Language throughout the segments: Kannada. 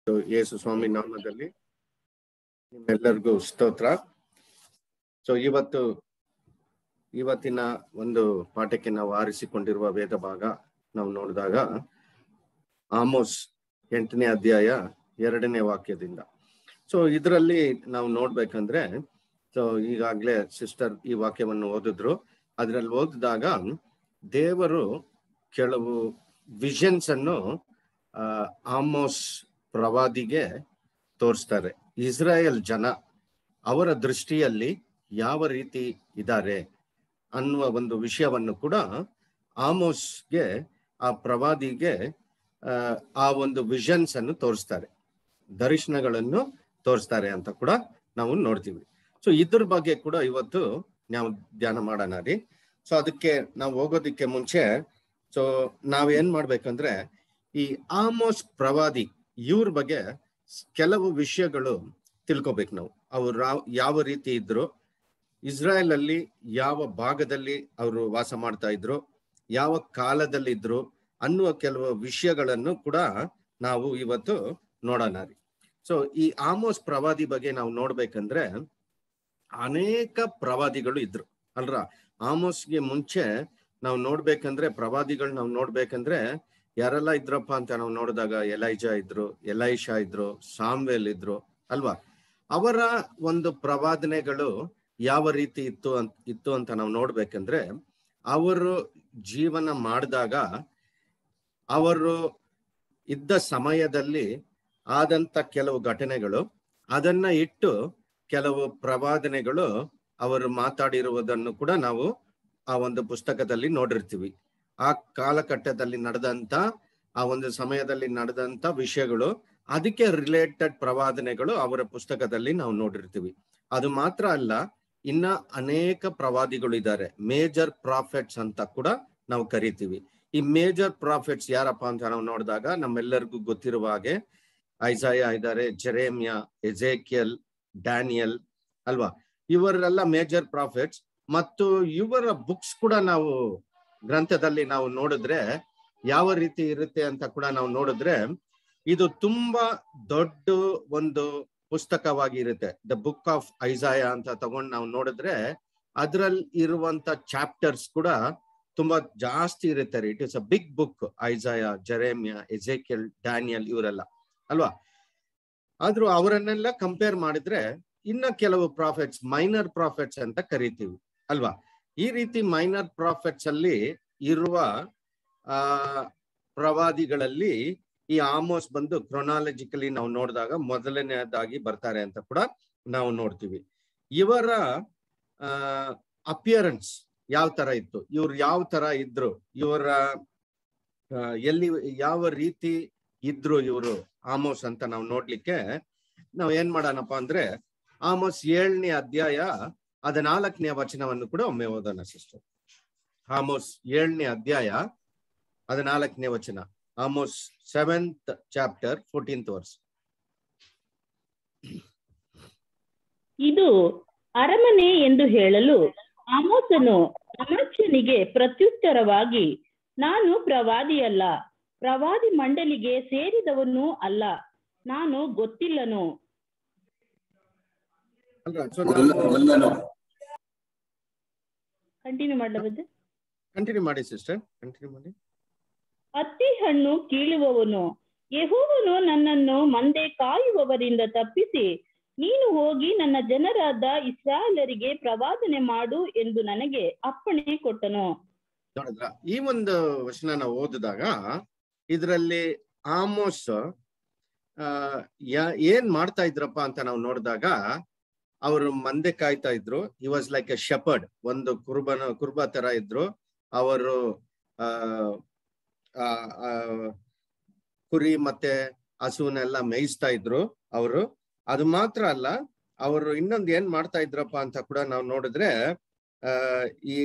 ಯೇಸು ಸ್ವಾಮಿ ನಾಮದಲ್ಲಿ ನಿಮ್ಮೆಲ್ಲರಿಗೂ ಸ್ತೋತ್ರ. ಸೊ ಇವತ್ತಿನ ಒಂದು ಪಾಠಕ್ಕೆ ನಾವು ಆರಿಸಿಕೊಂಡಿರುವ ವೇದ ಭಾಗ ನಾವು ನೋಡಿದಾಗ ಆಮೋಸ್ 8ನೇ ಅಧ್ಯಾಯ 2ನೇ ವಾಕ್ಯದಿಂದ. ಸೊ ಇದರಲ್ಲಿ ನಾವು ನೋಡ್ಬೇಕಂದ್ರೆ, ಸೊ ಈಗಾಗ್ಲೇ ಸಿಸ್ಟರ್ ಈ ವಾಕ್ಯವನ್ನು ಓದಿದ್ರು. ಅದ್ರಲ್ಲಿ ಓದಿದಾಗ ದೇವರು ಕೆಲವು ವಿಷನ್ಸ್ ಅನ್ನು ಆಮೋಸ್ ಪ್ರವಾದಿಗೆ ತೋರಿಸ್ತಾರೆ. ಇಸ್ರಾಯೇಲ್ ಜನ ಅವರ ದೃಷ್ಟಿಯಲ್ಲಿ ಯಾವ ರೀತಿ ಇದ್ದಾರೆ ಅನ್ನುವ ಒಂದು ವಿಷಯವನ್ನು ಕೂಡ ಆಮೋಸ್ಗೆ, ಆ ಪ್ರವಾದಿಗೆ ಆ ಒಂದು ವಿಷನ್ಸ್ ಅನ್ನು ತೋರಿಸ್ತಾರೆ, ದರ್ಶನಗಳನ್ನು ತೋರಿಸ್ತಾರೆ ಅಂತ ಕೂಡ ನಾವು ನೋಡ್ತೀವಿ. ಸೊ ಇದ್ರ ಬಗ್ಗೆ ಕೂಡ ಇವತ್ತು ನಾವು ಧ್ಯಾನ ಮಾಡೋಣ ರೀ. ಸೊ ಅದಕ್ಕೆ ನಾವು ಹೋಗೋದಿಕ್ಕೆ ಮುಂಚೆ ಸೊ ನಾವೇನ್ ಮಾಡ್ಬೇಕಂದ್ರೆ, ಈ ಆಮೋಸ್ ಪ್ರವಾದಿ ಇವ್ರ ಬಗ್ಗೆ ಕೆಲವು ವಿಷಯಗಳು ತಿಳ್ಕೊಬೇಕು ನಾವು. ಅವ್ರು ಯಾವ ರೀತಿ ಇದ್ರು, ಇಸ್ರಾಯೇಲ್ ಅಲ್ಲಿ ಯಾವ ಭಾಗದಲ್ಲಿ ಅವರು ವಾಸ ಮಾಡ್ತಾ ಇದ್ರು, ಯಾವ ಕಾಲದಲ್ಲಿ ಇದ್ರು ಅನ್ನುವ ಕೆಲವು ವಿಷಯಗಳನ್ನು ಕೂಡ ನಾವು ಇವತ್ತು ನೋಡೋಣ ರೀ. ಸೊ ಈ ಆಮೋಸ್ ಪ್ರವಾದಿ ಬಗ್ಗೆ ನಾವು ನೋಡ್ಬೇಕಂದ್ರೆ, ಅನೇಕ ಪ್ರವಾದಿಗಳು ಇದ್ರು ಅಲ್ರ. ಆಮೋಸ್ಗೆ ಮುಂಚೆ ನಾವು ನೋಡ್ಬೇಕಂದ್ರೆ, ಪ್ರವಾದಿಗಳು ನಾವು ನೋಡ್ಬೇಕಂದ್ರೆ ಯಾರೆಲ್ಲ ಇದ್ರಪ್ಪ ಅಂತ ನಾವು ನೋಡಿದಾಗ ಎಲೈಜಾ ಇದ್ರು, ಎಲೈಷಾ ಇದ್ರು, ಸಾಮ್ವೇಲ್ ಇದ್ರು ಅಲ್ವಾ. ಅವರ ಒಂದು ಪ್ರವಾದನೆಗಳು ಯಾವ ರೀತಿ ಇತ್ತು ಅಂತ ನಾವು ನೋಡ್ಬೇಕಂದ್ರೆ, ಅವರು ಜೀವನ ಮಾಡಿದಾಗ ಅವರು ಇದ್ದ ಸಮಯದಲ್ಲಿ ಆದಂತ ಕೆಲವು ಘಟನೆಗಳು, ಅದನ್ನ ಇಟ್ಟು ಕೆಲವು ಪ್ರವಾದನೆಗಳು ಅವರು ಮಾತಾಡಿರುವುದನ್ನು ಕೂಡ ನಾವು ಆ ಒಂದು ಪುಸ್ತಕದಲ್ಲಿ ನೋಡಿರ್ತೀವಿ. ಆ ಕಾಲಘಟ್ಟದಲ್ಲಿ ನಡೆದಂತ, ಆ ಒಂದು ಸಮಯದಲ್ಲಿ ನಡೆದಂತ ವಿಷಯಗಳು, ಅದಕ್ಕೆ ರಿಲೇಟೆಡ್ ಪ್ರವಾದನೆಗಳು ಅವರ ಪುಸ್ತಕದಲ್ಲಿ ನಾವು ನೋಡಿರ್ತೀವಿ. ಅದು ಮಾತ್ರ ಅಲ್ಲ, ಇನ್ನ ಅನೇಕ ಪ್ರವಾದಿಗಳು ಇದ್ದಾರೆ, ಮೇಜರ್ ಪ್ರಾಫಿಟ್ಸ್ ಅಂತ ಕೂಡ ನಾವು ಕರಿತೀವಿ. ಈ ಮೇಜರ್ ಪ್ರಾಫಿಟ್ಸ್ ಯಾರಪ್ಪ ಅಂತ ನಾವು ನೋಡಿದಾಗ ನಮ್ಮೆಲ್ಲರಿಗೂ ಗೊತ್ತಿರುವ ಹಾಗೆ ಐಸಾಯ ಇದ್ದಾರೆ, ಜೆರೆಮಿಯಾ, ಎಜೇಕಿಯಲ್, ಡ್ಯಾನಿಯಲ್ ಅಲ್ವಾ. ಇವರೆಲ್ಲ ಮೇಜರ್ ಪ್ರಾಫಿಟ್ಸ್. ಮತ್ತು ಇವರ ಬುಕ್ಸ್ ಕೂಡ ನಾವು ಗ್ರಂಥದಲ್ಲಿ ನಾವು ನೋಡಿದ್ರೆ ಯಾವ ರೀತಿ ಇರುತ್ತೆ ಅಂತ ಕೂಡ ನಾವು ನೋಡಿದ್ರೆ, ಇದು ತುಂಬಾ ದೊಡ್ಡ ಒಂದು ಪುಸ್ತಕವಾಗಿ ಇರುತ್ತೆ. ದ ಬುಕ್ ಆಫ್ ಐಸಾಯ ಅಂತ ತಗೊಂಡು ನಾವು ನೋಡಿದ್ರೆ ಅದ್ರಲ್ಲಿ ಇರುವಂತ ಚಾಪ್ಟರ್ಸ್ ಕೂಡ ತುಂಬಾ ಜಾಸ್ತಿ ಇರುತ್ತೆ ರೀ. It is a big book. Isaiah, Jeremiah, Ezekiel, Daniel ಇವರೆಲ್ಲ ಅಲ್ವಾ. ಆದ್ರೂ ಅವರನ್ನೆಲ್ಲ ಕಂಪೇರ್ ಮಾಡಿದ್ರೆ ಇನ್ನ ಕೆಲವು ಪ್ರಾಫಿಟ್ಸ್, ಮೈನರ್ ಪ್ರಾಫಿಟ್ಸ್ ಅಂತ ಕರಿತೀವಿ ಅಲ್ವಾ. ಈ ರೀತಿ ಮೈನರ್ ಪ್ರಾಫಿಟ್ಸ್ ಅಲ್ಲಿ ಇರುವ ಪ್ರವಾದಿಗಳಲ್ಲಿ ಈ ಆಮೋಸ್ ಬಂದು ಕ್ರೊನಾಲಜಿಕಲಿ ನಾವು ನೋಡಿದಾಗ ಮೊದಲನೇದಾಗಿ ಬರ್ತಾರೆ ಅಂತ ಕೂಡ ನಾವು ನೋಡ್ತೀವಿ. ಇವರ ಅಪಿಯರೆನ್ಸ್ ಯಾವ ತರ ಇತ್ತು, ಇವ್ರು ಯಾವ ತರ ಇದ್ರು, ಇವರ ಎಲ್ಲಿ ಯಾವ ರೀತಿ ಇದ್ರು ಇವರು ಆಮೋಸ್ ಅಂತ ನಾವು ನೋಡ್ಲಿಕ್ಕೆ ನಾವು ಏನ್ ಮಾಡೋಣಪ್ಪ ಅಂದ್ರೆ, ಆಮೋಸ್ 7ನೇ ಅಧ್ಯಾಯ 14ನೇ ವಚನವನ್ನು ಕೂಡ ಒಮ್ಮೆ ಓದೋಣ ಸಿಸ್ಟರ್. ಆಮೋಸ್ 7ನೇ ಅಧ್ಯಾಯ 14ನೇ ವಚನ. Amos 7th chapter 14th verse. ಇದು ಅರಮನೆ ಎಂದು ಹೇಳಲು ಆಮೋಸನು ಅಮಾಚ್ಯನಿಗೆ ಪ್ರತ್ಯುತ್ತರವಾಗಿ, ನಾನು ಪ್ರವಾದಿಯಲ್ಲ, ಪ್ರವಾದಿ ಮಂಡಲಿಗೆ ಸೇರಿದವನು ಅಲ್ಲ, ನಾನು ಗೊತ್ತಿಲ್ಲನು. ಕಂಟಿನ್ಯೂ ಮಾಡಬಹುದು? ಕಂಟಿನ್ಯೂ ಮಾಡಿ ಸಿಸ್ಟರ್, ಕಂಟಿನ್ಯೂ ಮಾಡಿ. ಅತ್ತಿ ಹಣ್ಣು ಕೀಳುವವನು, ಯೆಹೋವನು ನನ್ನನ್ನು ಮಂದೆ ಕಾಯುವವರಿಂದ ತಪ್ಪಿಸಿ, ನೀನು ಹೋಗಿ ನನ್ನ ಜನರಾದ ಇಸ್ರಾಯೇಲರಿಗೆ ಪ್ರವಾದನೆ ಮಾಡು ಎಂದು ನನಗೆ ಅಪ್ಪಣೆ ಕೊಟ್ಟನು. ನೋಡಿದ್ರ, ಈ ಒಂದು ವಚನ ನಾವು ಓದಿದಾಗ ಇದರಲ್ಲಿ ಆಮೋಸ್ ಏನ್ ಮಾಡ್ತಾ ಇದ್ರಪ್ಪ ಅಂತ ನಾವು ನೋಡಿದಾಗ, ಅವರು ಮಂದೆ ಕಾಯ್ತಾ ಇದ್ರು. He was like a shepherd, ಒಂದು ಕುರುಬ ತರ ಇದ್ರು. ಅವರು ಕುರಿ ಮತ್ತೆ ಹಸುವನ್ನೆಲ್ಲ ಮೇಯಿಸ್ತಾ ಇದ್ರು ಅವರು. ಅದು ಮಾತ್ರ ಅಲ್ಲ, ಅವರು ಇನ್ನೊಂದು ಏನ್ ಮಾಡ್ತಾ ಇದ್ರಪ್ಪ ಅಂತ ಕೂಡ ನಾವು ನೋಡಿದ್ರೆ, ಈ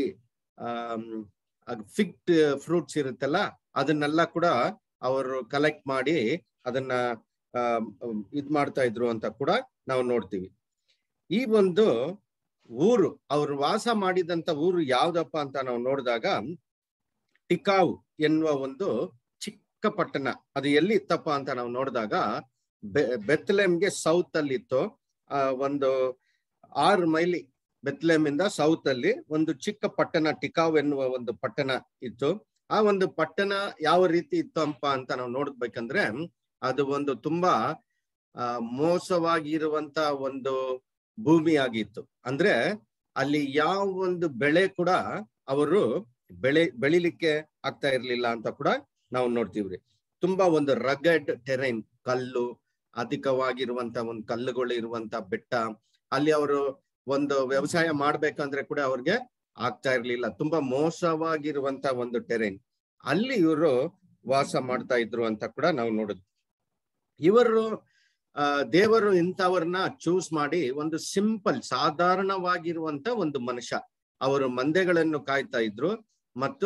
ಫಿಗ್ ಫ್ರೂಟ್ಸ್ ಇರುತ್ತಲ್ಲ, ಅದನ್ನೆಲ್ಲ ಕೂಡ ಅವರು ಕಲೆಕ್ಟ್ ಮಾಡಿ ಅದನ್ನ ಇದ್ ಮಾಡ್ತಾ ಇದ್ರು ಅಂತ ಕೂಡ ನಾವು ನೋಡ್ತೀವಿ. ಈ ಒಂದು ಊರು, ಅವರು ವಾಸ ಮಾಡಿದಂತ ಊರು ಯಾವ್ದಪ್ಪ ಅಂತ ನಾವು ನೋಡಿದಾಗ, ಟಿಕಾವ್ ಎನ್ನುವ ಒಂದು ಚಿಕ್ಕ ಪಟ್ಟಣ. ಅದು ಎಲ್ಲಿ ಇತ್ತಪ್ಪ ಅಂತ ನಾವು ನೋಡಿದಾಗ ಬೆತ್ಲೆಮ್ಗೆ ಸೌತ್ ಅಲ್ಲಿ ಇತ್ತು. ಒಂದು 6 ಮೈಲಿ ಬೆತ್ಲೆಮಿಂದ ಸೌತ್ ಅಲ್ಲಿ ಒಂದು ಚಿಕ್ಕ ಪಟ್ಟಣ ಟಿಕಾವ್ ಎನ್ನುವ ಒಂದು ಪಟ್ಟಣ ಇತ್ತು. ಆ ಒಂದು ಪಟ್ಟಣ ಯಾವ ರೀತಿ ಇತ್ತಪ್ಪ ಅಂತ ನಾವು ನೋಡ್ಬೇಕಂದ್ರೆ ಅದು ಒಂದು ತುಂಬಾ ಮೋಸವಾಗಿರುವಂತ ಒಂದು ಭೂಮಿ ಆಗಿತ್ತು. ಅಂದ್ರೆ ಅಲ್ಲಿ ಯಾವ ಒಂದು ಬೆಳೆ ಕೂಡ ಅವರು ಬೆಳಿಲಿಕ್ಕೆ ಆಗ್ತಾ ಇರ್ಲಿಲ್ಲ ಅಂತ ಕೂಡ ನಾವು ನೋಡ್ತೀವ್ರಿ. ತುಂಬಾ ಒಂದು ರಗಡ್ ಟೆರೈನ್, ಕಲ್ಲು ಅಧಿಕವಾಗಿರುವಂತ ಒಂದು ಕಲ್ಲುಗಳು ಇರುವಂತ ಬೆಟ್ಟ. ಅಲ್ಲಿ ಅವರು ಒಂದು ವ್ಯವಸಾಯ ಮಾಡ್ಬೇಕಂದ್ರೆ ಕೂಡ ಅವ್ರಿಗೆ ಆಗ್ತಾ ಇರ್ಲಿಲ್ಲ. ತುಂಬಾ ಮೋಸವಾಗಿರುವಂತ ಒಂದು ಟೆರೈನ್, ಅಲ್ಲಿ ಇವರು ವಾಸ ಮಾಡ್ತಾ ಇದ್ರು ಅಂತ ಕೂಡ ನಾವು ನೋಡಿದ್ವಿ. ಇವರು ದೇವರು ಇಂಥವ್ರನ್ನ ಚೂಸ್ ಮಾಡಿ ಒಂದು ಸಿಂಪಲ್ ಸಾಧಾರಣವಾಗಿರುವಂತ ಒಂದು ಮನುಷ್ಯ, ಅವರು ಮಂದೆಗಳನ್ನು ಕಾಯ್ತಾ ಇದ್ರು ಮತ್ತು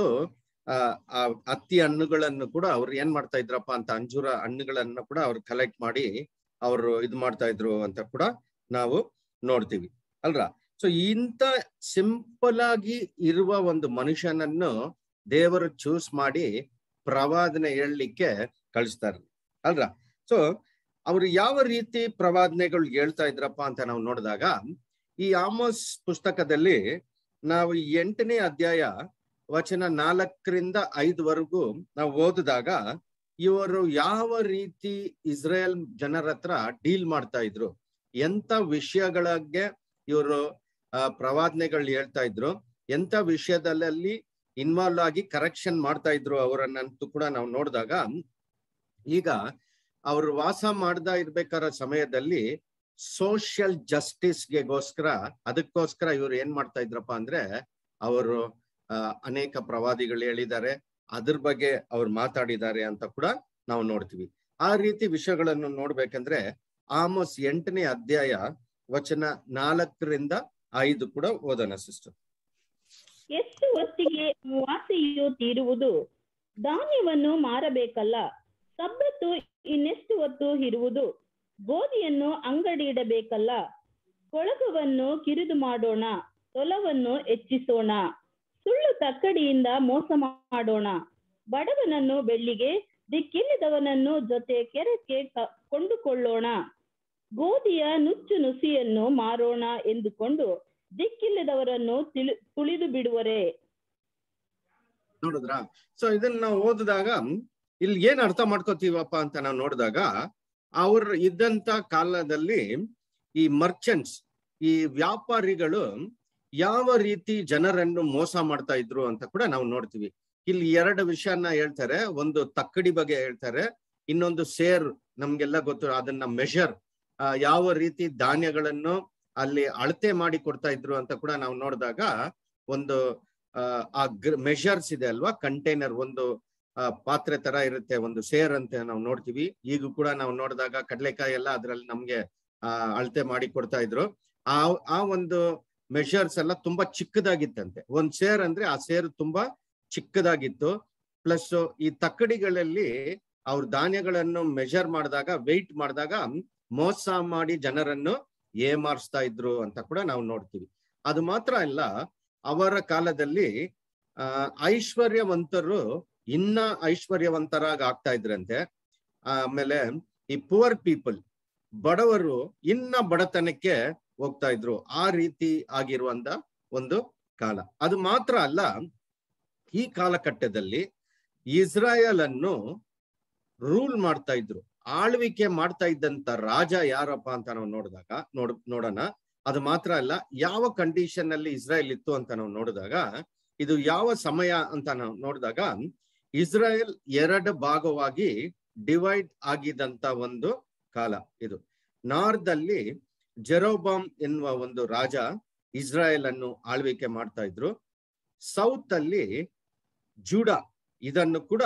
ಆ ಹತ್ತಿ ಹಣ್ಣುಗಳನ್ನು ಕೂಡ ಅವ್ರು ಏನ್ ಮಾಡ್ತಾ ಇದ್ರಪ್ಪ ಅಂತ ಅಂಜೂರ ಹಣ್ಣುಗಳನ್ನ ಕೂಡ ಅವ್ರು ಕಲೆಕ್ಟ್ ಮಾಡಿ ಅವರು ಇದು ಮಾಡ್ತಾ ಇದ್ರು ಅಂತ ಕೂಡ ನಾವು ನೋಡ್ತೀವಿ ಅಲ್ರ. ಸೊ ಇಂಥ ಸಿಂಪಲ್ ಆಗಿ ಇರುವ ಒಂದು ಮನುಷ್ಯನನ್ನು ದೇವರು ಚೂಸ್ ಮಾಡಿ ಪ್ರವಾದನೆ ಹೇಳಲಿಕ್ಕೆ ಕಳಿಸ್ತಾರೆ ಅಲ್ರ. ಸೊ ಅವ್ರು ಯಾವ ರೀತಿ ಪ್ರವಾದನೆಗಳು ಹೇಳ್ತಾ ಇದ್ರಪ್ಪ ಅಂತ ನಾವು ನೋಡಿದಾಗ, ಈ ಆಮೋಸ್ ಪುಸ್ತಕದಲ್ಲಿ ನಾವು 8ನೇ ಅಧ್ಯಾಯ ವಚನ 4ರಿಂದ 5 ನಾವು ಓದಿದಾಗ ಇವರು ಯಾವ ರೀತಿ ಇಸ್ರೇಲ್ ಜನರ ಹತ್ರ ಡೀಲ್ ಮಾಡ್ತಾ ಇದ್ರು, ಎಂತ ವಿಷಯಗಳಿಗೆ ಇವರು ಪ್ರವಾದನೆಗಳು ಹೇಳ್ತಾ ಇದ್ರು, ಎಂತ ವಿಷಯದಲ್ಲಿ ಇನ್ವಾಲ್ವ್ ಆಗಿ ಕರೆಕ್ಷನ್ ಮಾಡ್ತಾ ಇದ್ರು ಅವರನ್ನಂತೂ ಕೂಡ ನಾವು ನೋಡಿದಾಗ, ಈಗ ಅವರು ವಾಸ ಮಾಡ್ತಾ ಇರ್ಬೇಕಾದ ಸಮಯದಲ್ಲಿ ಸೋಷಿಯಲ್ ಜಸ್ಟಿಸ್ಗೆಗೋಸ್ಕರ ಅದಕ್ಕೋಸ್ಕರ ಇವ್ರು ಏನ್ ಮಾಡ್ತಾ ಇದ್ರಪ್ಪ ಅಂದ್ರೆ ಅವರು ಅನೇಕ ಪ್ರವಾದಿಗಳು ಹೇಳಿದ್ದಾರೆ, ಅದ್ರ ಬಗ್ಗೆ ಅವ್ರು ಮಾತಾಡಿದ್ದಾರೆ ಅಂತ ಕೂಡ ನಾವು ನೋಡ್ತೀವಿ. ಆ ರೀತಿ ವಿಷಯಗಳನ್ನು ನೋಡ್ಬೇಕಂದ್ರೆ ಆಮೋಸ್ 8ನೇ ಅಧ್ಯಾಯ ವಚನ 4ರಿಂದ 5 ಕೂಡ ಓದೋಣ ಸಿಸ್ಟರ್. ಎಷ್ಟು ಹೊತ್ತಿಗೆ ವಾಸಿಯು ತೀರುವುದು, ಧಾನ್ಯವನ್ನು ಮಾರಬೇಕಲ್ಲ, ಸಬ್ಬತ್ತು ಇನ್ನೆಷ್ಟು ಹೊತ್ತು ಇರುವುದು, ಗೋಧಿಯನ್ನು ಅಂಗಡಿ ಇಡಬೇಕಲ್ಲ, ಕೊಳಕವನ್ನು ಕಿರಿದು ಮಾಡೋಣ, ತೊಲವನ್ನು ಹೆಚ್ಚಿಸೋಣ, ಸುಳ್ಳು ತಕ್ಕಡಿಯಿಂದ ಮೋಸ ಮಾಡೋಣ, ಬಡವನನ್ನು ಬೆಳ್ಳಿಗೆ, ದಿಕ್ಕಿಲ್ಲದವನನ್ನು ಜೊತೆ ಕೆರಕ್ಕೆ ಕೊಂಡುಕೊಳ್ಳೋಣ, ಗೋಧಿಯ ನುಚ್ಚು ನುಸಿಯನ್ನು ಮಾರೋಣ ಎಂದುಕೊಂಡು ದಿಕ್ಕಿಲ್ಲದವರನ್ನು ತುಳಿದು ಬಿಡುವರೆ. ನೋಡಿದ್ರ? ಸೊ ಇದನ್ನ ನಾವು ಓದಿದಾಗ ಇಲ್ಲಿ ಏನ್ ಅರ್ಥ ಮಾಡ್ಕೋತೀವಪ್ಪ ಅಂತ ನಾವು ನೋಡಿದಾಗ, ಅವ್ರು ಇದ್ದಂತ ಕಾಲದಲ್ಲಿ ಈ ಮರ್ಚೆಂಟ್ಸ್, ಈ ವ್ಯಾಪಾರಿಗಳು ಯಾವ ರೀತಿ ಜನರನ್ನು ಮೋಸ ಮಾಡ್ತಾ ಇದ್ರು ಅಂತ ಕೂಡ ನಾವು ನೋಡ್ತೀವಿ. ಇಲ್ಲಿ 2 ವಿಷಯನ ಹೇಳ್ತಾರೆ. ಒಂದು ತಕ್ಕಡಿ ಬಗ್ಗೆ ಹೇಳ್ತಾರೆ, ಇನ್ನೊಂದು ಸೇರ್. ನಮ್ಗೆಲ್ಲ ಗೊತ್ತು ಅದನ್ನ ಮೆಷರ್, ಯಾವ ರೀತಿ ಧಾನ್ಯಗಳನ್ನು ಅಲ್ಲಿ ಅಳತೆ ಮಾಡಿ ಕೊಡ್ತಾ ಇದ್ರು ಅಂತ ಕೂಡ ನಾವು ನೋಡಿದಾಗ, ಒಂದು ಆ ಮೆಷರ್ಸ್ ಇದೆ ಅಲ್ವಾ, ಕಂಟೈನರ್, ಒಂದು ಪಾತ್ರೆ ತರ ಇರುತ್ತೆ, ಒಂದು ಸೇರ್ ಅಂತ ನಾವು ನೋಡ್ತೀವಿ. ಈಗ ಕೂಡ ನಾವು ನೋಡಿದಾಗ ಕಡಲೆಕಾಯಿ ಎಲ್ಲ ಅದ್ರಲ್ಲಿ ನಮ್ಗೆ ಅಳತೆ ಮಾಡಿ ಕೊಡ್ತಾ ಇದ್ರು. ಆ ಒಂದು ಮೆಷರ್ಸ್ ಎಲ್ಲ ತುಂಬಾ ಚಿಕ್ಕದಾಗಿತ್ತಂತೆ. ಒಂದ್ ಸೇರ್ ಅಂದ್ರೆ ಆ ಸೇರು ತುಂಬಾ ಚಿಕ್ಕದಾಗಿತ್ತು. ಪ್ಲಸ್ ಈ ತಕ್ಕಡಿಗಳಲ್ಲಿ ಅವ್ರ ಧಾನ್ಯಗಳನ್ನು ಮೆಷರ್ ಮಾಡಿದಾಗ, ವೆಯ್ಟ್ ಮಾಡಿದಾಗ ಮೋಸ ಮಾಡಿ ಜನರನ್ನು ಏಮಾರಿಸ್ತಾ ಇದ್ರು ಅಂತ ಕೂಡ ನಾವು ನೋಡ್ತೀವಿ. ಅದು ಮಾತ್ರ ಅಲ್ಲ, ಅವರ ಕಾಲದಲ್ಲಿ ಐಶ್ವರ್ಯವಂತರು ಇನ್ನ ಐಶ್ವರ್ಯವಂತರಾಗಿ ಆಗ್ತಾ ಇದ್ರಂತೆ. ಆಮೇಲೆ ಈ ಪುವರ್ ಪೀಪಲ್, ಬಡವರು ಇನ್ನ ಬಡತನಕ್ಕೆ ಹೋಗ್ತಾ ಇದ್ರು. ಆ ರೀತಿ ಆಗಿರುವಂತ ಒಂದು ಕಾಲ. ಅದು ಮಾತ್ರ ಅಲ್ಲ, ಈ ಕಾಲಘಟ್ಟದಲ್ಲಿ ಇಸ್ರಾಯೇಲ್ ಅನ್ನು ರೂಲ್ ಮಾಡ್ತಾ ಇದ್ರು, ಆಳ್ವಿಕೆ ಮಾಡ್ತಾ ಇದ್ದಂತ ರಾಜ ಯಾರಪ್ಪ ಅಂತ ನಾವು ನೋಡೋಣ. ಅದು ಮಾತ್ರ ಅಲ್ಲ, ಯಾವ ಕಂಡೀಷನ್ ಅಲ್ಲಿ ಇಸ್ರಾಯೇಲ್ ಇತ್ತು ಅಂತ ನಾವು ನೋಡಿದಾಗ, ಇದು ಯಾವ ಸಮಯ ಅಂತ ನಾವು ನೋಡಿದಾಗ, ಇಸ್ರಾಯೇಲ್ 2 ಭಾಗವಾಗಿ ಡಿವೈಡ್ ಆಗಿದಂತ ಒಂದು ಕಾಲ ಇದು. ನಾರ್ತ್ ಅಲ್ಲಿ ಜೆರೋಬಾಮ್ ಎನ್ನುವ ಒಂದು ರಾಜ ಇಸ್ರಾಯೇಲ್ ಅನ್ನು ಆಳ್ವಿಕೆ ಮಾಡ್ತಾ ಇದ್ರು. ಸೌತ್ ಅಲ್ಲಿ ಜೂಡಾ, ಇದನ್ನು ಕೂಡ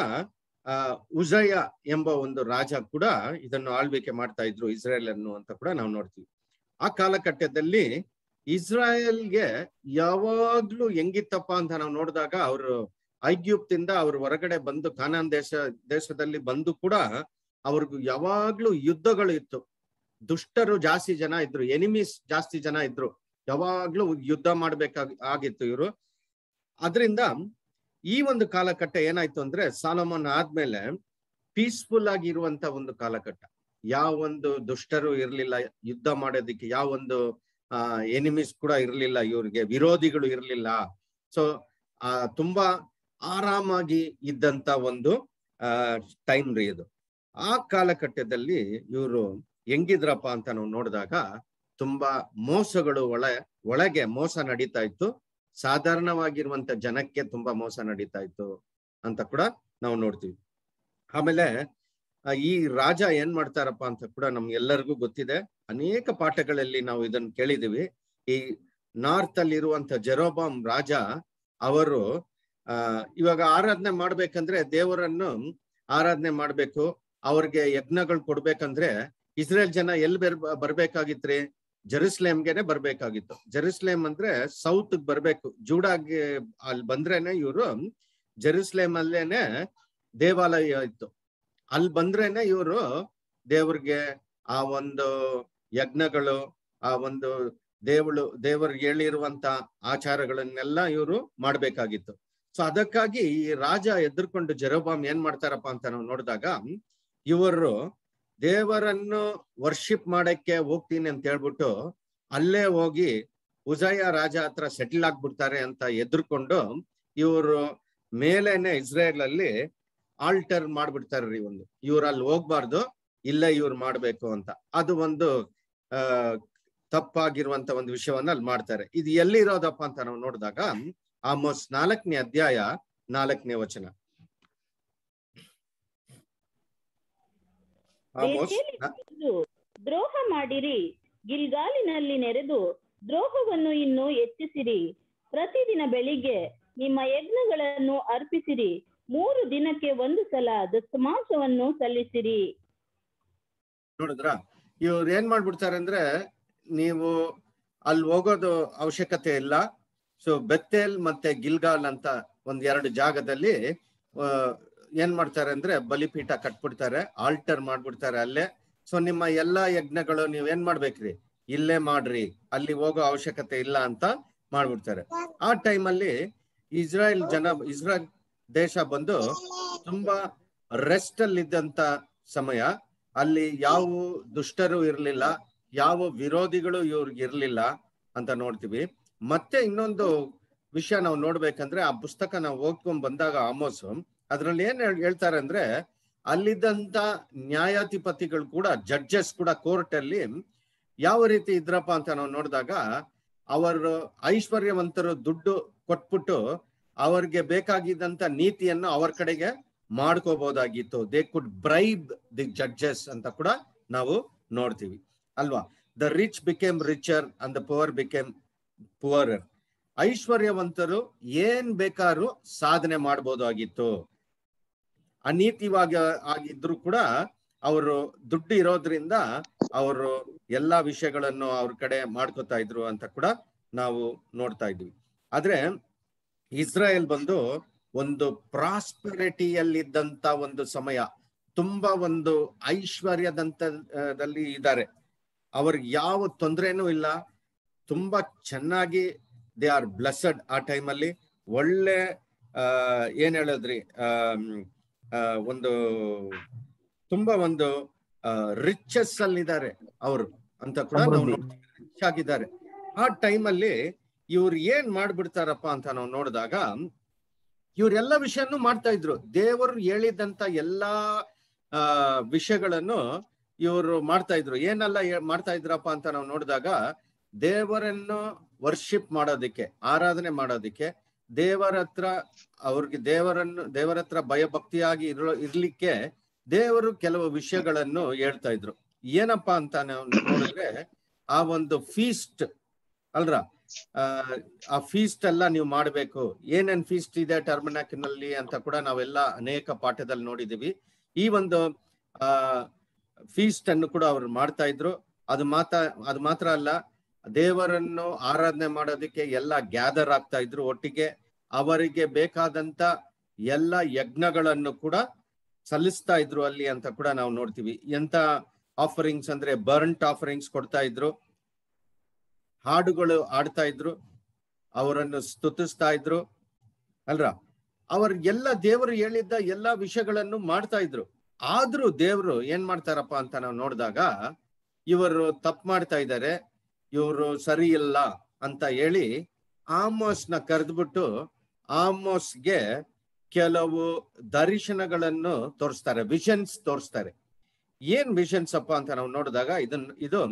ಉಜಯ ಎಂಬ ಒಂದು ರಾಜ ಕೂಡ ಇದನ್ನು ಆಳ್ವಿಕೆ ಮಾಡ್ತಾ ಇದ್ರು ಇಸ್ರಾಯೇಲ್ ಅನ್ನು ಅಂತ ಕೂಡ ನಾವು ನೋಡ್ತೀವಿ. ಆ ಕಾಲಘಟ್ಟದಲ್ಲಿ ಇಸ್ರಾಯೇಲ್ಗೆ ಯಾವಾಗ್ಲೂ ಹೆಂಗಿತ್ತಪ್ಪ ಅಂತ ನಾವು ನೋಡಿದಾಗ, ಅವರು ಐಗ್ಯೂಪ್ತಿಂದ ಅವ್ರು ಹೊರಗಡೆ ಬಂದು ಕಾನಾನ್ ದೇಶದಲ್ಲಿ ಬಂದು ಕೂಡ ಅವ್ರಿಗೂ ಯಾವಾಗ್ಲೂ ಯುದ್ಧಗಳು ಇತ್ತು. ದುಷ್ಟರು ಜಾಸ್ತಿ ಜನ ಇದ್ರು, ಎನಿಮೀಸ್ ಜಾಸ್ತಿ ಜನ ಇದ್ರು, ಯಾವಾಗ್ಲೂ ಯುದ್ಧ ಮಾಡ್ಬೇಕಾಗಿತ್ತು ಇವರು. ಅದರಿಂದ ಈ ಒಂದು ಕಾಲಘಟ್ಟ ಏನಾಯ್ತು ಅಂದ್ರೆ, ಸಾಲೋಮನ್ ಆದ್ಮೇಲೆ ಪೀಸ್ಫುಲ್ ಆಗಿರುವಂತ ಒಂದು ಕಾಲಘಟ್ಟ. ಯಾವ ಒಂದು ದುಷ್ಟರು ಇರ್ಲಿಲ್ಲ, ಯುದ್ಧ ಮಾಡೋದಿಕ್ಕೆ ಯಾವ ಒಂದು ಎನಿಮೀಸ್ ಕೂಡ ಇರ್ಲಿಲ್ಲ, ಇವ್ರಿಗೆ ವಿರೋಧಿಗಳು ಇರ್ಲಿಲ್ಲ. ಸೊ ತುಂಬಾ ಆರಾಮಾಗಿ ಇದ್ದಂತ ಒಂದು ಟೈಮ್ ರೀ ಇದು. ಆ ಕಾಲಘಟ್ಟದಲ್ಲಿ ಇವರು ಹೆಂಗಿದ್ರಪ್ಪ ಅಂತ ನಾವು ನೋಡಿದಾಗ ತುಂಬಾ ಮೋಸಗಳು ಒಳಗೆ ಮೋಸ ನಡೀತಾ ಇತ್ತು. ಸಾಧಾರಣವಾಗಿರುವಂತ ಜನಕ್ಕೆ ತುಂಬಾ ಮೋಸ ನಡೀತಾ ಇತ್ತು ಅಂತ ಕೂಡ ನಾವು ನೋಡ್ತೀವಿ. ಆಮೇಲೆ ಈ ರಾಜ ಏನ್ ಮಾಡ್ತಾರಪ್ಪ ಅಂತ ಕೂಡ ನಮ್ಗೆಲ್ಲರಿಗೂ ಗೊತ್ತಿದೆ. ಅನೇಕ ಪಾಠಗಳಲ್ಲಿ ನಾವು ಇದನ್ನ ಕೇಳಿದೀವಿ. ಈ ನಾರ್ತ್ ಅಲ್ಲಿ ಇರುವಂತ ಜೆರೋಬಾಮ್ ರಾಜ ಅವರು ಇವಾಗ ಆರಾಧನೆ ಮಾಡ್ಬೇಕಂದ್ರೆ, ದೇವರನ್ನು ಆರಾಧನೆ ಮಾಡ್ಬೇಕು, ಅವ್ರಿಗೆ ಯಜ್ಞಗಳು ಕೊಡ್ಬೇಕಂದ್ರೆ ಇಸ್ರೇಲ್ ಜನ ಎಲ್ಲಿ ಬರ್ಬೇಕಾಗಿತ್ರಿ? ಜೆರುಸಲೇಮ್ಗೆನೆ ಬರ್ಬೇಕಾಗಿತ್ತು. ಜೆರುಸಲೇಮ್ ಅಂದ್ರೆ ಸೌತ್ ಬರ್ಬೇಕು, ಜೂಡಾಗೆ ಅಲ್ಲಿ ಬಂದ್ರೇನೆ ಇವರು ಜೆರುಸಲೇಮ್ ಅಲ್ಲೇನೆ ದೇವಾಲಯ ಇತ್ತು. ಅಲ್ಲಿ ಬಂದ್ರೇನೆ ಇವರು ದೇವ್ರಿಗೆ ಆ ಒಂದು ಯಜ್ಞಗಳು, ಆ ಒಂದು ದೇವರಿಗೆ ಹೇಳಿರುವಂತ ಆಚಾರಗಳನ್ನೆಲ್ಲ ಇವರು ಮಾಡ್ಬೇಕಾಗಿತ್ತು. ಸೊ ಅದಕ್ಕಾಗಿ ಈ ರಾಜ ಎದುರ್ಕೊಂಡು ಜೆರೋಬಾಮ್ ಏನ್ ಮಾಡ್ತಾರಪ್ಪ ಅಂತ ನಾವು ನೋಡಿದಾಗ, ಇವರು ದೇವರನ್ನು ವರ್ಷಿಪ್ ಮಾಡಕ್ಕೆ ಹೋಗ್ತೀನಿ ಅಂತ ಹೇಳ್ಬಿಟ್ಟು ಅಲ್ಲೇ ಹೋಗಿ ಉಜಯ ರಾಜ ಹತ್ರ ಸೆಟಲ್ ಆಗ್ಬಿಡ್ತಾರೆ ಅಂತ ಎದುರ್ಕೊಂಡು ಇವರು ಮೇಲೇನೆ ಇಸ್ರೇಲ್ ಅಲ್ಲಿ ಆಲ್ಟರ್ ಮಾಡ್ಬಿಡ್ತಾರ್ರಿ. ಒಂದು ಇವ್ರ ಅಲ್ಲಿ ಹೋಗ್ಬಾರ್ದು, ಇಲ್ಲೇ ಇವ್ರು ಮಾಡ್ಬೇಕು ಅಂತ. ಅದು ಒಂದು ತಪ್ಪಾಗಿರುವಂತ ಒಂದು ವಿಷಯವನ್ನ ಅಲ್ಲಿ ಮಾಡ್ತಾರೆ. ಇದು ಎಲ್ಲಿರೋದಪ್ಪ ಅಂತ ನಾವು ನೋಡಿದಾಗ ಆಮೋಸ್ 4ನೇ ಅಧ್ಯಾಯ 4ನೇ ವಚನ. ದ್ರೋಹ ಮಾಡಿರಿ, ಗಿಲ್ಗಾಲಿನಲ್ಲಿ ನೆರೆದು ದ್ರೋಹವನ್ನು ಇನ್ನೂ ಹೆಚ್ಚಿಸಿರಿ. ಪ್ರತಿದಿನ ಬೆಳಿಗ್ಗೆ ನಿಮ್ಮ ಯಜ್ಞಗಳನ್ನು ಅರ್ಪಿಸಿರಿ, 3 ದಿನಕ್ಕೆ 1 ಸಲ ದಶಮಾಂಶವನ್ನು ಸಲ್ಲಿಸಿರಿ. ನೋಡಿದ್ರ, ಇವ್ರು ಏನ್ ಮಾಡ್ಬಿಡ್ತಾರೆ ಅಂದ್ರೆ, ನೀವು ಅಲ್ಲಿ ಹೋಗೋದು ಅವಶ್ಯಕತೆ ಇಲ್ಲ. ಸೊ ಬೆತ್ತೇಲ್ ಮತ್ತೆ ಗಿಲ್ಗಾಲ್ ಅಂತ 1-2 ಜಾಗದಲ್ಲಿ ಏನ್ ಮಾಡ್ತಾರೆ ಅಂದ್ರೆ ಬಲಿಪೀಠ ಕಟ್ಬಿಡ್ತಾರೆ, ಆಲ್ಟರ್ ಮಾಡ್ಬಿಡ್ತಾರೆ ಅಲ್ಲೇ. ಸೊ ನಿಮ್ಮ ಎಲ್ಲಾ ಯಜ್ಞಗಳು ನೀವೇನ್ ಮಾಡ್ಬೇಕ್ರಿ, ಇಲ್ಲೇ ಮಾಡ್ರಿ, ಅಲ್ಲಿ ಹೋಗೋ ಅವಶ್ಯಕತೆ ಇಲ್ಲ ಅಂತ ಮಾಡ್ಬಿಡ್ತಾರೆ. ಆ ಟೈಮಲ್ಲಿ ಇಸ್ರಾಯೇಲ್ ದೇಶ ಬಂದು ತುಂಬಾ ರೆಸ್ಟ್ ಅಲ್ಲಿ ಇದ್ದಂತ ಸಮಯ. ಅಲ್ಲಿ ಯಾವ ದುಷ್ಟರು ಇರ್ಲಿಲ್ಲ, ಯಾವ ವಿರೋಧಿಗಳು ಇವ್ರಿಗೆ ಇರ್ಲಿಲ್ಲ ಅಂತ ನೋಡ್ತೀವಿ. ಮತ್ತೆ ಇನ್ನೊಂದು ವಿಷಯ ನಾವು ನೋಡ್ಬೇಕಂದ್ರೆ, ಆ ಪುಸ್ತಕ ನಾವು ಓದ್ಕೊಂಡ್ ಬಂದಾಗ ಆಮೋಸ್ ಅದ್ರಲ್ಲಿ ಏನ್ ಹೇಳ್ತಾರೆ ಅಂದ್ರೆ, ಅಲ್ಲಿದ್ದಂತ ನ್ಯಾಯಾಧಿಪತಿಗಳು ಕೂಡ, ಜಡ್ಜಸ್ ಕೂಡ ಕೋರ್ಟ್ ಅಲ್ಲಿ ಯಾವ ರೀತಿ ಇದ್ರಪ್ಪ ಅಂತ ನಾವು ನೋಡಿದಾಗ, ಅವರು ಐಶ್ವರ್ಯವಂತರು ದುಡ್ಡು ಕೊಟ್ಬಿಟ್ಟು ಅವ್ರಿಗೆ ಬೇಕಾಗಿದ್ದಂತ ನೀತಿಯನ್ನು ಅವ್ರ ಕಡೆಗೆ ಮಾಡ್ಕೋಬಹುದಾಗಿತ್ತು. They could bribe the judges ಅಂತ ಕೂಡ ನಾವು ನೋಡ್ತೀವಿ ಅಲ್ವಾ. The rich became richer and the poor became poorer. ಐಶ್ವರ್ಯವಂತರು ಏನ್ ಬೇಕಾದ್ರೂ ಸಾಧನೆ ಮಾಡಬಹುದಾಗಿತ್ತು. ಅನೀತಿವಾಗಿ ಆಗಿದ್ರು ಕೂಡ ಅವರು ದುಡ್ಡು ಇರೋದ್ರಿಂದ ಅವರು ಎಲ್ಲಾ ವಿಷಯಗಳನ್ನು ಅವ್ರ ಕಡೆ ಮಾಡ್ಕೋತಾ ಇದ್ರು ಅಂತ ಕೂಡ ನಾವು ನೋಡ್ತಾ ಇದ್ವಿ. ಆದ್ರೆ ಇಸ್ರಾಯೇಲ್ ಬಂದು ಒಂದು ಪ್ರಾಸ್ಪೆರಿಟಿಯಲ್ಲಿದ್ದಂತ ಒಂದು ಸಮಯ, ತುಂಬಾ ಒಂದು ಐಶ್ವರ್ಯದಂತದಲ್ಲಿ ಇದ್ದಾರೆ. ಅವ್ರಿಗೆ ಯಾವ ತೊಂದರೆನೂ ಇಲ್ಲ, ತುಂಬಾ ಚೆನ್ನಾಗಿ ದೇ ಆರ್ ಬ್ಲೆಸ್ಸಡ್. ಆ ಟೈಮಲ್ಲಿ ಒಳ್ಳೆ ಏನ್ ಹೇಳಿದ್ರಿ, ಒಂದು ತುಂಬಾ ಒಂದು ರಿಚಸ್ ಅಲ್ಲಿದ್ದಾರೆ ಅವರು ಅಂತ ಕೂಡ ನಾವು ನೋಡ್ತೀವಿ, ರಿಚ್ ಆಗಿದ್ದಾರೆ. ಆ ಟೈಮಲ್ಲಿ ಇವ್ರು ಏನ್ ಮಾಡ್ಬಿಡ್ತಾರಪ್ಪ ಅಂತ ನಾವು ನೋಡಿದಾಗ, ಇವ್ರೆಲ್ಲಾ ವಿಷಯನೂ ಮಾಡ್ತಾ ಇದ್ರು. ದೇವರು ಹೇಳಿದಂತ ಎಲ್ಲಾ ವಿಷಯಗಳನ್ನು ಇವರು ಮಾಡ್ತಾ ಇದ್ರು. ಏನೆಲ್ಲ ಮಾಡ್ತಾ ಇದ್ರಪ್ಪ ಅಂತ ನಾವು ನೋಡಿದಾಗ, ದೇವರನ್ನು ವರ್ಷಿಪ್ ಮಾಡೋದಿಕ್ಕೆ, ಆರಾಧನೆ ಮಾಡೋದಿಕ್ಕೆ, ದೇವರ ಹತ್ರ ಅವ್ರಿಗೆ ದೇವರ ಹತ್ರ ಭಯಭಕ್ತಿಯಾಗಿ ಇರ್ಲಿಕ್ಕೆ ದೇವರು ಕೆಲವು ವಿಷಯಗಳನ್ನು ಹೇಳ್ತಾ ಇದ್ರು. ಏನಪ್ಪಾ ಅಂತ ನಾವು ನೋಡಿದ್ರೆ, ಆ ಒಂದು ಫೀಸ್ಟ್ ಅಲ್ರ, ಆ ಫೀಸ್ಟ್ ಎಲ್ಲ ನೀವು ಮಾಡ್ಬೇಕು. ಏನೇನ್ ಫೀಸ್ಟ್ ಇದೆ ಟರ್ಮಿನಾಕಿನಲ್ಲಿ ಅಂತ ಕೂಡ ನಾವೆಲ್ಲ ಅನೇಕ ಪಾಠದಲ್ಲಿ ನೋಡಿದೀವಿ. ಈ ಒಂದು ಫೀಸ್ಟ್ ಅನ್ನು ಕೂಡ ಅವ್ರು ಮಾಡ್ತಾ ಇದ್ರು. ಅದು ಮಾತ್ರ ಅಲ್ಲ, ದೇವರನ್ನು ಆರಾಧನೆ ಮಾಡೋದಕ್ಕೆ ಎಲ್ಲ ಗ್ಯಾದರ್ ಆಗ್ತಾ ಇದ್ರು ಒಟ್ಟಿಗೆ. ಅವರಿಗೆ ಬೇಕಾದಂತ ಎಲ್ಲ ಯಜ್ಞಗಳನ್ನು ಕೂಡ ಸಲ್ಲಿಸ್ತಾ ಇದ್ರು ಅಲ್ಲಿ ಅಂತ ಕೂಡ ನಾವು ನೋಡ್ತೀವಿ. ಎಂತ ಆಫರಿಂಗ್ಸ್ ಅಂದ್ರೆ ಬರ್ಂಟ್ ಆಫರಿಂಗ್ಸ್ ಕೊಡ್ತಾ ಇದ್ರು, ಹಾಡುಗಳು ಆಡ್ತಾ ಇದ್ರು, ಅವರನ್ನು ಸ್ತುತಿಸ್ತಾ ಇದ್ರು ಅಲ್ರ. ಅವ್ರಿಗೆಲ್ಲ ದೇವರು ಹೇಳಿದ್ದ ಎಲ್ಲಾ ವಿಷಯಗಳನ್ನು ಮಾಡ್ತಾ ಇದ್ರು. ಆದ್ರೂ ದೇವ್ರು ಏನ್ ಮಾಡ್ತಾರಪ್ಪ ಅಂತ ನಾವು ನೋಡಿದಾಗ, ಇವರು ತಪ್ಪು ಮಾಡ್ತಾ ಇದ್ದಾರೆ, ಇವರು ಸರಿ ಇಲ್ಲ ಅಂತ ಹೇಳಿ ಆಮೋಸ್ನ ಕರೆದ್ಬಿಟ್ಟು ಆಮೋಸ್ಗೆ ಕೆಲವು ದರ್ಶನಗಳನ್ನು ತೋರಿಸ್ತಾರೆ, ವಿಷನ್ಸ್ ತೋರಿಸ್ತಾರೆ. ಏನ್ ವಿಷನ್ಸ್ ಅಪ್ಪ ಅಂತ ನಾವು ನೋಡಿದಾಗ ಇದು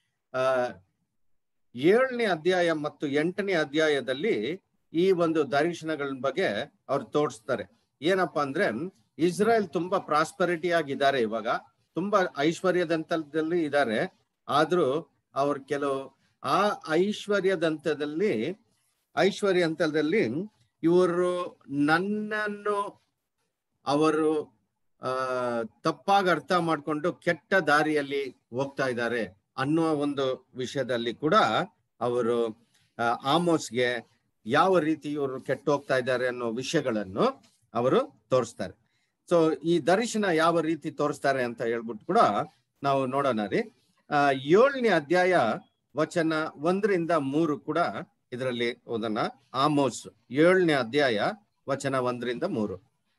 7ನೇ ಅಧ್ಯಾಯ ಮತ್ತು 8ನೇ ಅಧ್ಯಾಯದಲ್ಲಿ ಈ ಒಂದು ದರ್ಶನಗಳ ಬಗ್ಗೆ ಅವ್ರು ತೋರಿಸ್ತಾರೆ. ಏನಪ್ಪಾ ಅಂದ್ರೆ, ಇಸ್ರಾಯೇಲ್ ತುಂಬಾ ಪ್ರಾಸ್ಪರಿಟಿ ಆಗಿದ್ದಾರೆ, ಇವಾಗ ತುಂಬಾ ಐಶ್ವರ್ಯದಂತದಲ್ಲಿ ಇದ್ದಾರೆ. ಆದ್ರೂ ಅವ್ರ ಕೆಲವು ಆ ಐಶ್ವರ್ಯ ಹಂತದಲ್ಲಿ ಇವರು ನನ್ನನ್ನು ಅವರು ತಪ್ಪಾಗಿ ಅರ್ಥ ಮಾಡ್ಕೊಂಡು ಕೆಟ್ಟ ದಾರಿಯಲ್ಲಿ ಹೋಗ್ತಾ ಇದ್ದಾರೆ ಅನ್ನುವ ಒಂದು ವಿಷಯದಲ್ಲಿ ಕೂಡ ಅವರು ಆಮೋಸ್ಗೆ ಯಾವ ರೀತಿ ಇವರು ಕೆಟ್ಟು ಹೋಗ್ತಾ ಇದ್ದಾರೆ ಅನ್ನೋ ವಿಷಯಗಳನ್ನು ಅವರು ತೋರಿಸ್ತಾರೆ. ಸೊ ಈ ದರ್ಶನ ಯಾವ ರೀತಿ ತೋರಿಸ್ತಾರೆ ಅಂತ ಹೇಳ್ಬಿಟ್ಟು ಕೂಡ ನಾವು ನೋಡೋಣ ರೀ. 7ನೇ ಅಧ್ಯಾಯ ವಚನ 1-3 ಕೂಡ ಇದರಲ್ಲಿ ಓದೋಣ. ಆಮೋಸ್ 7ನೇ ಅಧ್ಯಾಯ ವಚನ 1-3.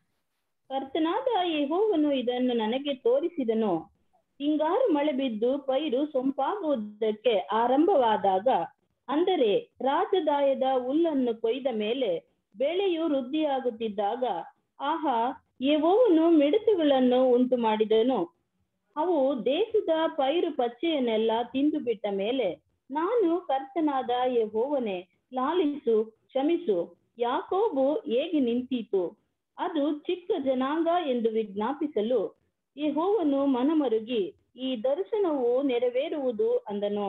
ಕರ್ತನಾದ ಯೆಹೋವನು ಇದನ್ನು ನನಗೆ ತೋರಿಸಿದನು. ಹಿಂಗಾರು ಮಳೆ ಬಿದ್ದು ಪೈರು ಸೊಂಪಾಗುವುದಕ್ಕೆ ಆರಂಭವಾದಾಗ, ಅಂದರೆ ರಾಜದಾಯದ ಹುಲ್ಲನ್ನು ಕೊಯ್ದ ಮೇಲೆ ಬೆಳೆಯು ವೃದ್ಧಿಯಾಗುತ್ತಿದ್ದಾಗ, ಆಹಾ, ಯೆಹೋವನು ಮಿಡತೆಗಳನ್ನು ಉಂಟು ಮಾಡಿದನು. ಅವು ದೇಶದ ಪೈರು ಪಚ್ಚೆಯನ್ನೆಲ್ಲ ತಿಂದು ಬಿಟ್ಟ ಮೇಲೆ ನಾನು, ಕರ್ತನಾದ ಯೆಹೋವನೇ, ಲಾಲಿಸು, ಕ್ಷಮಿಸು, ಯಾಕೋಬು ಹೇಗೆ ನಿಂತೀತು, ಅದು ಚಿಕ್ಕ ಜನಾಂಗ ಎಂದು ವಿಜ್ಞಾಪಿಸಲು ಯೆಹೋವನು ಮನಮರುಗಿ ಈ ದರ್ಶನವು ನೆರವೇರುವುದು ಅಂದನು.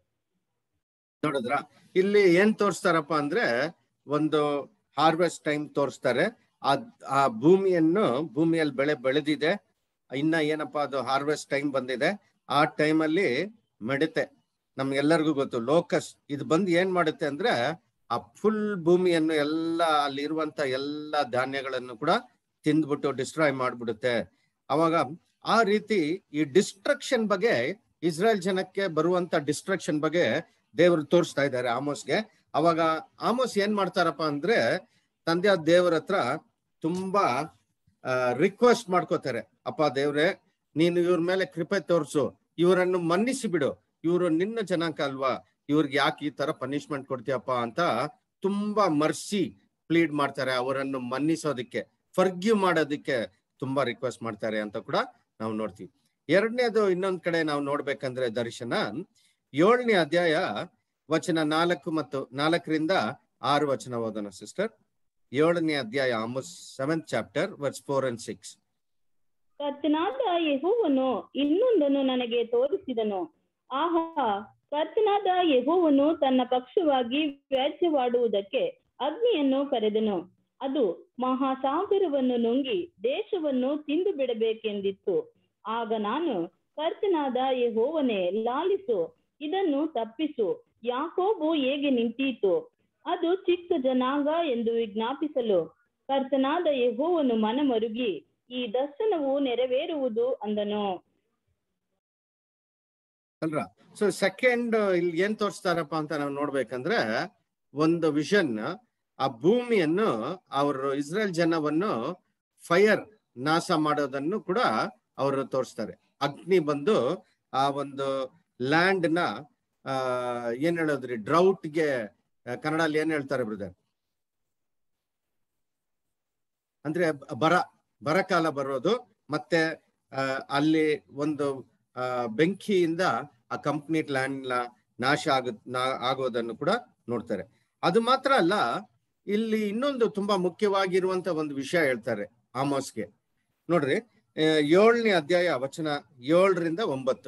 ನೋಡಿದ್ರ, ಇಲ್ಲಿ ಏನ್ ತೋರಿಸ್ತಾರಪ್ಪ ಅಂದ್ರೆ, ಒಂದು ಹಾರ್ವೆಸ್ಟ್ ಟೈಮ್ ತೋರಿಸ್ತಾರೆ. ಆ ಭೂಮಿಯಲ್ಲಿ ಬೆಳೆ ಬೆಳೆದಿದೆ, ಇನ್ನ ಏನಪ್ಪಾ ಅದು ಹಾರ್ವೆಸ್ಟ್ ಟೈಮ್ ಬಂದಿದೆ. ಆ ಟೈಮಲ್ಲಿ ಮಿಡತೆ, ನಮ್ಗೆಲ್ಲರಿಗೂ ಗೊತ್ತು, ಲೋಕಸ್ ಇದು ಬಂದು ಏನ್ ಮಾಡುತ್ತೆ ಅಂದ್ರೆ ಆ ಫುಲ್ ಭೂಮಿಯನ್ನು ಎಲ್ಲ ಅಲ್ಲಿರುವಂತ ಎಲ್ಲಾ ಧಾನ್ಯಗಳನ್ನು ಕೂಡ ತಿಂದ್ಬಿಟ್ಟು ಡಿಸ್ಟ್ರಾಯ್ ಮಾಡ್ಬಿಡುತ್ತೆ. ಅವಾಗ ಆ ರೀತಿ ಈ ಡಿಸ್ಟ್ರಕ್ಷನ್ ಬಗ್ಗೆ, ಇಸ್ರಾಯೇಲ್ ಜನಕ್ಕೆ ಬರುವಂತ ಡಿಸ್ಟ್ರಕ್ಷನ್ ಬಗ್ಗೆ ದೇವರು ತೋರಿಸ್ತಾ ಇದ್ದಾರೆ ಆಮೋಸ್ಗೆ. ಅವಾಗ ಆಮೋಸ್ ಏನ್ ಮಾಡ್ತಾರಪ್ಪ ಅಂದ್ರೆ, ತಂದೆಯ ದೇವರ ಹತ್ರ ತುಂಬಾ ರಿಕ್ವೆಸ್ಟ್ ಮಾಡ್ಕೋತಾರೆ. ಅಪ್ಪ ದೇವ್ರೆ, ನೀನು ಇವ್ರ ಮೇಲೆ ಕೃಪೆ ತೋರಿಸು, ಇವರನ್ನು ಮನ್ನಿಸಿ ಬಿಡು, ಇವರು ನಿನ್ನ ಜನಾಂಗ ಅಲ್ವಾ, ಇವ್ರಿಗೆ ಯಾಕೆ ಈ ತರ ಪನಿಷ್ಮೆಂಟ್ ಕೊಡ್ತೀಯಪ್ಪ ಅಂತ ತುಂಬಾ ಮರ್ಸಿ ಪ್ಲೀಡ್ ಮಾಡ್ತಾರೆ. ಅವರನ್ನು ಮನ್ನಿಸೋದಕ್ಕೆ, ಫರ್ಗಿವ್ ಮಾಡೋದಕ್ಕೆ ತುಂಬಾ ರಿಕ್ವೆಸ್ಟ್ ಮಾಡ್ತಾರೆ ಅಂತ ಕೂಡ ನಾವು ನೋಡ್ತೀವಿ. ಎರಡನೇದು ಇನ್ನೊಂದ್ ಕಡೆ ನಾವು ನೋಡ್ಬೇಕಂದ್ರೆ ದರ್ಶನ 7ನೇ ಅಧ್ಯಾಯ ವಚನ 4 ಮತ್ತು 4-6 ವಚನ ಓದೋಣ ಸಿಸ್ಟರ್. 7ನೇ ಅಧ್ಯಾಯ, Amos 7th chapter verse 4 and 6. ಕರ್ತನಾದ ಯೆಹೋವನು ಇನ್ನೊಂದನ್ನು ನನಗೆ ತೋರಿಸಿದನು. ಆಹಾ, ಕರ್ತನಾದ ಯೆಹೋವನು ತನ್ನ ಪಕ್ಷವಾಗಿ ವ್ಯಾಜ್ಯವಾಡುವುದಕ್ಕೆ ಅಗ್ನಿಯನ್ನು ಕರೆದನು. ಅದು ಮಹಾಸಾಗರವನ್ನು ನುಂಗಿ ದೇಶವನ್ನು ತಿಂದು ಬಿಡಬೇಕೆಂದಿತ್ತು. ಆಗ ನಾನು, ಕರ್ತನಾದ ಯೆಹೋವನೇ, ಲಾಲಿಸು, ಇದನ್ನು ತಪ್ಪಿಸು, ಯಾಕೋಬು ಹೇಗೆ ನಿಂತೀತು, ಅದು ಚಿಕ್ಕ ಜನಾಂಗ ಎಂದು ವಿಜ್ಞಾಪಿಸಲು ಕರ್ತನಾದ ಯೆಹೋವನು ಮನಮರುಗಿ ಈ ದರ್ಶನವು ನೆರವೇರುವುದು ಅಂದನು. ಅಲ್ರ, ಸೊ ಸೆಕೆಂಡ್ ಇಲ್ಲಿ ಏನ್ ತೋರಿಸ್ತಾರಪ್ಪ ಅಂತ ನಾವು ನೋಡ್ಬೇಕಂದ್ರೆ, ಒಂದು ವಿಷನ್, ಆ ಭೂಮಿಯನ್ನು, ಅವರು ಇಸ್ರೇಲ್ ಜನವನ್ನು ಫೈರ್ ನಾಶ ಮಾಡೋದನ್ನು ಕೂಡ ಅವರು ತೋರಿಸ್ತಾರೆ. ಅಗ್ನಿ ಬಂದು ಆ ಒಂದು ಲ್ಯಾಂಡ್ ನ ಏನ್ ಹೇಳೋದ್ರಿ, ಡ್ರೌಟ್ಗೆ ಕನ್ನಡಲ್ಲಿ ಏನ್ ಹೇಳ್ತಾರೆ ಬ್ರದರ್, ಅಂದ್ರೆ ಬರಕಾಲ ಬರೋದು, ಮತ್ತೆ ಅಲ್ಲಿ ಒಂದು ಬೆಂಕಿಯಿಂದ ಆ ಕಂಪ್ಲೀಟ್ ಲ್ಯಾಂಡ್ ನಾಶ ಆಗೋದನ್ನು ಕೂಡ ನೋಡ್ತಾರೆ. ಅದು ಮಾತ್ರ ಅಲ್ಲ, ಇಲ್ಲಿ ಇನ್ನೊಂದು ತುಂಬಾ ಮುಖ್ಯವಾಗಿರುವಂತ ಒಂದು ವಿಷಯ ಹೇಳ್ತಾರೆ ಆಮೋಸ್ಗೆ. ನೋಡ್ರಿ, 7ನೇ ಅಧ್ಯಾಯ ವಚನ 7-9.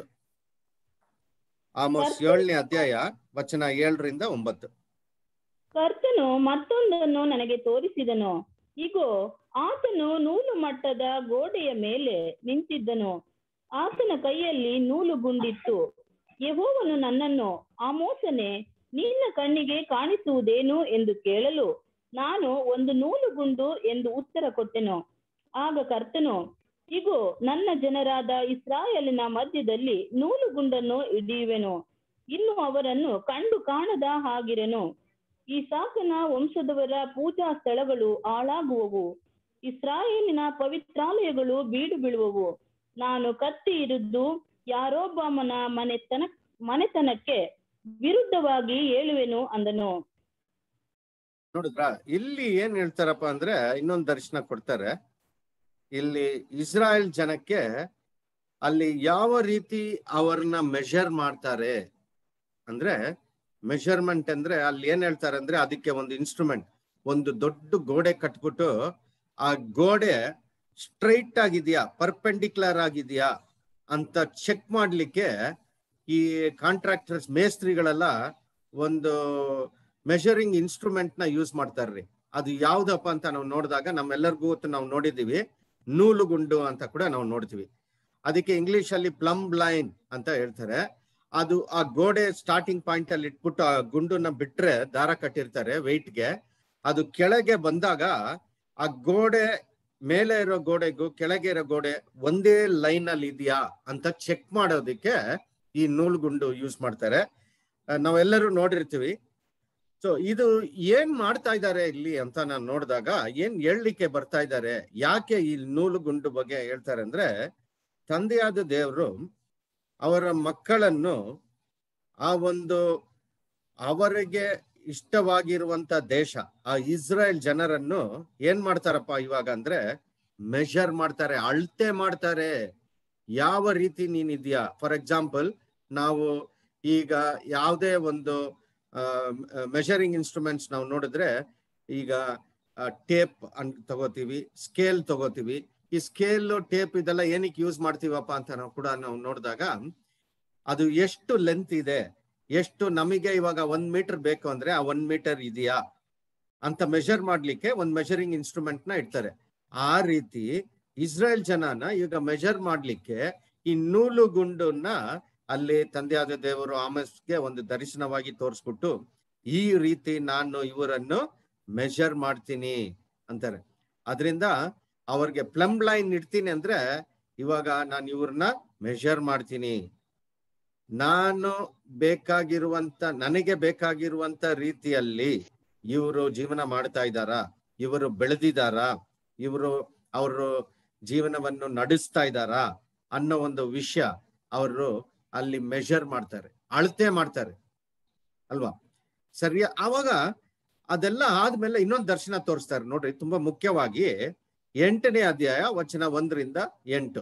ಆಮೋಸ್ 7ನೇ ಅಧ್ಯಾಯ ವಚನ 7-9. ಕರ್ತನು ಮತ್ತೊಂದನ್ನು ನನಗೆ ತೋರಿಸಿದನು. ಇಗೋ, ಆತನು ನೂಲು ಮಟ್ಟದ ಗೋಡೆಯ ಮೇಲೆ ನಿಂತಿದ್ದನು. ಆತನ ಕೈಯಲ್ಲಿ ನೂಲು ಗುಂಡಿತ್ತು. ಯೆಹೋವನು ನನ್ನನ್ನು, ಆಮೋಸನೇ, ನಿನ್ನ ಕಣ್ಣಿಗೆ ಕಾಣಿಸುವುದೇನು ಎಂದು ಕೇಳಲು ನಾನು, ಒಂದು ನೂಲು ಗುಂಡು ಎಂದು ಉತ್ತರ ಕೊಟ್ಟೆನು. ಆಗ ಕರ್ತನು, ಇಗೋ, ನನ್ನ ಜನರಾದ ಇಸ್ರಾಯೇಲಿನ ಮಧ್ಯದಲ್ಲಿ ನೂಲು ಗುಂಡನ್ನು ಹಿಡಿಯುವೆನು, ಇನ್ನು ಅವರನ್ನು ಕಂಡು ಕಾಣದ ಹಾಗಿರೆನು. ಇಸಾಕನ ವಂಶದವರ ಪೂಜಾ ಸ್ಥಳಗಳು ಹಾಳಾಗುವವು, ಇಸ್ರಾಯೇಲಿನ ಪವಿತ್ರಾಲಯಗಳು ಬೀಡು ಬೀಳುವವು. ನಾನು ಕತ್ತಿ ಇರುವುದು ಯಾರೊಬ್ಬಾಮನ ಮನೆತನಕ್ಕೆ ವಿರುದ್ಧವಾಗಿ ಹೇಳುವೆನು ಅಂದನು. ನೋಡಿದ್ರ, ಇಲ್ಲಿ ಏನ್ ಹೇಳ್ತಾರಪ್ಪ ಅಂದ್ರೆ ಇನ್ನೊಂದು ದರ್ಶನ ಕೊಡ್ತಾರೆ. ಇಲ್ಲಿ ಇಸ್ರಾಯೇಲ್ ಜನಕ್ಕೆ ಅಲ್ಲಿ ಯಾವ ರೀತಿ ಅವ್ರನ್ನ ಮೆಷರ್ ಮಾಡ್ತಾರೆ ಅಂದ್ರೆ, ಮೆಷರ್ಮೆಂಟ್ ಅಂದ್ರೆ ಅಲ್ಲಿ ಏನ್ ಹೇಳ್ತಾರೆ ಅಂದ್ರೆ, ಅದಕ್ಕೆ ಒಂದು ಇನ್ಸ್ಟ್ರೂಮೆಂಟ್, ಒಂದು ದೊಡ್ಡ ಗೋಡೆ ಕಟ್ಬಿಟ್ಟು ಆ ಗೋಡೆ ಸ್ಟ್ರೈಟ್ ಆಗಿದೆಯಾ, ಪರ್ಪೆಂಡಿಕ್ಯುಲರ್ ಆಗಿದೆಯಾ ಅಂತ ಚೆಕ್ ಮಾಡ್ಲಿಕ್ಕೆ ಈ ಕಾಂಟ್ರಾಕ್ಟರ್ಸ್, ಮೇಸ್ತ್ರಿಗಳೆಲ್ಲ ಒಂದು ಮೆಷರಿಂಗ್ ಇನ್ಸ್ಟ್ರೂಮೆಂಟ್ ನ ಯೂಸ್ ಮಾಡ್ತಾರ್ರಿ. ಅದು ಯಾವ್ದಪ್ಪ ಅಂತ ನಾವು ನೋಡಿದಾಗ ನಮ್ಮೆಲ್ಲರಿಗೂ ನಾವು ನೋಡಿದೀವಿ, ನೂಲುಗುಂಡು ಅಂತ ಕೂಡ ನಾವು ನೋಡ್ತೀವಿ. ಅದಕ್ಕೆ ಇಂಗ್ಲಿಷ್ ಅಲ್ಲಿ ಪ್ಲಂಬ್ ಲೈನ್ ಅಂತ ಹೇಳ್ತಾರೆ. ಅದು ಆ ಗೋಡೆ ಸ್ಟಾರ್ಟಿಂಗ್ ಪಾಯಿಂಟ್ ಅಲ್ಲಿ ಇಟ್ಬಿಟ್ಟು ಆ ಗುಂಡನ್ನ ಬಿಟ್ರೆ ದಾರ ಕಟ್ಟಿರ್ತಾರೆ ವೆಯ್ಟ್ಗೆ. ಅದು ಕೆಳಗೆ ಬಂದಾಗ ಆ ಗೋಡೆ ಮೇಲೆ ಇರೋ ಗೋಡೆಗೂ ಕೆಳಗೆ ಇರೋ ಗೋಡೆ ಒಂದೇ ಲೈನ್ ಅಲ್ಲಿ ಇದೆಯಾ ಅಂತ ಚೆಕ್ ಮಾಡೋದಕ್ಕೆ ಈ ನೂಲುಗುಂಡು ಯೂಸ್ ಮಾಡ್ತಾರೆ. ನಾವೆಲ್ಲರೂ ನೋಡಿರ್ತೀವಿ. ಸೊ ಇದು ಏನ್ ಮಾಡ್ತಾ ಇದ್ದಾರೆ ಇಲ್ಲಿ ಅಂತ ನಾನು ನೋಡಿದಾಗ ಏನ್ ಹೇಳಲಿಕ್ಕೆ ಬರ್ತಾ ಇದ್ದಾರೆ, ಯಾಕೆ ಈ ನೂಲುಗುಂಡು ಬಗ್ಗೆ ಹೇಳ್ತಾರೆ ಅಂದ್ರೆ, ತಂದೆಯಾದ ದೇವರು ಅವರ ಮಕ್ಕಳನ್ನು ಆ ಒಂದು ಅವರಿಗೆ ಇಷ್ಟವಾಗಿರುವಂತ ದೇಶ, ಆ ಇಸ್ರಾಯೇಲ್ ಜನರನ್ನು ಏನ್ ಮಾಡ್ತಾರಪ್ಪ ಇವಾಗ ಅಂದ್ರೆ ಮೆಷರ್ ಮಾಡ್ತಾರೆ, ಅಳತೆ ಮಾಡ್ತಾರೆ. ಯಾವ ರೀತಿ ನೀನಿದ್ಯಾ. ಫಾರ್ ಎಕ್ಸಾಂಪಲ್, ನಾವು ಈಗ ಯಾವುದೇ ಒಂದು ಮೆಷರಿಂಗ್ ಇನ್ಸ್ಟ್ರೂಮೆಂಟ್ಸ್ ನಾವು ನೋಡಿದ್ರೆ, ಈಗ ಟೇಪ್ ತಗೋತೀವಿ, ಸ್ಕೇಲ್ ತಗೋತೀವಿ. ಈ ಸ್ಕೇಲ್, ಟೇಪ್ ಇದೆಲ್ಲ ಏನಕ್ಕೆ ಯೂಸ್ ಮಾಡ್ತೀವಪ್ಪ ಅಂತ ನಾವು ಕೂಡ ನಾವು ನೋಡಿದಾಗ, ಅದು ಎಷ್ಟು ಲೆಂತ್ ಇದೆ, ಎಷ್ಟು ನಮಗೆ ಇವಾಗ 1 ಮೀಟರ್ ಬೇಕು ಅಂದ್ರೆ ಆ 1 ಮೀಟರ್ ಇದೆಯಾ ಅಂತ ಮೆಷರ್ ಮಾಡ್ಲಿಕ್ಕೆ ಒಂದು ಮೆಷರಿಂಗ್ ಇನ್ಸ್ಟ್ರೂಮೆಂಟ್ ನ ಇಡ್ತಾರೆ. ಆ ರೀತಿ ಇಸ್ರಾಯೇಲ್ ಜನನ ಈಗ ಮೆಷರ್ ಮಾಡ್ಲಿಕ್ಕೆ ಈ ನೂಲುಗುಂಡನ್ನ ಅಲ್ಲಿ ತಂದೆಯಾದ ದೇವರು ಆಮೋಸ್ಗೆ ಒಂದು ದರ್ಶನವಾಗಿ ತೋರಿಸ್ಬಿಟ್ಟು, ಈ ರೀತಿ ನಾನು ಇವರನ್ನು ಮೆಷರ್ ಮಾಡ್ತೀನಿ ಅಂತಾರೆ. ಅದರಿಂದ ಅವ್ರಿಗೆ ಪ್ಲಂಬ್ ಲೈನ್ ಇಡ್ತೀನಿ ಅಂದ್ರೆ, ಇವಾಗ ನಾನು ಇವ್ರನ್ನ ಮೆಷರ್ ಮಾಡ್ತೀನಿ. ನಾನು ನನಗೆ ಬೇಕಾಗಿರುವಂತ ರೀತಿಯಲ್ಲಿ ಇವರು ಜೀವನ ಮಾಡ್ತಾ ಇದ್ದಾರಾ, ಇವರು ಬೆಳೆದಿದ್ದಾರಾ, ಅವರು ಜೀವನವನ್ನು ನಡೆಸ್ತಾ ಇದ್ದಾರಾ ಅನ್ನೋ ಒಂದು ವಿಷಯ ಅವರು ಅಲ್ಲಿ ಮೆಷರ್ ಮಾಡ್ತಾರೆ, ಅಳತೆ ಮಾಡ್ತಾರೆ ಅಲ್ವಾ. ಸರಿಯ. ಆವಾಗ ಅದೆಲ್ಲ ಆದ್ಮೇಲೆ ಇನ್ನೊಂದು ದರ್ಶನ ತೋರಿಸ್ತಾರೆ ನೋಡ್ರಿ, ತುಂಬಾ ಮುಖ್ಯವಾಗಿ 8ನೇ ಅಧ್ಯಾಯ ವಚನ 1-8.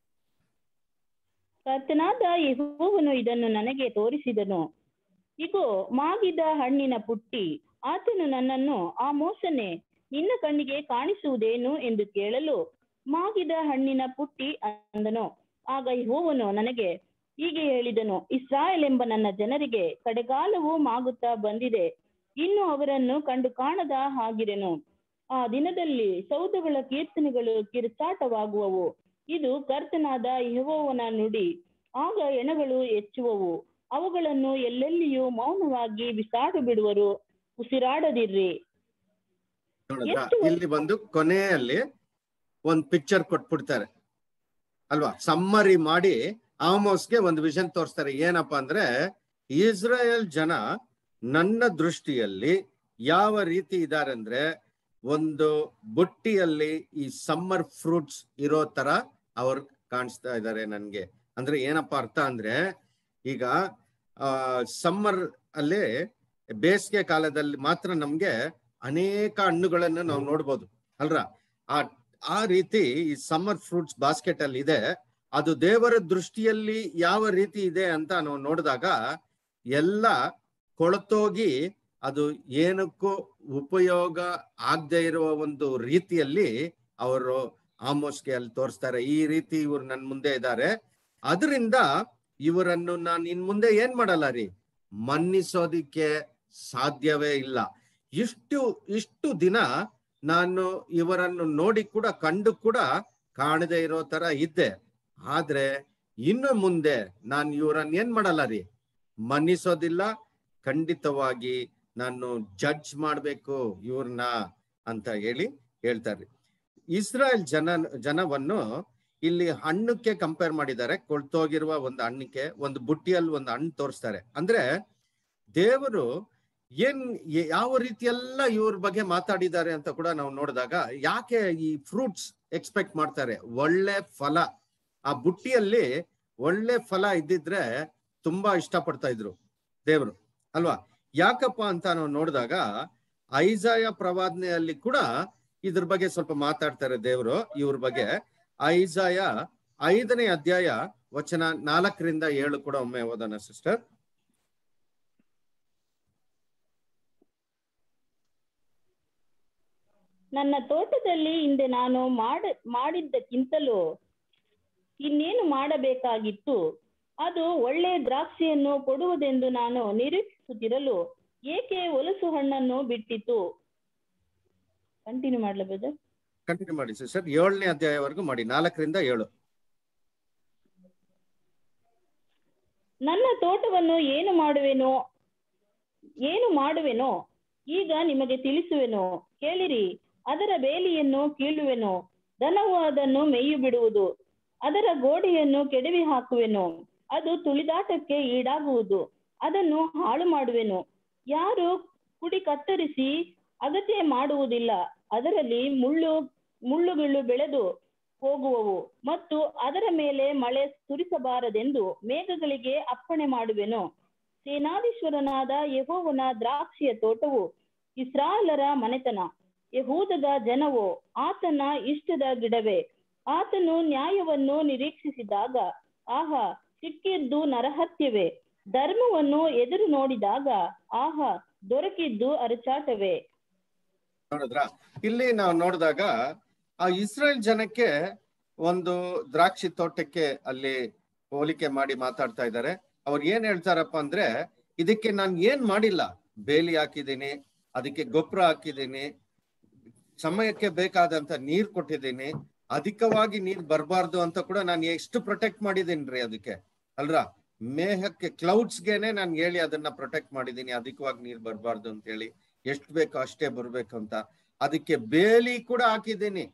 ಕರ್ತನಾದ ಯೆಹೋವನು ಇದನ್ನು ನನಗೆ ತೋರಿಸಿದನು. ಇಗೋ, ಮಾಗಿದ ಹಣ್ಣಿನ ಪುಟ್ಟಿ. ಆತನು ನನ್ನನ್ನು, ಆಮೋಸನೇ, ನಿನ್ನ ಕಣ್ಣಿಗೆ ಕಾಣಿಸುವುದೇನು ಎಂದು ಕೇಳಲು, ಮಾಗಿದ ಹಣ್ಣಿನ ಪುಟ್ಟಿ ಅಂದನು. ಆಗ ಯೆಹೋವನು ನನಗೆ ಹೀಗೆ ಹೇಳಿದನು, ಇಸ್ರಾಯೇಲ್ ಎಂಬ ನನ್ನ ಜನರಿಗೆ ಕಡೆಗಾಲವು ಮಾಗುತ್ತಾ ಬಂದಿದೆ. ಇನ್ನು ಅವರನ್ನು ಕಂಡು ಕಾಣದ ಹಾಗಿರೆನು. ಆ ದಿನದಲ್ಲಿ ಸೌದಗಳ ಕೀರ್ತನೆಗಳು ಕಿರುಚಾಟವಾಗುವವು. ಇದು ಕರ್ತನಾದ ಯೆಹೋವನ ನುಡಿ. ಆಗ ಹೆಣಗಳು ಹೆಚ್ಚುವವು, ಅವುಗಳನ್ನು ಎಲ್ಲೆಲ್ಲಿಯೂ ಮೌನವಾಗಿ ಬಿಸಾಡು ಬಿಡುವರು. ಉಸಿರಾಡದಿರ್ರಿ. ಇಲ್ಲಿ ಬಂದು ಕೊನೆಯಲ್ಲಿ ಒಂದ್ ಪಿಕ್ಚರ್ ಕೊಟ್ಬಿಡ್ತಾರೆ ಅಲ್ವಾ, ಸಮ್ಮರಿ ಮಾಡಿ ಆಮೋಸ್ಗೆ ಒಂದು ವಿಷನ್ ತೋರಿಸ್ತಾರೆ. ಏನಪ್ಪಾ ಅಂದ್ರೆ, ಇಸ್ರಾಯೇಲ್ ಜನ ನನ್ನ ದೃಷ್ಟಿಯಲ್ಲಿ ಯಾವ ರೀತಿ ಇದ್ದಾರೆ ಅಂದ್ರೆ, ಒಂದು ಬುಟ್ಟಿಯಲ್ಲಿ ಈ ಸಮ್ಮರ್ ಫ್ರೂಟ್ಸ್ ಇರೋ ತರ ಅವ್ರು ಕಾಣಿಸ್ತಾ ಇದ್ದಾರೆ ನನ್ಗೆ. ಅಂದ್ರೆ ಏನಪ್ಪಾ ಅರ್ಥ ಅಂದ್ರೆ, ಈಗ ಸಮ್ಮರ್ ಅಲ್ಲಿ, ಬೇಸಿಗೆ ಕಾಲದಲ್ಲಿ ಮಾತ್ರ ನಮ್ಗೆ ಅನೇಕ ಹಣ್ಣುಗಳನ್ನು ನಾವು ನೋಡ್ಬೋದು ಅಲ್ರ. ಆ ರೀತಿ ಈ ಸಮ್ಮರ್ ಫ್ರೂಟ್ಸ್ ಬಾಸ್ಕೆಟ್ ಅಲ್ಲಿ ಇದೆ. ಅದು ದೇವರ ದೃಷ್ಟಿಯಲ್ಲಿ ಯಾವ ರೀತಿ ಇದೆ ಅಂತ ನಾವು ನೋಡಿದಾಗ ಎಲ್ಲ ಕೊಳತೋಗಿ ಅದು ಏನಕ್ಕೂ ಉಪಯೋಗ ಆಗದೆ ಇರುವ ಒಂದು ರೀತಿಯಲ್ಲಿ ಅವರು ಆಮೋಸ್ಗೆ ಅಲ್ಲಿ ತೋರಿಸ್ತಾರೆ. ಈ ರೀತಿ ಇವ್ರು ನನ್ ಮುಂದೆ ಇದ್ದಾರೆ, ಅದರಿಂದ ಇವರನ್ನು ನಾನು ಇನ್ ಮುಂದೆ ಏನ್ ಮಾಡಲ್ಲ ರೀ, ಮನ್ನಿಸೋದಿಕ್ಕೆ ಸಾಧ್ಯವೇ ಇಲ್ಲ. ಇಷ್ಟು ದಿನ ನಾನು ಇವರನ್ನು ನೋಡಿ ಕೂಡ ಕಂಡು ಕೂಡ ಕಾಣದೇ ಇರೋ ತರ ಇದ್ದೆ. ಆದ್ರೆ ಇನ್ನು ಮುಂದೆ ನಾನು ಇವರನ್ನ ಏನ್ ಮಾಡಲ್ಲ ರೀ, ಮನ್ನಿಸೋದಿಲ್ಲ. ಖಂಡಿತವಾಗಿ ನಾನು ಜಡ್ಜ್ ಮಾಡ್ಬೇಕು ಇವ್ರನ್ನ ಅಂತ ಹೇಳ್ತಾರೆ. ಇಸ್ರಾಯೇಲ್ ಜನವನ್ನು ಇಲ್ಲಿ ಹಣ್ಣಕ್ಕೆ ಕಂಪೇರ್ ಮಾಡಿದ್ದಾರೆ. ಕೊಳ್ತೋಗಿರುವ ಒಂದು ಹಣ್ಣಕ್ಕೆ ಒಂದು ಬುಟ್ಟಿಯಲ್ಲಿ ಒಂದು ಹಣ್ಣು ತೋರಿಸ್ತಾರೆ. ಅಂದ್ರೆ ದೇವರು ಯಾವ ರೀತಿಯೆಲ್ಲ ಇವ್ರ ಬಗ್ಗೆ ಮಾತಾಡಿದ್ದಾರೆ ಅಂತ ಕೂಡ ನಾವು ನೋಡಿದಾಗ, ಯಾಕೆ ಈ ಫ್ರೂಟ್ಸ್ ಎಕ್ಸ್ಪೆಕ್ಟ್ ಮಾಡ್ತಾರೆ, ಒಳ್ಳೆ ಫಲ ಆ ಬುಟ್ಟಿಯಲ್ಲಿ ಒಳ್ಳೆ ಫಲ ಇದ್ದಿದ್ರೆ ತುಂಬಾ ಇಷ್ಟಪಡ್ತಾ ಇದ್ರು ದೇವರು ಅಲ್ವಾ. ಯಾಕಪ್ಪ ಅಂತ ನಾವು ನೋಡಿದಾಗ ಐಸಾಯ ಪ್ರವಾದನೆಯಲ್ಲಿ ಕೂಡ ಇದ್ರ ಬಗ್ಗೆ ಸ್ವಲ್ಪ ಮಾತಾಡ್ತಾರೆ ದೇವರು ಇವ್ರ ಬಗ್ಗೆ. ಐಸಾಯ 5ನೇ ಅಧ್ಯಾಯ ವಚನ 4ರಿಂದ 7 ಕೂಡ ಒಮ್ಮೆ ಓದೋಣ ಸಿಸ್ಟರ್. ನನ್ನ ತೋಟದಲ್ಲಿ ಹಿಂದೆ ನಾನು ಮಾಡಿದ್ದಕ್ಕಿಂತಲೂ ಇನ್ನೇನು ಮಾಡಬೇಕಾಗಿತ್ತು. ಅದು ಒಳ್ಳೆ ದ್ರಾಕ್ಷಿಯನ್ನು ಕೊಡುವುದೆಂದು ನಾನು ನಿರೀಕ್ಷಿಸುತ್ತಿರಲು ಏಕೆ ಹೊಲಸು ಹಣ್ಣನ್ನು ಬಿಟ್ಟಿತು. ಕಂಟಿನ್ಯೂ ಮಾಡ್ಲಬಹುದು? ಕಂಟಿನ್ಯೂ ಮಾಡಿ ಸಿಸ್ಟರ್, 7ನೇ ಅಧ್ಯಾಯವರೆಗೂ ಮಾಡಿ, 4ರಿಂದ 7. ನನ್ನ ತೋಟವನ್ನು ಏನು ಮಾಡುವೆನೋ ಈಗ ನಿಮಗೆ ತಿಳಿಸುವೆನು. ಕೇಳಿರಿ, ಅದರ ಬೇಲಿಯನ್ನು ಕೀಳುವೆನು, ದನವು ಅದನ್ನು ಮೇಯು ಬಿಡುವುದು, ಅದರ ಗೋಡೆಯನ್ನು ಕೆಡವಿ ಹಾಕುವೆನು, ಅದು ತುಳಿದಾಟಕ್ಕೆ ಈಡಾಗುವುದು, ಅದನ್ನು ಹಾಳು ಮಾಡುವೆನು. ಯಾರು ಕುಡಿ ಕತ್ತರಿಸಿ ಅಗತ್ಯ ಮಾಡುವುದಿಲ್ಲ. ಅದರಲ್ಲಿ ಮುಳ್ಳುಗಳು ಬೆಳೆದು ಹೋಗುವವು ಮತ್ತು ಅದರ ಮೇಲೆ ಮಳೆ ಸುರಿಸಬಾರದೆಂದು ಮೇಘಗಳಿಗೆ ಅಪ್ಪಣೆ ಮಾಡುವೆನು. ಸೇನಾಧೀಶ್ವರನಾದ ಯೆಹೋವನ ದ್ರಾಕ್ಷಿಯ ತೋಟವು ಇಸ್ರಾಯೇಲರ ಮನೆತನ, ಯೆಹೂದದ ಜನವೋ ಆತನ ಇಷ್ಟದ ಗಿಡವೇ. ಆತನು ನ್ಯಾಯವನ್ನು ನಿರೀಕ್ಷಿಸಿದಾಗ ಆಹಾ ಸಿಕ್ಕಿದ್ದು ನರಹತ್ಯವೇ. ಧರ್ಮವನ್ನು ಎದುರು ನೋಡಿದಾಗ ಆಹಾ ದೊರಕಿದ್ದು ಅರಚಾಟವೇ. ನೋಡಿದ್ರ, ಇಲ್ಲಿ ನಾವು ನೋಡಿದಾಗ ಆ ಇಸ್ರೇಲ್ ಜನಕ್ಕೆ ಒಂದು ದ್ರಾಕ್ಷಿ ತೋಟಕ್ಕೆ ಅಲ್ಲಿ ಹೋಲಿಕೆ ಮಾಡಿ ಮಾತಾಡ್ತಾ ಇದ್ದಾರೆ. ಅವ್ರು ಏನ್ ಹೇಳ್ತಾರಪ್ಪ ಅಂದ್ರೆ, ಇದಕ್ಕೆ ನಾನು ಏನ್ ಮಾಡಿಲ್ಲ, ಬೇಲಿ ಹಾಕಿದ್ದೀನಿ, ಅದಕ್ಕೆ ಗೊಬ್ಬರ ಹಾಕಿದ್ದೀನಿ, ಸಮಯಕ್ಕೆ ಬೇಕಾದಂತ ನೀರ್ ಕೊಟ್ಟಿದ್ದೀನಿ, ಅಧಿಕವಾಗಿ ನೀರ್ ಬರಬಾರ್ದು ಅಂತ ಕೂಡ ನಾನು ಎಷ್ಟು ಪ್ರೊಟೆಕ್ಟ್ ಮಾಡಿದ್ದೀನಿ ಅದಕ್ಕೆ ಅಲ್ರ. ಮೇಘಕ್ಕೆ ಕ್ಲೌಡ್ಸ್ಗೆನೆ ನಾನು ಹೇಳಿ ಅದನ್ನ ಪ್ರೊಟೆಕ್ಟ್ ಮಾಡಿದ್ದೀನಿ, ಅಧಿಕವಾಗಿ ನೀರ್ ಬರಬಾರ್ದು ಅಂತ ಹೇಳಿ, ಎಷ್ಟು ಬೇಕೋ ಅಷ್ಟೇ ಬರ್ಬೇಕು ಅಂತ. ಅದಕ್ಕೆ ಬೇಲಿ ಕೂಡ ಹಾಕಿದ್ದೀನಿ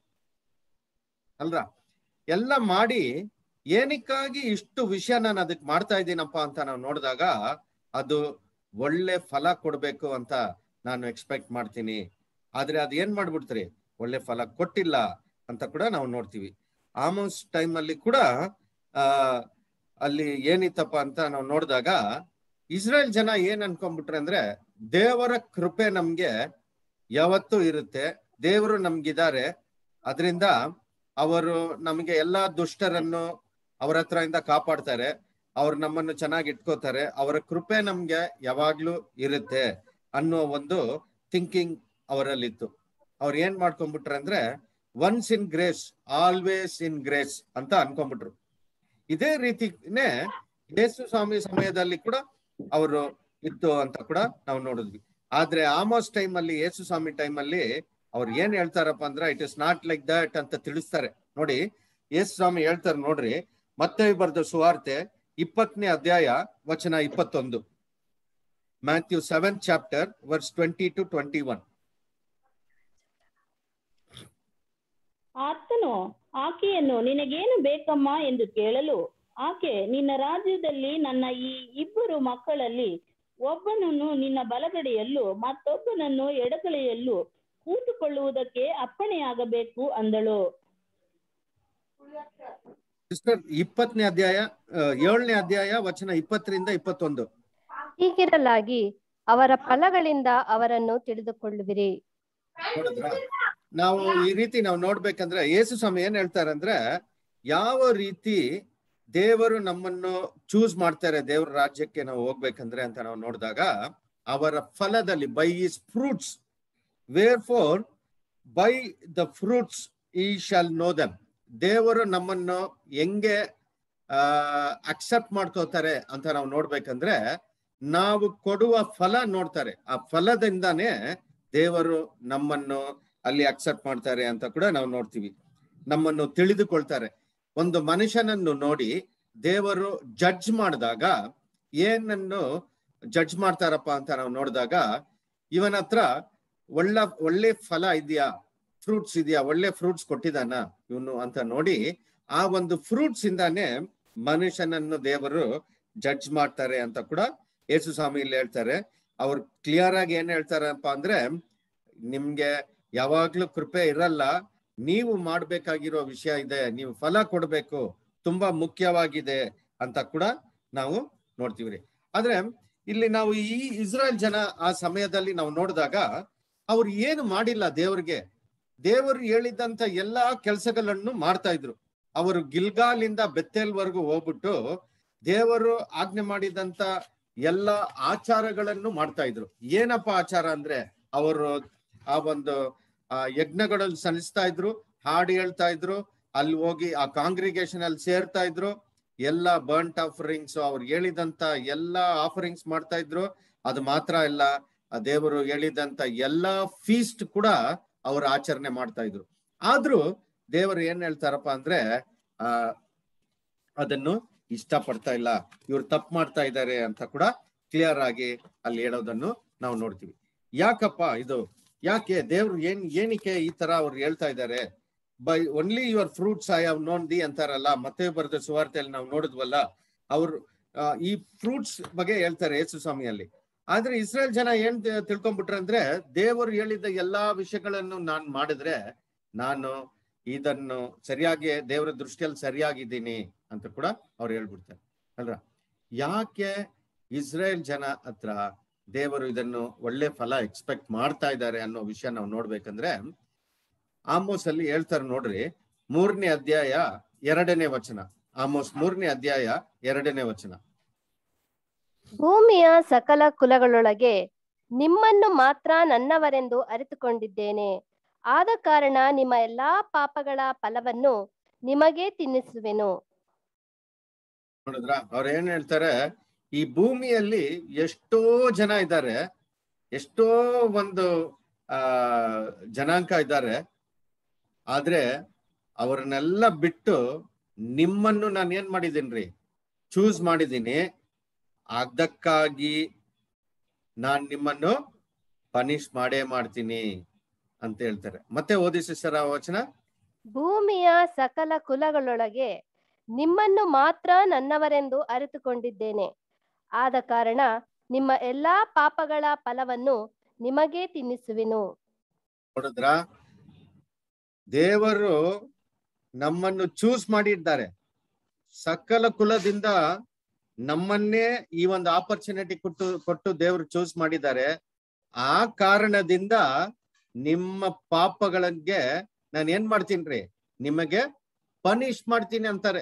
ಅಲ್ರ. ಎಲ್ಲ ಮಾಡಿ ಏನಕ್ಕಾಗಿ ಇಷ್ಟು ವಿಷಯ ನಾನು ಅದಕ್ಕೆ ಮಾಡ್ತಾ ಇದ್ದೀನಪ್ಪ ಅಂತ ನಾವು ನೋಡಿದಾಗ, ಅದು ಒಳ್ಳೆ ಫಲ ಕೊಡ್ಬೇಕು ಅಂತ ನಾನು ಎಕ್ಸ್ಪೆಕ್ಟ್ ಮಾಡ್ತೀನಿ. ಆದ್ರೆ ಅದ್ ಏನ್ ಮಾಡ್ಬಿಡ್ತೀರಿ, ಒಳ್ಳೆ ಫಲ ಕೊಟ್ಟಿಲ್ಲ ಅಂತ ಕೂಡ ನಾವು ನೋಡ್ತೀವಿ. ಆಮೋಸ್ ಟೈಮ್ ಅಲ್ಲಿ ಕೂಡ ಅಲ್ಲಿ ಏನಿತ್ತಪ್ಪ ಅಂತ ನಾವು ನೋಡಿದಾಗ, ಇಸ್ರೇಲ್ ಜನ ಏನ್ ಅನ್ಕೊಂಡ್ಬಿಟ್ರೆ ಅಂದ್ರೆ, ದೇವರ ಕೃಪೆ ನಮ್ಗೆ ಯಾವತ್ತೂ ಇರುತ್ತೆ, ದೇವರು ನಮ್ಗಿದ್ದಾರೆ, ಅದರಿಂದ ಅವರು ನಮ್ಗೆ ಎಲ್ಲಾ ದುಷ್ಟರನ್ನು ಅವ್ರ ಹತ್ರ ಇಂದ ಕಾಪಾಡ್ತಾರೆ, ಅವ್ರು ನಮ್ಮನ್ನು ಚೆನ್ನಾಗಿ ಇಟ್ಕೋತಾರೆ, ಅವರ ಕೃಪೆ ನಮ್ಗೆ ಯಾವಾಗ್ಲೂ ಇರುತ್ತೆ ಅನ್ನೋ ಒಂದು ಥಿಂಕಿಂಗ್ ಅವರಲ್ಲಿತ್ತು. ಅವ್ರು ಏನ್ ಮಾಡ್ಕೊಂಡ್ಬಿಟ್ರೆ ಅಂದ್ರೆ, once in grace always in grace ಅಂತ ಅನ್ಕೊಂಡ್ಬಿಟ್ರು. ಇದೇ ರೀತಿನೇ ಯೇಸು ಸ್ವಾಮಿ ಸಮಯದಲ್ಲಿ ಕೂಡ ಅವರು ಇತ್ತು ಅಂತ ಕೂಡ ನಾವು ನೋಡಿದ್ವಿ. ಆದ್ರೆ ಆಮೋಸ್ ಟೈಮ್ ಅಲ್ಲಿ, ಯೇಸು ಸ್ವಾಮಿ ಟೈಮ್ ಅಲ್ಲಿ ಅವ್ರು ಏನ್ ಹೇಳ್ತಾರಪ್ಪ ಅಂದ್ರೆ, it is not like that ಅಂತ ತಿಳಿಸ್ತಾರೆ. ನೋಡಿ, ಯೇಸು ಸ್ವಾಮಿ ಹೇಳ್ತಾರೆ ನೋಡ್ರಿ, ಮತ್ತೇಯು ಬರೆದ ಸುವಾರ್ತೆ 20ನೇ ಅಧ್ಯಾಯ ವಚನ 21. Matthew 7th chapter verse 20 to 21. ಆತನು ಆಕೆಯನ್ನು ನಿನಗೇನು ಬೇಕಮ್ಮ ಎಂದು ಕೇಳಲು, ಆಕೆ, ನಿನ್ನ ರಾಜ್ಯದಲ್ಲಿ ನನ್ನ ಈ 2 ಮಕ್ಕಳಲ್ಲಿ ಒಬ್ಬನನ್ನು ನಿನ್ನ ಬಲಗಡೆಯಲ್ಲೂ ಮತ್ತೊಬ್ಬನನ್ನು ಎಡಗಡೆಯಲ್ಲೂ ಕೂತುಕೊಳ್ಳುವುದಕ್ಕೆ ಅಪ್ಪಣೆಯಾಗಬೇಕು ಅಂದಳು. 20ನೇ ಅಧ್ಯಾಯ 7ನೇ ಅಧ್ಯಾಯ ವಚನ 20ರಿಂದ 21. ಹೀಗಿರಲಾಗಿ ಅವರ ಫಲಗಳಿಂದ ಅವರನ್ನು ತಿಳಿದುಕೊಳ್ಳುವಿರಿ. ನಾವು ಈ ರೀತಿ ನಾವು ನೋಡ್ಬೇಕಂದ್ರೆ, ಯೇಸು ಸ್ವಾಮಿ ಏನ್ ಹೇಳ್ತಾರೆ ಅಂದ್ರೆ, ಯಾವ ರೀತಿ ದೇವರು ನಮ್ಮನ್ನು ಚೂಸ್ ಮಾಡ್ತಾರೆ ದೇವರ ರಾಜ್ಯಕ್ಕೆ ನಾವು ಹೋಗ್ಬೇಕಂದ್ರೆ ಅಂತ ನಾವು ನೋಡಿದಾಗ, ಅವರ ಫಲದಲ್ಲಿ, by his fruits, wherefore by the fruits ye shall know them. ದೇವರು ನಮ್ಮನ್ನು ಹೆಂಗೆ ಅಕ್ಸೆಪ್ಟ್ ಮಾಡ್ಕೋತಾರೆ ಅಂತ ನಾವು ನೋಡ್ಬೇಕಂದ್ರೆ, ನಾವು ಕೊಡುವ ಫಲ ನೋಡ್ತಾರೆ. ಆ ಫಲದಿಂದಾನೇ ದೇವರು ನಮ್ಮನ್ನು ಅಲ್ಲಿ ಅಕ್ಸೆಪ್ಟ್ ಮಾಡ್ತಾರೆ ಅಂತ ಕೂಡ ನಾವು ನೋಡ್ತೀವಿ. ನಮ್ಮನ್ನು ತಿಳಿದುಕೊಳ್ತಾರೆ. ಒಂದು ಮನುಷ್ಯನನ್ನು ನೋಡಿ ದೇವರು ಜಡ್ಜ್ ಮಾಡಿದಾಗ ಏನನ್ನು ಜಡ್ಜ್ ಮಾಡ್ತಾರಪ್ಪ ಅಂತ ನಾವು ನೋಡಿದಾಗ, ಇವನ ಹತ್ರ ಒಳ್ಳೆ ಫಲ ಇದೆಯಾ, ಫ್ರೂಟ್ಸ್ ಇದೆಯಾ, ಒಳ್ಳೆ ಫ್ರೂಟ್ಸ್ ಕೊಟ್ಟಿದಾನ ಇವನು ಅಂತ ನೋಡಿ, ಆ ಒಂದು ಫ್ರೂಟ್ಸ್ ಇಂದಾನೆ ಮನುಷ್ಯನನ್ನು ದೇವರು ಜಡ್ಜ್ ಮಾಡ್ತಾರೆ ಅಂತ ಕೂಡ ಯೇಸು ಸ್ವಾಮಿ ಇಲ್ಲಿ ಹೇಳ್ತಾರೆ. ಅವ್ರು ಕ್ಲಿಯರ್ ಆಗಿ ಏನ್ ಹೇಳ್ತಾರಪ್ಪ ಅಂದ್ರೆ, ನಿಮ್ಗೆ ಯಾವಾಗ್ಲೂ ಕೃಪೆ ಇರಲ್ಲ, ನೀವು ಮಾಡ್ಬೇಕಾಗಿರೋ ವಿಷಯ ಇದೆ, ನೀವು ಫಲ ಕೊಡ್ಬೇಕು, ತುಂಬಾ ಮುಖ್ಯವಾಗಿದೆ ಅಂತ ಕೂಡ ನಾವು ನೋಡ್ತೀವಿ ರೀ. ಆದ್ರೆ ಇಲ್ಲಿ ನಾವು ಈ ಇಸ್ರಾಯೇಲ್ ಜನ ಆ ಸಮಯದಲ್ಲಿ ನಾವು ನೋಡಿದಾಗ ಅವ್ರು ಏನು ಮಾಡಿಲ್ಲ ದೇವ್ರಿಗೆ. ದೇವರು ಹೇಳಿದಂತ ಎಲ್ಲಾ ಕೆಲಸಗಳನ್ನು ಮಾಡ್ತಾ ಇದ್ರು. ಅವರು ಗಿಲ್ಗಾಲಿಂದ ಬೆತ್ತೇಲ್ವರೆಗೂ ಹೋಗ್ಬಿಟ್ಟು ದೇವರು ಆಜ್ಞೆ ಮಾಡಿದಂತ ಎಲ್ಲ ಆಚಾರಗಳನ್ನು ಮಾಡ್ತಾ ಇದ್ರು. ಏನಪ್ಪಾ ಆಚಾರ ಅಂದ್ರೆ, ಅವರು ಆ ಒಂದು ಯಜ್ಞಗಳಲ್ಲಿ ಸಲ್ಲಿಸ್ತಾ ಇದ್ರು, ಹಾಡು ಹೇಳ್ತಾ ಇದ್ರು, ಅಲ್ಲಿ ಹೋಗಿ ಆ ಕಾಂಗ್ರಿಗೇಷನ್ ಅಲ್ಲಿ ಸೇರ್ತಾ ಇದ್ರು, ಎಲ್ಲ ಬರ್ಂಟ್ ಆಫರಿಂಗ್ಸ್ ಅವ್ರು ಹೇಳಿದಂತ ಎಲ್ಲಾ ಆಫರಿಂಗ್ಸ್ ಮಾಡ್ತಾ ಇದ್ರು. ಅದು ಮಾತ್ರ ಅಲ್ಲ, ಆ ದೇವರು ಹೇಳಿದಂತ ಎಲ್ಲಾ ಫೀಸ್ಟ್ ಕೂಡ ಅವ್ರು ಆಚರಣೆ ಮಾಡ್ತಾ ಇದ್ರು. ಆದ್ರೂ ದೇವರು ಏನ್ ಹೇಳ್ತಾರಪ್ಪ ಅಂದ್ರೆ ಅದನ್ನು ಇಷ್ಟ ಪಡ್ತಾ ಇಲ್ಲ, ಇವ್ರು ತಪ್ಪು ಮಾಡ್ತಾ ಇದ್ದಾರೆ ಅಂತ ಕೂಡ ಕ್ಲಿಯರ್ ಆಗಿ ಅಲ್ಲಿ ಹೇಳೋದನ್ನು ನಾವು ನೋಡ್ತೀವಿ. ಯಾಕಪ್ಪ ಇದು, ಯಾಕೆ ದೇವ್ರು ಏನಕ್ಕೆ ಈ ತರ ಅವ್ರು ಹೇಳ್ತಾ ಇದ್ದಾರೆ? By only your fruits I have known the ಅಂತಾರಲ್ಲ, ಮತ್ತೆ ಬರೆದ ಸುವಾರ್ತೆಯಲ್ಲಿ ನಾವು ನೋಡಿದ್ವಲ್ಲ, ಅವ್ರು ಈ ಫ್ರೂಟ್ಸ್ ಬಗ್ಗೆ ಹೇಳ್ತಾರೆ ಯೇಸು ಸ್ವಾಮಿಯಲ್ಲಿ. ಆದ್ರೆ ಇಸ್ರೇಲ್ ಜನ ಏನ್ ತಿಳ್ಕೊಂಡ್ಬಿಟ್ರಂದ್ರೆ, ದೇವರು ಹೇಳಿದ ಎಲ್ಲಾ ವಿಷಯಗಳನ್ನು ನಾನು ಮಾಡಿದ್ರೆ ನಾನು ಇದನ್ನು ಸರಿಯಾಗಿ ದೇವರ ದೃಷ್ಟಿಯಲ್ಲಿ ಸರಿಯಾಗಿದ್ದೀನಿ ಅಂತ ಕೂಡ ಅವ್ರು ಹೇಳ್ಬಿಡ್ತಾರೆ ಅಲ್ರ. ಯಾಕೆ ಇಸ್ರೇಲ್ ಜನ ಹತ್ರ ದೇವರು ಇದನ್ನು ಒಳ್ಳೆ ಫಲ ಎಕ್ಸ್ಪೆಕ್ಟ್ ಮಾಡ್ತಾ ಇದ್ದಾರೆ ಅನ್ನೋ ವಿಷಯ ನಾವು ನೋಡ್ಬೇಕಂದ್ರೆ, ಆಮೋಸ್ ಅಲ್ಲಿ ಹೇಳ್ತಾರೆ ನೋಡ್ರಿ, 3ನೇ ಅಧ್ಯಾಯ 2ನೇ ವಚನ. ಆಮೋಸ್ 3ನೇ ಅಧ್ಯಾಯ 2ನೇ ವಚನ. ಭೂಮಿಯ ಸಕಲ ಕುಲಗಳೊಳಗೆ ನಿಮ್ಮನ್ನು ಮಾತ್ರ ನನ್ನವರೆಂದು ಅರಿತುಕೊಂಡಿದ್ದೇನೆ. ಆದ ಕಾರಣ ನಿಮ್ಮ ಎಲ್ಲಾ ಪಾಪಗಳ ಫಲವನ್ನು ನಿಮಗೆ ತಿನ್ನಿಸುವೆನು. ನೋಡಿದ್ರ, ಅವ್ರು ಏನ್ ಹೇಳ್ತಾರೆ, ಈ ಭೂಮಿಯಲ್ಲಿ ಎಷ್ಟೋ ಜನ ಇದ್ದಾರೆ, ಎಷ್ಟೋ ಒಂದು ಜನಾಂಗ ಇದ್ದಾರೆ, ಆದ್ರೆ ಅವ್ರನ್ನೆಲ್ಲ ಬಿಟ್ಟು ನಿಮ್ಮನ್ನು ನಾನು ಏನ್ ಮಾಡಿದೀನಿ, ಚೂಸ್ ಮಾಡಿದ್ದೀನಿ. ಅದಕ್ಕಾಗಿ ನಾನ್ ನಿಮ್ಮನ್ನು ಪನಿಷ್ ಮಾಡೇ ಮಾಡ್ತೀನಿ ಅಂತ ಹೇಳ್ತಾರೆ. ಮತ್ತೆ ಓದಿ ಸಿಸ್ಟರ್ ಆ ವಚನ. ಭೂಮಿಯ ಸಕಲ ಕುಲಗಳೊಳಗೆ ನಿಮ್ಮನ್ನು ಮಾತ್ರ ನನ್ನವರೆಂದು ಅರಿತುಕೊಂಡಿದ್ದೇನೆ. ಆದ ಕಾರಣ ನಿಮ್ಮ ಎಲ್ಲಾ ಪಾಪಗಳ ಫಲವನ್ನು ನಿಮಗೆ ತಿನ್ನಿಸುವೆನು. ನೋಡಿದ್ರ, ದೇವರು ನಮ್ಮನ್ನು ಚೂಸ್ ಮಾಡಿದ್ದಾರೆ. ಸಕಲ ಕುಲದಿಂದ ನಮ್ಮನ್ನೇ ಈ ಒಂದು ಆಪರ್ಚುನಿಟಿ ಕೊಟ್ಟು ದೇವರು ಚೂಸ್ ಮಾಡಿದ್ದಾರೆ. ಆ ಕಾರಣದಿಂದ ನಿಮ್ಮ ಪಾಪಗಳಿಗೆ ನಾನು ಏನ್ ಮಾಡ್ತೀನಿ, ನಿಮಗೆ ಪನಿಷ್ ಮಾಡ್ತೀನಿ ಅಂತಾರೆ.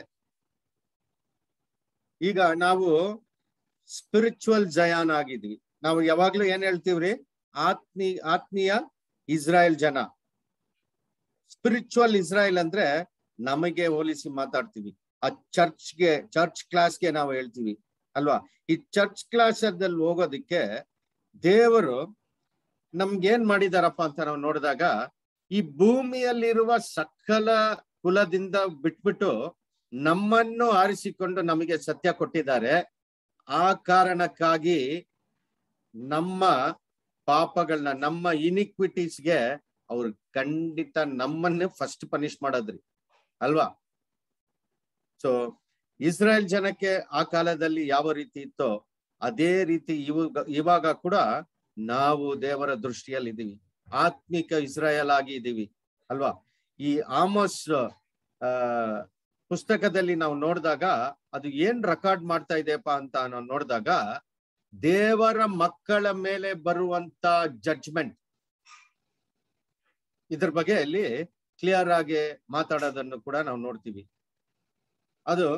ಈಗ ನಾವು ಸ್ಪಿರಿಚುವಲ್ ಜಯಾನ್ ಆಗಿದ್ವಿ. ನಾವು ಯಾವಾಗ್ಲೂ ಏನ್ ಹೇಳ್ತೀವ್ರಿ, ಆತ್ಮೀಯ ಇಸ್ರಾಯೇಲ್ ಜನ. ಸ್ಪಿರಿಚುವಲ್ ಇಸ್ರಾಯೇಲ್ ಅಂದ್ರೆ ನಮಗೆ ಹೋಲಿಸಿ ಮಾತಾಡ್ತೀವಿ. ಆ ಚರ್ಚ್ ಕ್ಲಾಸ್ಗೆ ನಾವು ಹೇಳ್ತೀವಿ ಅಲ್ವಾ. ಈ ಚರ್ಚ್ ಕ್ಲಾಸ್ ಅಲ್ಲಿ ಹೋಗೋದಿಕ್ಕೆ ದೇವರು ನಮ್ಗೆ ಏನ್ ಮಾಡಿದಾರಪ್ಪ ಅಂತ ನಾವು ನೋಡಿದಾಗ, ಈ ಭೂಮಿಯಲ್ಲಿರುವ ಸಕಲ ಕುಲದಿಂದ ಬಿಟ್ಬಿಟ್ಟು ನಮ್ಮನ್ನು ಆರಿಸಿಕೊಂಡು ನಮಗೆ ಸತ್ಯ ಕೊಟ್ಟಿದ್ದಾರೆ. ಆ ಕಾರಣಕ್ಕಾಗಿ ನಮ್ಮ ಪಾಪಗಳನ್ನ, ನಮ್ಮ ಇನಿಕ್ವಿಟೀಸ್ಗೆ ಅವ್ರು ಖಂಡಿತ ನಮ್ಮನ್ನೇ ಫಸ್ಟ್ ಪನಿಷ್ ಮಾಡೋದ್ರಿ ಅಲ್ವಾ. ಸೊ ಇಸ್ರಾಯೇಲ್ ಜನಕ್ಕೆ ಆ ಕಾಲದಲ್ಲಿ ಯಾವ ರೀತಿ ಇತ್ತೋ ಅದೇ ರೀತಿ ಇವಾಗ ಕೂಡ ನಾವು ದೇವರ ದೃಷ್ಟಿಯಲ್ಲಿ ಇದೀವಿ, ಆತ್ಮಿಕ ಇಸ್ರಾಯೇಲ್ ಆಗಿ ಇದೀವಿ ಅಲ್ವಾ. ಈ ಆಮೋಸ್ ಪುಸ್ತಕದಲ್ಲಿ ನಾವು ನೋಡಿದಾಗ ಅದು ಏನ್ ರೆಕಾರ್ಡ್ ಮಾಡ್ತಾ ಇದೆಯಪ್ಪ ಅಂತ ನಾವು ನೋಡಿದಾಗ, ದೇವರ ಮಕ್ಕಳ ಮೇಲೆ ಬರುವಂತ ಜಡ್ಜ್ಮೆಂಟ್, ಇದ್ರ ಬಗ್ಗೆ ಅಲ್ಲಿ ಕ್ಲಿಯರ್ ಆಗಿ ಮಾತಾಡೋದನ್ನು ಕೂಡ ನಾವು ನೋಡ್ತೀವಿ. ಅದು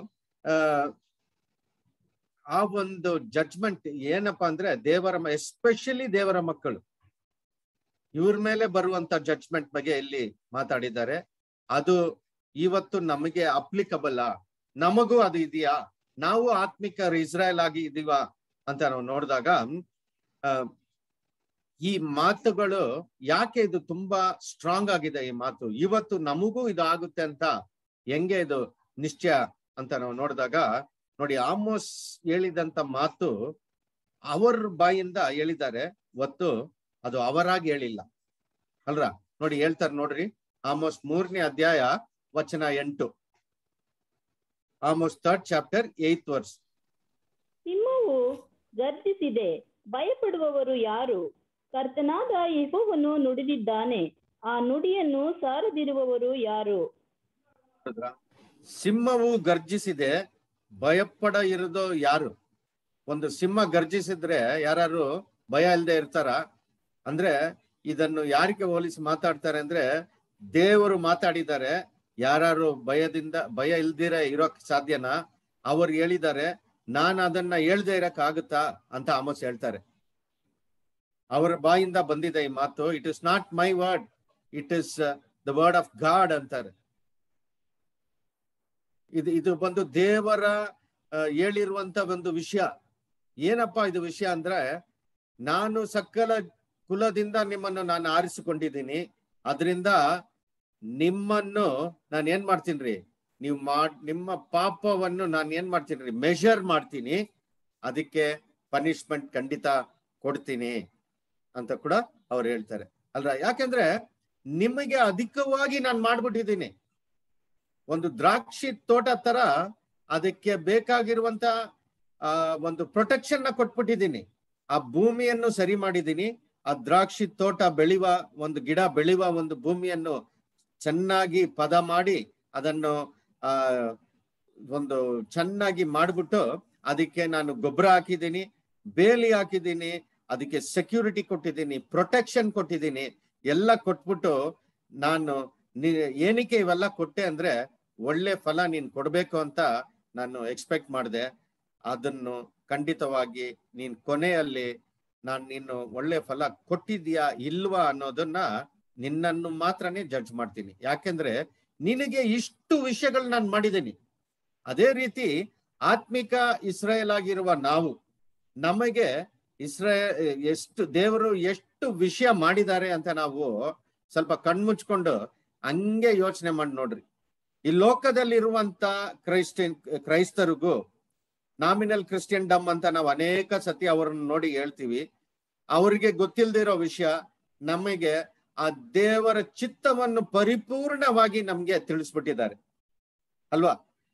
ಆ ಒಂದು ಜಡ್ಜ್ಮೆಂಟ್ ಏನಪ್ಪಾ ಅಂದ್ರೆ, ಎಸ್ಪೆಷಲಿ ದೇವರ ಮಕ್ಕಳು, ಇವ್ರ ಮೇಲೆ ಬರುವಂತ ಜಡ್ಜ್ಮೆಂಟ್ ಬಗ್ಗೆ ಇಲ್ಲಿ ಮಾತಾಡಿದ್ದಾರೆ. ಅದು ಇವತ್ತು ನಮಗೆ ಅಪ್ಲಿಕಬಲ್, ನಮಗೂ ಅದು ಇದೆಯಾ, ನಾವು ಆತ್ಮಿಕ ಇಸ್ರಾಯೇಲ್ ಆಗಿ ಇದೀವ ಅಂತ ನಾವು ನೋಡಿದಾಗ, ಈ ಮಾತುಗಳು ಯಾಕೆ ಇದು ತುಂಬಾ ಸ್ಟ್ರಾಂಗ್ ಆಗಿದೆ, ಈ ಮಾತು ಇವತ್ತು ನಮಗೂ ಇದು ಆಗುತ್ತೆ ಅಂತ ಹೆಂಗೆ ಇದು ನಿಶ್ಚಯ ಅಂತ ನಾವು ನೋಡಿದಾಗ, ನೋಡಿ ಆಮೋಸ್ ಹೇಳಿದಂತ ಮಾತು ಅವ್ರ ಬಾಯಿಂದ ಹೇಳಿದ್ದಾರೆ, ಹೊತ್ತು ಅದು ಅವರಾಗಿ ಹೇಳಿಲ್ಲ ಅಲ್ರ. ನೋಡಿ ಹೇಳ್ತಾರೆ ನೋಡ್ರಿ, ಆಮೋಸ್ 3ನೇ ಅಧ್ಯಾಯ ವಚನ 8. Amos 3rd chapter 8th verse. ಸಿಂಹವು ಗರ್ಜಿಸಿದೆ, ಭಯಪಡುವವರು ಯಾರು? ಕರ್ತನಾದ ಯೆಹೋವನು ನುಡಿದಿದ್ದಾನೆ, ಆ ನುಡಿಯನ್ನು ಸಾರದಿರುವವರು ಯಾರು? ಸಿಂಹವು ಗರ್ಜಿಸಿದೆ, ಭಯಪಡ ಇರೋದು ಯಾರು? ಒಂದು ಸಿಂಹ ಗರ್ಜಿಸಿದ್ರೆ ಯಾರು ಭಯ ಇಲ್ಲದೆ ಇರ್ತಾರ? ಅಂದ್ರೆ ಇದನ್ನು ಯಾರಿಗೆ ಹೋಲಿಸಿ ಮಾತಾಡ್ತಾರೆ ಅಂದ್ರೆ, ದೇವರು ಮಾತಾಡಿದ್ದಾರೆ. ಯಾರು ಭಯ ಇಲ್ದಿರ ಇರೋಕ್ ಸಾಧ್ಯನಾ? ಅವ್ರು ಹೇಳಿದ್ದಾರೆ, ನಾನು ಅದನ್ನ ಹೇಳ್ದೆ ಇರಕ್ ಆಗುತ್ತಾ ಅಂತ ಆಮೋಸ್ ಹೇಳ್ತಾರೆ. ಅವರ ಬಾಯಿಂದ ಬಂದಿದೆ ಈ ಮಾತು. It is not my word, it is the word of God ಅಂತಾರೆ. ಇದು ಬಂದು ದೇವರ ಹೇಳಿರುವಂತ ಒಂದು ವಿಷಯ. ಏನಪ್ಪಾ ಇದು ವಿಷಯ ಅಂದ್ರೆ, ನಾನು ಸಕಲ ಕುಲದಿಂದ ನಿಮ್ಮನ್ನು ನಾನು ಆರಿಸಿಕೊಂಡಿದ್ದೀನಿ, ಅದರಿಂದ ನಿಮ್ಮನ್ನು ನಾನು ಏನ್ ಮಾಡ್ತೀನಿ, ನಿಮ್ಮ ಪಾಪವನ್ನು ನಾನು ಏನ್ ಮಾಡ್ತೀನಿ, ಮೆಷರ್ ಮಾಡ್ತೀನಿ, ಅದಕ್ಕೆ ಪನಿಷ್ಮೆಂಟ್ ಖಂಡಿತ ಕೊಡ್ತೀನಿ ಅಂತ ಕೂಡ ಅವ್ರು ಹೇಳ್ತಾರೆ ಅಲ್ರ. ಯಾಕೆಂದ್ರೆ ನಿಮಗೆ ಅಧಿಕವಾಗಿ ನಾನು ಮಾಡ್ಬಿಟ್ಟಿದ್ದೀನಿ. ಒಂದು ದ್ರಾಕ್ಷಿ ತೋಟ ತರ ಅದಕ್ಕೆ ಬೇಕಾಗಿರುವಂತ ಒಂದು ಪ್ರೊಟೆಕ್ಷನ್ ನ ಕೊಟ್ಬಿಟ್ಟಿದ್ದೀನಿ. ಆ ಭೂಮಿಯನ್ನು ಸರಿ ಮಾಡಿದ್ದೀನಿ. ಆ ದ್ರಾಕ್ಷಿ ತೋಟ ಬೆಳೆಯುವ, ಒಂದು ಗಿಡ ಬೆಳೆಯುವ ಒಂದು ಭೂಮಿಯನ್ನು ಚೆನ್ನಾಗಿ ಪದ ಮಾಡಿ, ಅದನ್ನು ಒಂದು ಚೆನ್ನಾಗಿ ಮಾಡ್ಬಿಟ್ಟು ಅದಕ್ಕೆ ನಾನು ಗೊಬ್ಬರ ಹಾಕಿದ್ದೀನಿ, ಬೇಲಿ ಹಾಕಿದ್ದೀನಿ, ಅದಕ್ಕೆ ಸೆಕ್ಯೂರಿಟಿ ಕೊಟ್ಟಿದ್ದೀನಿ, ಪ್ರೊಟೆಕ್ಷನ್ ಕೊಟ್ಟಿದ್ದೀನಿ, ಎಲ್ಲ ಕೊಟ್ಬಿಟ್ಟು ನಾನು ಏನಕ್ಕೆ ಇವೆಲ್ಲ ಕೊಟ್ಟೆ ಅಂದ್ರೆ, ಒಳ್ಳೆ ಫಲ ನೀನ್ ಕೊಡ್ಬೇಕು ಅಂತ ನಾನು ಎಕ್ಸ್ಪೆಕ್ಟ್ ಮಾಡಿದೆ. ಅದನ್ನು ಖಂಡಿತವಾಗಿ ನೀನ್ ಕೊನೆಯಲ್ಲಿ ನೀನು ಒಳ್ಳೆ ಫಲ ಕೊಟ್ಟಿದ್ಯಾ ಇಲ್ವಾ ಅನ್ನೋದನ್ನ ನಿನ್ನನ್ನು ಮಾತ್ರನೇ ಜಡ್ಜ್ ಮಾಡ್ತೀನಿ. ಯಾಕೆಂದ್ರೆ ನಿನಗೆ ಇಷ್ಟು ವಿಷಯಗಳು ನಾನು ಮಾಡಿದ್ದೀನಿ. ಅದೇ ರೀತಿ ಆತ್ಮಿಕ ಇಸ್ರಾಯೇಲ್ ಆಗಿರುವ ನಾವು, ನಮಗೆ ದೇವರು ಎಷ್ಟು ವಿಷಯ ಮಾಡಿದ್ದಾರೆ ಅಂತ ನಾವು ಸ್ವಲ್ಪ ಕಣ್ಮುಚ್ಕೊಂಡು ಹಂಗೆ ಯೋಚನೆ ಮಾಡಿ ನೋಡ್ರಿ. ಈ ಲೋಕದಲ್ಲಿರುವಂತ ಕ್ರೈಸ್ತರಿಗೂ ನಾಮಿನಲ್ ಕ್ರಿಶ್ಚಿಯನ್ ಡಮ್ ಅಂತ ನಾವು ಅನೇಕ ಸತಿ ಅವರನ್ನು ನೋಡಿ ಹೇಳ್ತೀವಿ. ಅವರಿಗೆ ಗೊತ್ತಿಲ್ಲದಿರೋ ವಿಷಯ ನಮಗೆ ಆ ದೇವರ ಚಿತ್ತವನ್ನು ಪರಿಪೂರ್ಣವಾಗಿ ನಮ್ಗೆ ತಿಳಿಸ್ಬಿಟ್ಟಿದ್ದಾರೆ ಅಲ್ವಾ.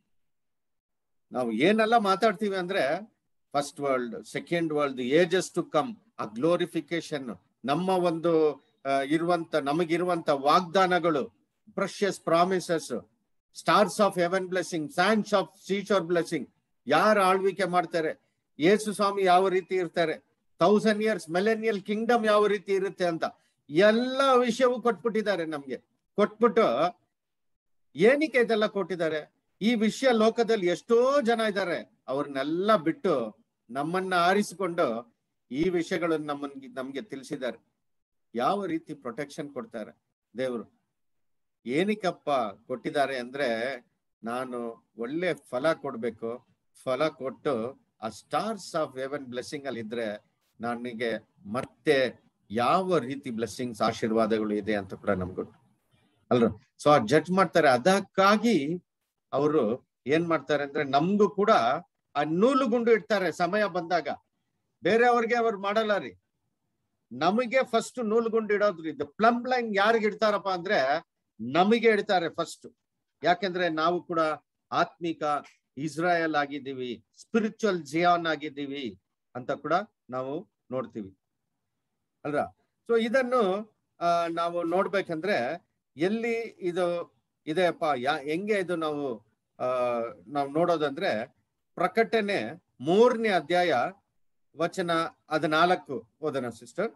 ನಾವು ಏನೆಲ್ಲ ಮಾತಾಡ್ತೀವಿ ಅಂದ್ರೆ, first world, second world, ages to come, ಆ ಗ್ಲೋರಿಫಿಕೇಶನ್, ನಮ್ಮ ಒಂದು ನಮಗಿರುವಂತ ವಾಗ್ದಾನಗಳು, precious promises, stars of heaven blessing, sands of seashore blessing, ಯಾರು ಆಳ್ವಿಕೆ ಮಾಡ್ತಾರೆ, ಯೇಸು ಸ್ವಾಮಿ ಯಾವ ರೀತಿ ಇರ್ತಾರೆ, 1000 years ಮಿಲೆನಿಯಲ್ ಕಿಂಗ್ಡಮ್ ಯಾವ ರೀತಿ ಇರುತ್ತೆ ಅಂತ ಎಲ್ಲ ವಿಷಯವೂ ಕೊಟ್ಬಿಟ್ಟಿದ್ದಾರೆ ನಮ್ಗೆ. ಕೊಟ್ಬಿಟ್ಟು ಏನಕ್ಕೆ ಇದೆಲ್ಲ ಕೊಟ್ಟಿದ್ದಾರೆ? ಈ ವಿಷಯ ಲೋಕದಲ್ಲಿ ಎಷ್ಟೋ ಜನ ಇದ್ದಾರೆ, ಅವ್ರನ್ನೆಲ್ಲ ಬಿಟ್ಟು ನಮ್ಮನ್ನ ಆರಿಸಿಕೊಂಡು ಈ ವಿಷಯಗಳನ್ನು ನಮ್ಗೆ ತಿಳಿಸಿದ್ದಾರೆ. ಯಾವ ರೀತಿ ಪ್ರೊಟೆಕ್ಷನ್ ಕೊಡ್ತಾರೆ ದೇವರು? ಏನಕ್ಕಪ್ಪ ಕೊಟ್ಟಿದ್ದಾರೆ ಅಂದ್ರೆ, ನಾನು ಒಳ್ಳೆ ಫಲ ಕೊಡ್ಬೇಕು, ಫಲ ಕೊಟ್ಟು ಆ ಸ್ಟಾರ್ಸ್ ಆಫ್ ಹೆವೆನ್ ಬ್ಲೆಸ್ಸಿಂಗ್ ಅಲ್ಲಿ ಇದ್ರೆ ನನಗೆ ಮತ್ತೆ ಯಾವ ರೀತಿ ಬ್ಲೆಸ್ಸಿಂಗ್ಸ್, ಆಶೀರ್ವಾದಗಳು ಇದೆ ಅಂತ ಕೂಡ ನಮ್ಗೆ ಗೊತ್ತು ಅಲ್ರ. ಸೊ ಆ ಜಡ್ಜ್ ಮಾಡ್ತಾರೆ. ಅದಕ್ಕಾಗಿ ಅವರು ಏನ್ ಮಾಡ್ತಾರೆ ಅಂದ್ರೆ, ನಮ್ಗೂ ಕೂಡ ಆ ನೂಲುಗುಂಡು ಇಡ್ತಾರೆ ಸಮಯ ಬಂದಾಗ. ಬೇರೆಯವ್ರಿಗೆ ಅವ್ರು ಮಾಡಲ್ಲ ರೀ, ನಮಗೆ ಫಸ್ಟ್ ನೂಲುಗುಂಡು ಇಡೋದ್ರಿ. ಪ್ಲಮ್ ಲೈನ್ ಯಾರಿಗೆ ಇಡ್ತಾರಪ್ಪ ಅಂದ್ರೆ, ನಮಗೆ ಇಡ್ತಾರೆ ಫಸ್ಟ್. ಯಾಕೆಂದ್ರೆ ನಾವು ಕೂಡ ಆತ್ಮಿಕ ಇಸ್ರಾಯೇಲ್ ಆಗಿದ್ದೀವಿ, ಸ್ಪಿರಿಚುವಲ್ ಜಿಯಾನ್ ಆಗಿದ್ದೀವಿ ಅಂತ ಕೂಡ ನಾವು ನೋಡ್ತೀವಿ ಅಲ್ರ. ಸೊ ಇದನ್ನು ನಾವು ನೋಡ್ಬೇಕಂದ್ರೆ ಎಲ್ಲಿ ಇದು ಇದೆಯಪ್ಪ, ಹೆಂಗೆ ಇದು ನಾವು ನೋಡೋದಂದ್ರೆ, ಪ್ರಕಟಣೆ 3ನೇ ಅಧ್ಯಾಯ ವಚನ 14 ಓದೋಣ ಸಿಸ್ಟರ್.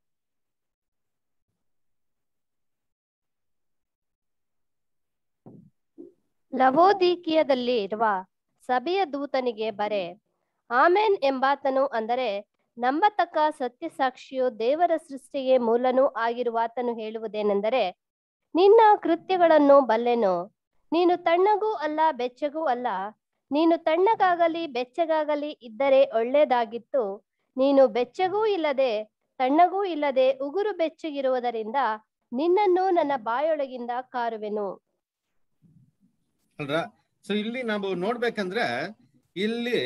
ಲವೋದಿಕೀಯದಲ್ಲಿ ಇರುವ ಸಭೆಯ ದೂತನಿಗೆ ಬರೆ, ಆಮೆನ್ ಎಂಬಾತನು, ಅಂದರೆ ನಂಬತಕ್ಕ ಸತ್ಯಸಾಕ್ಷಿಯು ದೇವರ ಸೃಷ್ಟಿಗೆ ಮೂಲನೂ ಆಗಿರುವಾತನು ಹೇಳುವುದೇನೆಂದರೆ, ನಿನ್ನ ಕೃತ್ಯಗಳನ್ನು ಬಲ್ಲೆನು, ನೀನು ತಣ್ಣಗೂ ಅಲ್ಲ ಬೆಚ್ಚಗೂ ಅಲ್ಲ. ನೀನು ತಣ್ಣಗಾಗಲಿ ಬೆಚ್ಚಗಾಗಲಿ ಇದ್ದರೆ ಒಳ್ಳೆಯದಾಗಿತ್ತು. ನೀನು ಬೆಚ್ಚಗೂ ಇಲ್ಲದೆ ತಣ್ಣಗೂ ಇಲ್ಲದೆ ಉಗುರು ಬೆಚ್ಚಗಿರುವುದರಿಂದ ನಿನ್ನನ್ನು ನನ್ನ ಬಾಯೊಳಗಿಂದ ಕಾರುವೆನು. ಅಲ್ರ. ಸೊ ಇಲ್ಲಿ ನಾವು ನೋಡ್ಬೇಕಂದ್ರೆ, ಇಲ್ಲಿ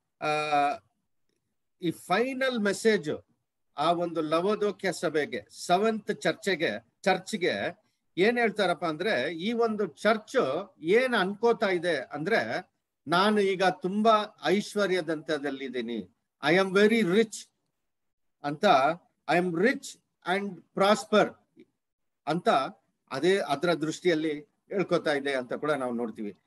ಈ ಫೈನಲ್ ಮೆಸೇಜ್ ಆ ಒಂದು ಲವೋದಿಕೀಯ ಸಭೆಗೆ, 7th ಚರ್ಚ್ಗೆ ಏನ್ ಹೇಳ್ತಾರಪ್ಪ ಅಂದ್ರೆ, ಈ ಒಂದು ಚರ್ಚ್ ಏನ್ ಅನ್ಕೋತಾ ಇದೆ ಅಂದ್ರೆ, ನಾನು ಈಗ ತುಂಬಾ ಐಶ್ವರ್ಯದಂತದಲ್ಲಿದ್ದೀನಿ, ಐ ಆಮ್ ವೆರಿ ರಿಚ್ ಅಂತ, I am rich and prosper ಅಂತ ಅದರ ದೃಷ್ಟಿಯಲ್ಲಿ ಹೇಳ್ಕೊತಾ ಇದೆ ಅಂತ ಕೂಡ ನಾವು ನೋಡ್ತೀವಿ.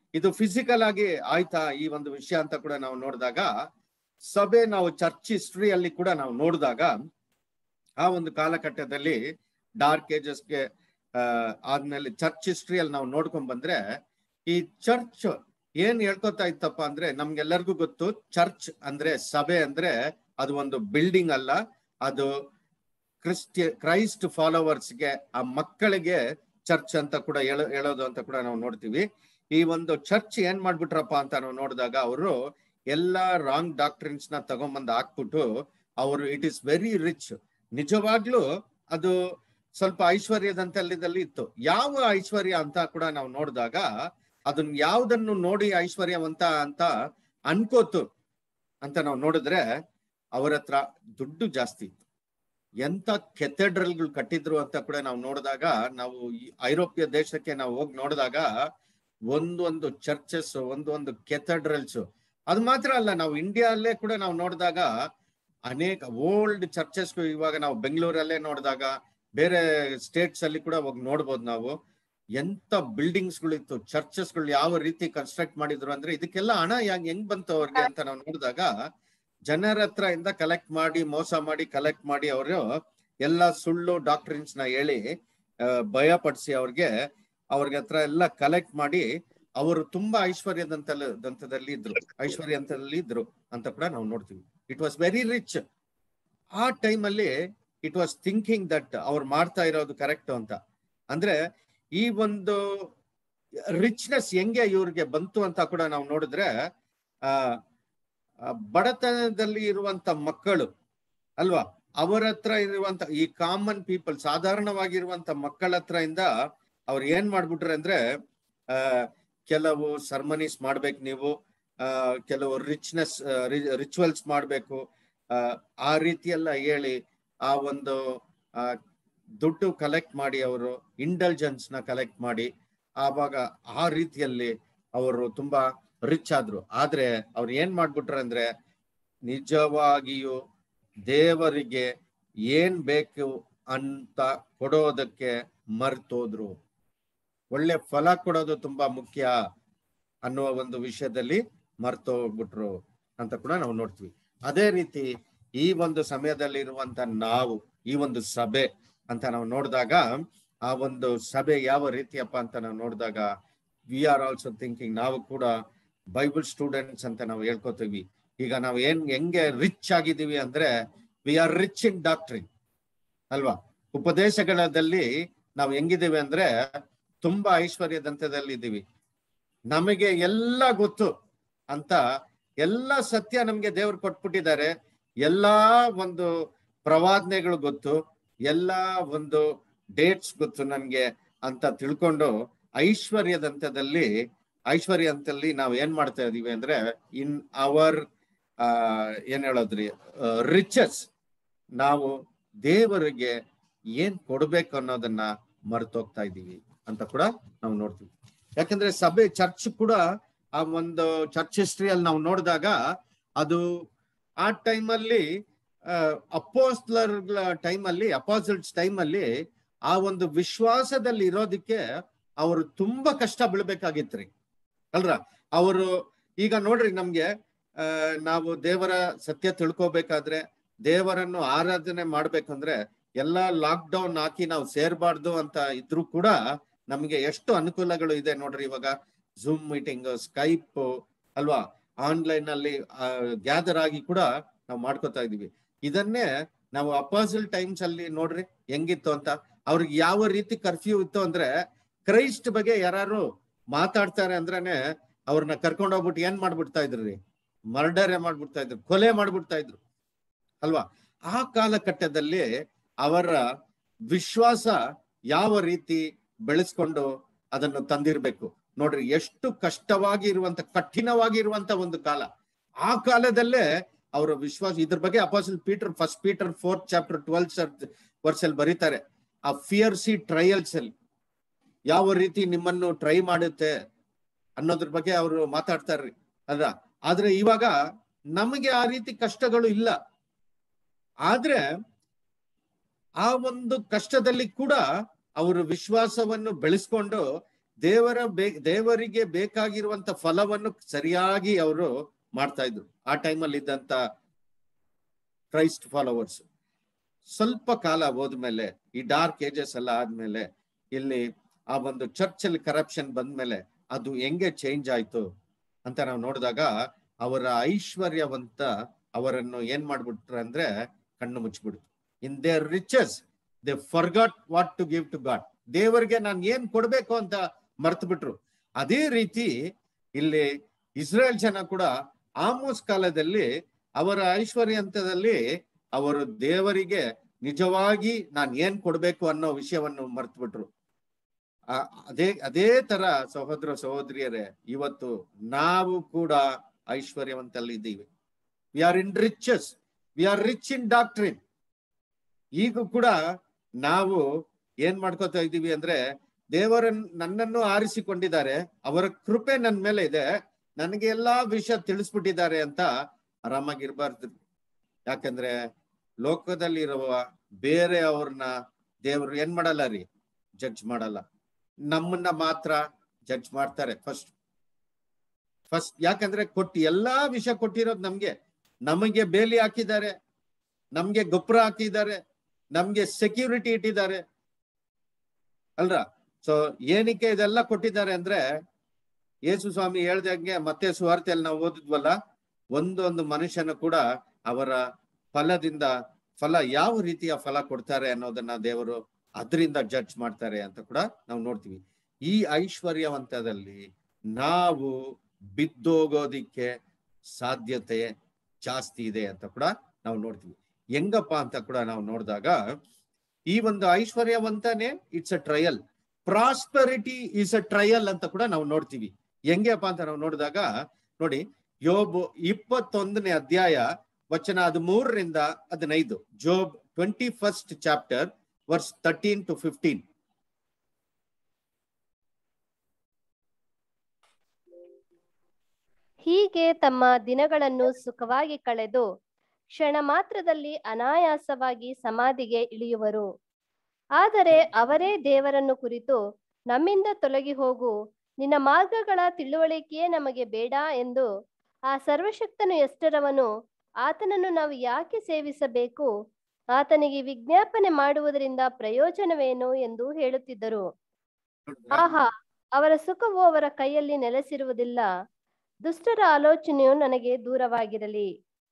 ಇದು ಫಿಸಿಕಲ್ ಆಗಿ ಆಯ್ತಾ ಈ ಒಂದು ವಿಷಯ ಅಂತ ಕೂಡ ನಾವು ನೋಡಿದಾಗ, ಸಭೆ ನಾವು ಚರ್ಚ್ ಹಿಸ್ಟ್ರಿಯಲ್ಲಿ ಕೂಡ ನಾವು ನೋಡಿದಾಗ ಆ ಒಂದು ಕಾಲಘಟ್ಟದಲ್ಲಿ ಡಾರ್ಕ್ ಏಜಸ್ಗೆ ಆದ್ಮೇಲೆ ಚರ್ಚ್ ಹಿಸ್ಟ್ರಿಯಲ್ಲಿ ನಾವು ನೋಡ್ಕೊಂಡ್ ಬಂದ್ರೆ ಈ ಚರ್ಚ್ ಏನ್ ಹೇಳ್ಕೊತಾ ಇತ್ತಪ್ಪ ಅಂದ್ರೆ, ನಮ್ಗೆಲ್ಲರಿಗೂ ಗೊತ್ತು ಚರ್ಚ್ ಅಂದ್ರೆ, ಸಭೆ ಅಂದ್ರೆ ಅದು ಒಂದು ಬಿಲ್ಡಿಂಗ್ ಅಲ್ಲ, ಅದು ಕ್ರೈಸ್ಟ್ ಫಾಲೋವರ್ಸ್ಗೆ, ಆ ಮಕ್ಕಳಿಗೆ ಚರ್ಚ್ ಅಂತ ಕೂಡ ಹೇಳೋದು ಅಂತ ಕೂಡ ನಾವು ನೋಡ್ತೀವಿ. ಈ ಒಂದು ಚರ್ಚ್ ಏನ್ ಮಾಡ್ಬಿಟ್ರಪ್ಪ ಅಂತ ನಾವು ನೋಡಿದಾಗ, ಅವರು ಎಲ್ಲಾ ರಾಂಗ್ ಡಾಕ್ಟ್ರಿನ್ಸ್ ನ ತಗೊಂಬಂದ್ ಹಾಕ್ಬಿಟ್ಟು ಅವರು ಇಟ್ ಇಸ್ ವೆರಿ ರಿಚ್, ನಿಜವಾಗ್ಲೂ ಅದು ಸ್ವಲ್ಪ ಐಶ್ವರ್ಯದಂತಲ್ಲಿ ಇತ್ತು. ಯಾವ ಐಶ್ವರ್ಯ ಅಂತ ಕೂಡ ನಾವು ನೋಡಿದಾಗ, ಅದನ್ನ ಯಾವ್ದನ್ನು ನೋಡಿ ಐಶ್ವರ್ಯವಂತ ಅಂತ ಅನ್ಕೋತು ಅಂತ ನಾವು ನೋಡಿದ್ರೆ, ಅವರ ಹತ್ರ ದುಡ್ಡು ಜಾಸ್ತಿ ಇತ್ತು. ಎಂತ ಕೆಥೆಡ್ರಲ್ಗಳು ಕಟ್ಟಿದ್ರು ಅಂತ ಕೂಡ ನಾವು ನೋಡಿದಾಗ, ನಾವು ಈ ಐರೋಪ್ಯ ದೇಶಕ್ಕೆ ನಾವು ಹೋಗಿ ನೋಡಿದಾಗ ಒಂದೊಂದು ಚರ್ಚಸ್, ಒಂದೊಂದು ಕೆಥೆಡ್ರಲ್ಸ್, ಅದು ಮಾತ್ರ ಅಲ್ಲ, ನಾವು ಇಂಡಿಯಾಲ್ಲೇ ಕೂಡ ನಾವು ನೋಡಿದಾಗ ಅನೇಕ ಓಲ್ಡ್ ಚರ್ಚಸ್, ಇವಾಗ ನಾವು ಬೆಂಗಳೂರಲ್ಲೇ ನೋಡಿದಾಗ ಬೇರೆ ಸ್ಟೇಟ್ಸ್ ಅಲ್ಲಿ ಕೂಡ ಹೋಗಿ ನೋಡ್ಬೋದು ನಾವು. ಎಂತ ಬಿಲ್ಡಿಂಗ್ಸ್ ಗಳಿತ್ತು, ಚರ್ಚಸ್ ಗಳು ಯಾವ ರೀತಿ ಕನ್ಸ್ಟ್ರಕ್ಟ್ ಮಾಡಿದ್ರು ಅಂದ್ರೆ, ಇದಕ್ಕೆಲ್ಲ ಹಣ ಹೆಂಗ್ ಬಂತು ಅವ್ರಿಗೆ ಅಂತ ನಾವು ನೋಡಿದಾಗ, ಜನರ ಹತ್ರ ಇಂದ ಕಲೆಕ್ಟ್ ಮಾಡಿ, ಮೋಸ ಮಾಡಿ ಕಲೆಕ್ಟ್ ಮಾಡಿ, ಅವರು ಎಲ್ಲ ಸುಳ್ಳು ಡಾಕ್ಟ್ರಿನ್ಸ್ ನ ಹೇಳಿ ಭಯಪಡಿಸಿ ಅವ್ರಿಗೆ ಹತ್ರ ಎಲ್ಲ ಕಲೆಕ್ಟ್ ಮಾಡಿ, ಅವರು ತುಂಬಾ ಐಶ್ವರ್ಯದಂತದಲ್ಲಿ ಇದ್ರು ಅಂತ ಕೂಡ ನಾವು ನೋಡ್ತೀವಿ. It was very rich. ಆ ಟೈಮ್ ಅಲ್ಲಿ ಇಟ್ ವಾಸ್ ಥಿಂಕಿಂಗ್ ದಟ್ ಅವ್ರು ಮಾಡ್ತಾ ಇರೋದು ಕರೆಕ್ಟ್ ಅಂತ. ಅಂದ್ರೆ ಈ ಒಂದು ರಿಚ್ನೆಸ್ ಹೆಂಗೆ ಇವ್ರಿಗೆ ಬಂತು ಅಂತ ಕೂಡ ನಾವು ನೋಡಿದ್ರೆ, ಬಡತನದಲ್ಲಿ ಇರುವಂತ ಮಕ್ಕಳು ಅಲ್ವಾ, ಅವರ ಹತ್ರ ಇರುವಂತ ಈ ಕಾಮನ್ ಪೀಪಲ್, ಸಾಧಾರಣವಾಗಿರುವಂತ ಮಕ್ಕಳ ಹತ್ರ ಇಂದ ಅವ್ರು ಏನ್ ಮಾಡ್ಬಿಟ್ರೆ ಅಂದ್ರೆ, ಕೆಲವು ಸರ್ಮನೀಸ್ ಮಾಡ್ಬೇಕು ನೀವು, ಕೆಲವು ರಿಚುವಲ್ಸ್ ಮಾಡ್ಬೇಕು, ಆ ರೀತಿ ಎಲ್ಲ ಹೇಳಿ ಆ ಒಂದು ದುಡ್ಡು ಕಲೆಕ್ಟ್ ಮಾಡಿ, ಅವರು ಇಂಟೆಲಿಜೆನ್ಸ್ ನ ಕಲೆಕ್ಟ್ ಮಾಡಿ, ಆವಾಗ ಆ ರೀತಿಯಲ್ಲಿ ಅವರು ತುಂಬಾ ರಿಚ್ ಆದ್ರು. ಆದ್ರೆ ಅವ್ರು ಏನ್ ಮಾಡ್ಬಿಟ್ರು ಅಂದ್ರೆ, ನಿಜವಾಗಿಯೂ ದೇವರಿಗೆ ಏನ್ ಬೇಕು ಅಂತ ಕೊಡೋದಕ್ಕೆ ಮರ್ತೋದ್ರು. ಒಳ್ಳೆ ಫಲ ಕೊಡೋದು ತುಂಬಾ ಮುಖ್ಯ ಅನ್ನುವ ಒಂದು ವಿಷಯದಲ್ಲಿ ಮರ್ತೋಗ್ಬಿಟ್ರು ಅಂತ ಕೂಡ ನಾವು ನೋಡ್ತೀವಿ. ಅದೇ ರೀತಿ ಈ ಒಂದು ಸಮಯದಲ್ಲಿ ಇರುವಂತ ನಾವು, ಈ ಒಂದು ಸಭೆ ಅಂತ ನಾವು ನೋಡಿದಾಗ, ಆ ಒಂದು ಸಭೆ ಯಾವ ರೀತಿಯಪ್ಪ ಅಂತ ನಾವು ನೋಡಿದಾಗ, ವಿ ಆರ್ ಆಲ್ಸೋ ಥಿಂಕಿಂಗ್, ನಾವು ಕೂಡ ಬೈಬಲ್ ಸ್ಟೂಡೆಂಟ್ಸ್ ಅಂತ ನಾವು ಹೇಳ್ಕೊತೀವಿ. ಈಗ ನಾವು ಹೆಂಗೆ ರಿಚ್ ಆಗಿದ್ದೀವಿ ಅಂದ್ರೆ, we are rich in doctrine ಅಲ್ವಾ. ಉಪದೇಶಗಳಲ್ಲಿ ನಾವು ಹೆಂಗಿದ್ದೀವಿ ಅಂದ್ರೆ, ತುಂಬಾ ಐಶ್ವರ್ಯದಂತದಲ್ಲಿ ಇದ್ದೀವಿ. ನಮಗೆ ಎಲ್ಲ ಗೊತ್ತು ಅಂತ, ಎಲ್ಲ ಸತ್ಯ ನಮ್ಗೆ ದೇವ್ರು ಕೊಟ್ಬಿಟ್ಟಿದ್ದಾರೆ, ಎಲ್ಲಾ ಒಂದು ಪ್ರವಾದನೆಗಳು ಗೊತ್ತು, ಎಲ್ಲಾ ಒಂದು ಡೇಟ್ಸ್ ಗೊತ್ತು ನನ್ಗೆ ಅಂತ ತಿಳ್ಕೊಂಡು ಐಶ್ವರ್ಯದಂತದಲ್ಲಿ ನಾವು ಏನ್ ಮಾಡ್ತಾ ಇದೀವಿ ಅಂದ್ರೆ, ಇನ್ ಅವರ್ ಏನ್ ಹೇಳೋದ್ರಿ ರಿಚಸ್, ನಾವು ದೇವರಿಗೆ ಏನ್ ಕೊಡ್ಬೇಕು ಅನ್ನೋದನ್ನ ಮರ್ತೋಗ್ತಾ ಇದ್ದೀವಿ ಅಂತ ಕೂಡ ನಾವು ನೋಡ್ತೀವಿ. ಯಾಕಂದ್ರೆ ಸಭೆ, ಚರ್ಚ್ ಕೂಡ ಆ ಒಂದು ಚರ್ಚ್ ಹಿಸ್ಟ್ರಿಯಲ್ಲಿ ನಾವು ನೋಡಿದಾಗ, ಅದು ಆ ಟೈಮಲ್ಲಿ ಅಪೋಸಿಟ್ಸ್ ಟೈಮಲ್ಲಿ ಆ ಒಂದು ವಿಶ್ವಾಸದಲ್ಲಿ ಇರೋದಕ್ಕೆ ಅವರು ತುಂಬಾ ಕಷ್ಟ ಬೀಳ್ಬೇಕಾಗಿತ್ರಿ ಅಲ್ರ. ಅವರು ಈಗ ನೋಡ್ರಿ, ನಮ್ಗೆ ನಾವು ದೇವರ ಸತ್ಯ ತಿಳ್ಕೊಬೇಕಾದ್ರೆ, ದೇವರನ್ನು ಆರಾಧನೆ ಮಾಡ್ಬೇಕಂದ್ರೆ, ಎಲ್ಲಾ ಲಾಕ್ ಡೌನ್ ಹಾಕಿ ನಾವು ಸೇರ್ಬಾರ್ದು ಅಂತ ಇದ್ರು ಕೂಡ ನಮ್ಗೆ ಎಷ್ಟು ಅನುಕೂಲಗಳು ಇದೆ ನೋಡ್ರಿ. ಇವಾಗ ಝೂಮ್ ಮೀಟಿಂಗ್, ಸ್ಕೈಪ್ ಅಲ್ವಾ, ಆನ್ಲೈನ್ ಅಲ್ಲಿ ಗ್ಯಾದರ್ ಆಗಿ ಕೂಡ ನಾವು ಮಾಡ್ಕೋತಾ ಇದೀವಿ. ಇದನ್ನೇ ನಾವು ಅಪೋಸಿಲ್ ಟೈಮ್ಸ್ ಅಲ್ಲಿ ನೋಡ್ರಿ ಹೆಂಗಿತ್ತು ಅಂತ. ಅವ್ರಿಗೆ ಯಾವ ರೀತಿ ಕರ್ಫ್ಯೂ ಇತ್ತು ಅಂದ್ರೆ, ಕ್ರೈಸ್ಟ್ ಬಗ್ಗೆ ಯಾರು ಮಾತಾಡ್ತಾರೆ ಅಂದ್ರೇನೆ ಅವ್ರನ್ನ ಕರ್ಕೊಂಡೋಗ್ಬಿಟ್ಟು ಏನ್ ಮಾಡ್ಬಿಡ್ತಾ ಇದ್ರಿ, ಮರ್ಡರೇ ಮಾಡ್ಬಿಡ್ತಾ ಇದ್ರು, ಕೊಲೆ ಮಾಡ್ಬಿಡ್ತಾ ಇದ್ರು ಅಲ್ವಾ. ಆ ಕಾಲಘಟ್ಟದಲ್ಲಿ ಅವರ ವಿಶ್ವಾಸ ಯಾವ ರೀತಿ ಬೆಳೆಸ್ಕೊಂಡು ಅದನ್ನು ತಂದಿರ್ಬೇಕು ನೋಡ್ರಿ. ಎಷ್ಟು ಕಠಿಣವಾಗಿರುವಂತ ಒಂದು ಕಾಲ. ಆ ಕಾಲದಲ್ಲೇ ಅವರ ವಿಶ್ವಾಸ, ಇದ್ರ ಬಗ್ಗೆ apostle Peter, first Peter 4th chapter 12th verse ಅಲ್ಲಿ ಬರೀತಾರೆ. ಆ ಫಿಯರ್ಸಿ ಟ್ರಯಲ್ಸ್ ಅಲ್ಲಿ ಯಾವ ರೀತಿ ನಿಮ್ಮನ್ನು ಟ್ರೈ ಮಾಡುತ್ತೆ ಅನ್ನೋದ್ರ ಬಗ್ಗೆ ಅವರು ಮಾತಾಡ್ತಾರ್ರಿ ಅಲ್ವಾ. ಆದ್ರೆ ಇವಾಗ ನಮಗೆ ಆ ರೀತಿ ಕಷ್ಟಗಳು ಇಲ್ಲ. ಆದ್ರೆ ಆ ಒಂದು ಕಷ್ಟದಲ್ಲಿ ಕೂಡ ಅವರು ವಿಶ್ವಾಸವನ್ನು ಬೆಳೆಸ್ಕೊಂಡು ದೇವರಿಗೆ ಬೇಕಾಗಿರುವಂತ ಫಲವನ್ನು ಸರಿಯಾಗಿ ಅವರು ಮಾಡ್ತಾ ಇದ್ರು ಆ ಟೈಮಲ್ಲಿ ಇದ್ದಂತ ಕ್ರೈಸ್ಟ್ ಫಾಲೋವರ್ಸ್. ಸ್ವಲ್ಪ ಕಾಲ ಹೋದ್ಮೇಲೆ, ಈ ಡಾರ್ಕ್ ಏಜಸ್ ಎಲ್ಲ ಆದ್ಮೇಲೆ, ಇಲ್ಲಿ ಆ ಒಂದು ಚರ್ಚ್ ಅಲ್ಲಿ ಕರಪ್ಷನ್ ಬಂದ್ಮೇಲೆ ಅದು ಹೆಂಗೆ ಚೇಂಜ್ ಆಯ್ತು ಅಂತ ನಾವು ನೋಡಿದಾಗ, ಅವರ ಐಶ್ವರ್ಯವಂತ ಅವರನ್ನು ಏನ್ ಮಾಡ್ಬಿಟ್ರು ಅಂದ್ರೆ ಕಣ್ಣು ಮುಚ್ಚಿಬಿಡ್ತು. In their riches they forgot what to give to God. ದೇವರಿಗೆ ನಾನು ಏನ್ ಕೊಡ್ಬೇಕು ಅಂತ ಮರ್ತು ಬಿಟ್ರು. ಅದೇ ರೀತಿ ಇಲ್ಲಿ ಇಸ್ರೇಲ್ ಜನ ಕೂಡ ಆಮೋಸ್ ಕಾಲದಲ್ಲಿ ಅವರ ಐಶ್ವರ್ಯಂತದಲ್ಲಿ ಅವರು ದೇವರಿಗೆ ನಿಜವಾಗಿ ನಾನು ಏನ್ ಕೊಡ್ಬೇಕು ಅನ್ನೋ ವಿಷಯವನ್ನು ಮರ್ತು ಬಿಟ್ರು. ಅದೇ ತರ ಸಹೋದರ ಸಹೋದರಿಯರೇ, ಇವತ್ತು ನಾವು ಕೂಡ ಐಶ್ವರ್ಯವಂತಲ್ಲಿ ಇದ್ದೀವಿ. We are in riches, we are rich in doctrine. ಈಗ ಕೂಡ ನಾವು ಏನ್ ಮಾಡ್ಕೋತಾ ಇದ್ದೀವಿ ಅಂದ್ರೆ, ನನ್ನನ್ನು ಆರಿಸಿಕೊಂಡಿದ್ದಾರೆ, ಅವರ ಕೃಪೆ ನನ್ನ ಮೇಲೆ ಇದೆ, ನನಗೆ ಎಲ್ಲಾ ವಿಷಯ ತಿಳಿಸ್ಬಿಟ್ಟಿದ್ದಾರೆ ಅಂತ ಆರಾಮಾಗಿರ್ಬಾರ್ದು. ಯಾಕಂದ್ರೆ ಲೋಕದಲ್ಲಿರುವ ಬೇರೆ ಅವ್ರನ್ನ ದೇವರು ಏನ್ ಮಾಡಲ್ಲ ರೀ, ಜಡ್ಜ್ ಮಾಡಲ್ಲ. ನಮ್ಮನ್ನ ಮಾತ್ರ ಜಡ್ಜ್ ಮಾಡ್ತಾರೆ ಫಸ್ಟ್. ಯಾಕಂದ್ರೆ ಎಲ್ಲಾ ವಿಷಯ ಕೊಟ್ಟಿರೋದು ನಮಗೆ ಬೇಲಿ ಹಾಕಿದ್ದಾರೆ, ನಮ್ಗೆ ಗೊಬ್ಬರ ಹಾಕಿದ್ದಾರೆ, ನಮ್ಗೆ ಸೆಕ್ಯೂರಿಟಿ ಇಟ್ಟಿದ್ದಾರೆ ಅಲ್ರ. ಸೊ ಏನಕ್ಕೆ ಇದೆಲ್ಲ ಕೊಟ್ಟಿದ್ದಾರೆ ಅಂದ್ರೆ, ಯೇಸು ಸ್ವಾಮಿ ಹೇಳ್ದಂಗೆ ಮತ್ತೆ ಸುವಾರ್ತೆಯಲ್ಲಿ ನಾವು ಓದಿದ್ವಲ್ಲ, ಒಂದೊಂದು ಮನುಷ್ಯನ ಕೂಡ ಅವರ ಫಲ ಯಾವ ರೀತಿಯ ಫಲ ಕೊಡ್ತಾರೆ ಅನ್ನೋದನ್ನ ದೇವರು ಅದರಿಂದ ಜಡ್ಜ್ ಮಾಡ್ತಾರೆ ಅಂತ ಕೂಡ ನಾವು ನೋಡ್ತೀವಿ. ಈ ಐಶ್ವರ್ಯವಂತದಲ್ಲಿ ನಾವು ಬಿದ್ದೋಗೋದಿಕ್ಕೆ ಸಾಧ್ಯತೆ ಜಾಸ್ತಿ ಇದೆ ಅಂತ ಕೂಡ ನಾವು ನೋಡ್ತೀವಿ. ಹೆಂಗಪ್ಪ ಅಂತ ಕೂಡ ನಾವು ನೋಡಿದಾಗ, ಈ ಒಂದು ಐಶ್ವರ್ಯವಂತನೇ it's a trial, prosperity is a trial ಅಂತ ಕೂಡ ನಾವು ನೋಡ್ತೀವಿ. ಹೆಂಗಪ್ಪ ಅಂತ ನಾವು ನೋಡಿದಾಗ ನೋಡಿ, ಯೋಬ್ 21ನೇ ಅಧ್ಯಾಯ ವಚನ 13ರಿಂದ 15. Job 21st chapter verse 13 to 15. ಹೀಗೆ ತಮ್ಮ ದಿನಗಳನ್ನು ಸುಖವಾಗಿ ಕಳೆದು ಕ್ಷಣ ಮಾತ್ರದಲ್ಲಿ ಅನಾಯಾಸವಾಗಿ ಸಮಾಧಿಗೆ ಇಳಿಯುವರು. ಆದರೆ ಅವರೇ ದೇವರನ್ನು ಕುರಿತು, ನಮ್ಮಿಂದ ತೊಲಗಿ ಹೋಗು, ನಿನ್ನ ಮಾರ್ಗಗಳ ತಿಳುವಳಿಕೆಯೇ ನಮಗೆ ಬೇಡ ಎಂದು, ಆ ಸರ್ವಶಕ್ತನು ಎಷ್ಟರವನು, ಆತನನ್ನು ನಾವು ಯಾಕೆ ಸೇವಿಸಬೇಕು, ಆತನಿಗೆ ವಿಜ್ಞಾಪನೆ ಮಾಡುವುದರಿಂದ ಪ್ರಯೋಜನವೇನು ಎಂದು ಹೇಳುತ್ತಿದ್ದರು. ಆಹಾ, ಅವರ ಸುಖವು ಅವರ ಕೈಯಲ್ಲಿ ನೆಲೆಸಿರುವುದಿಲ್ಲ, ದುಷ್ಟರ ಆಲೋಚನೆಯು ನನಗೆ ದೂರವಾಗಿರಲಿ.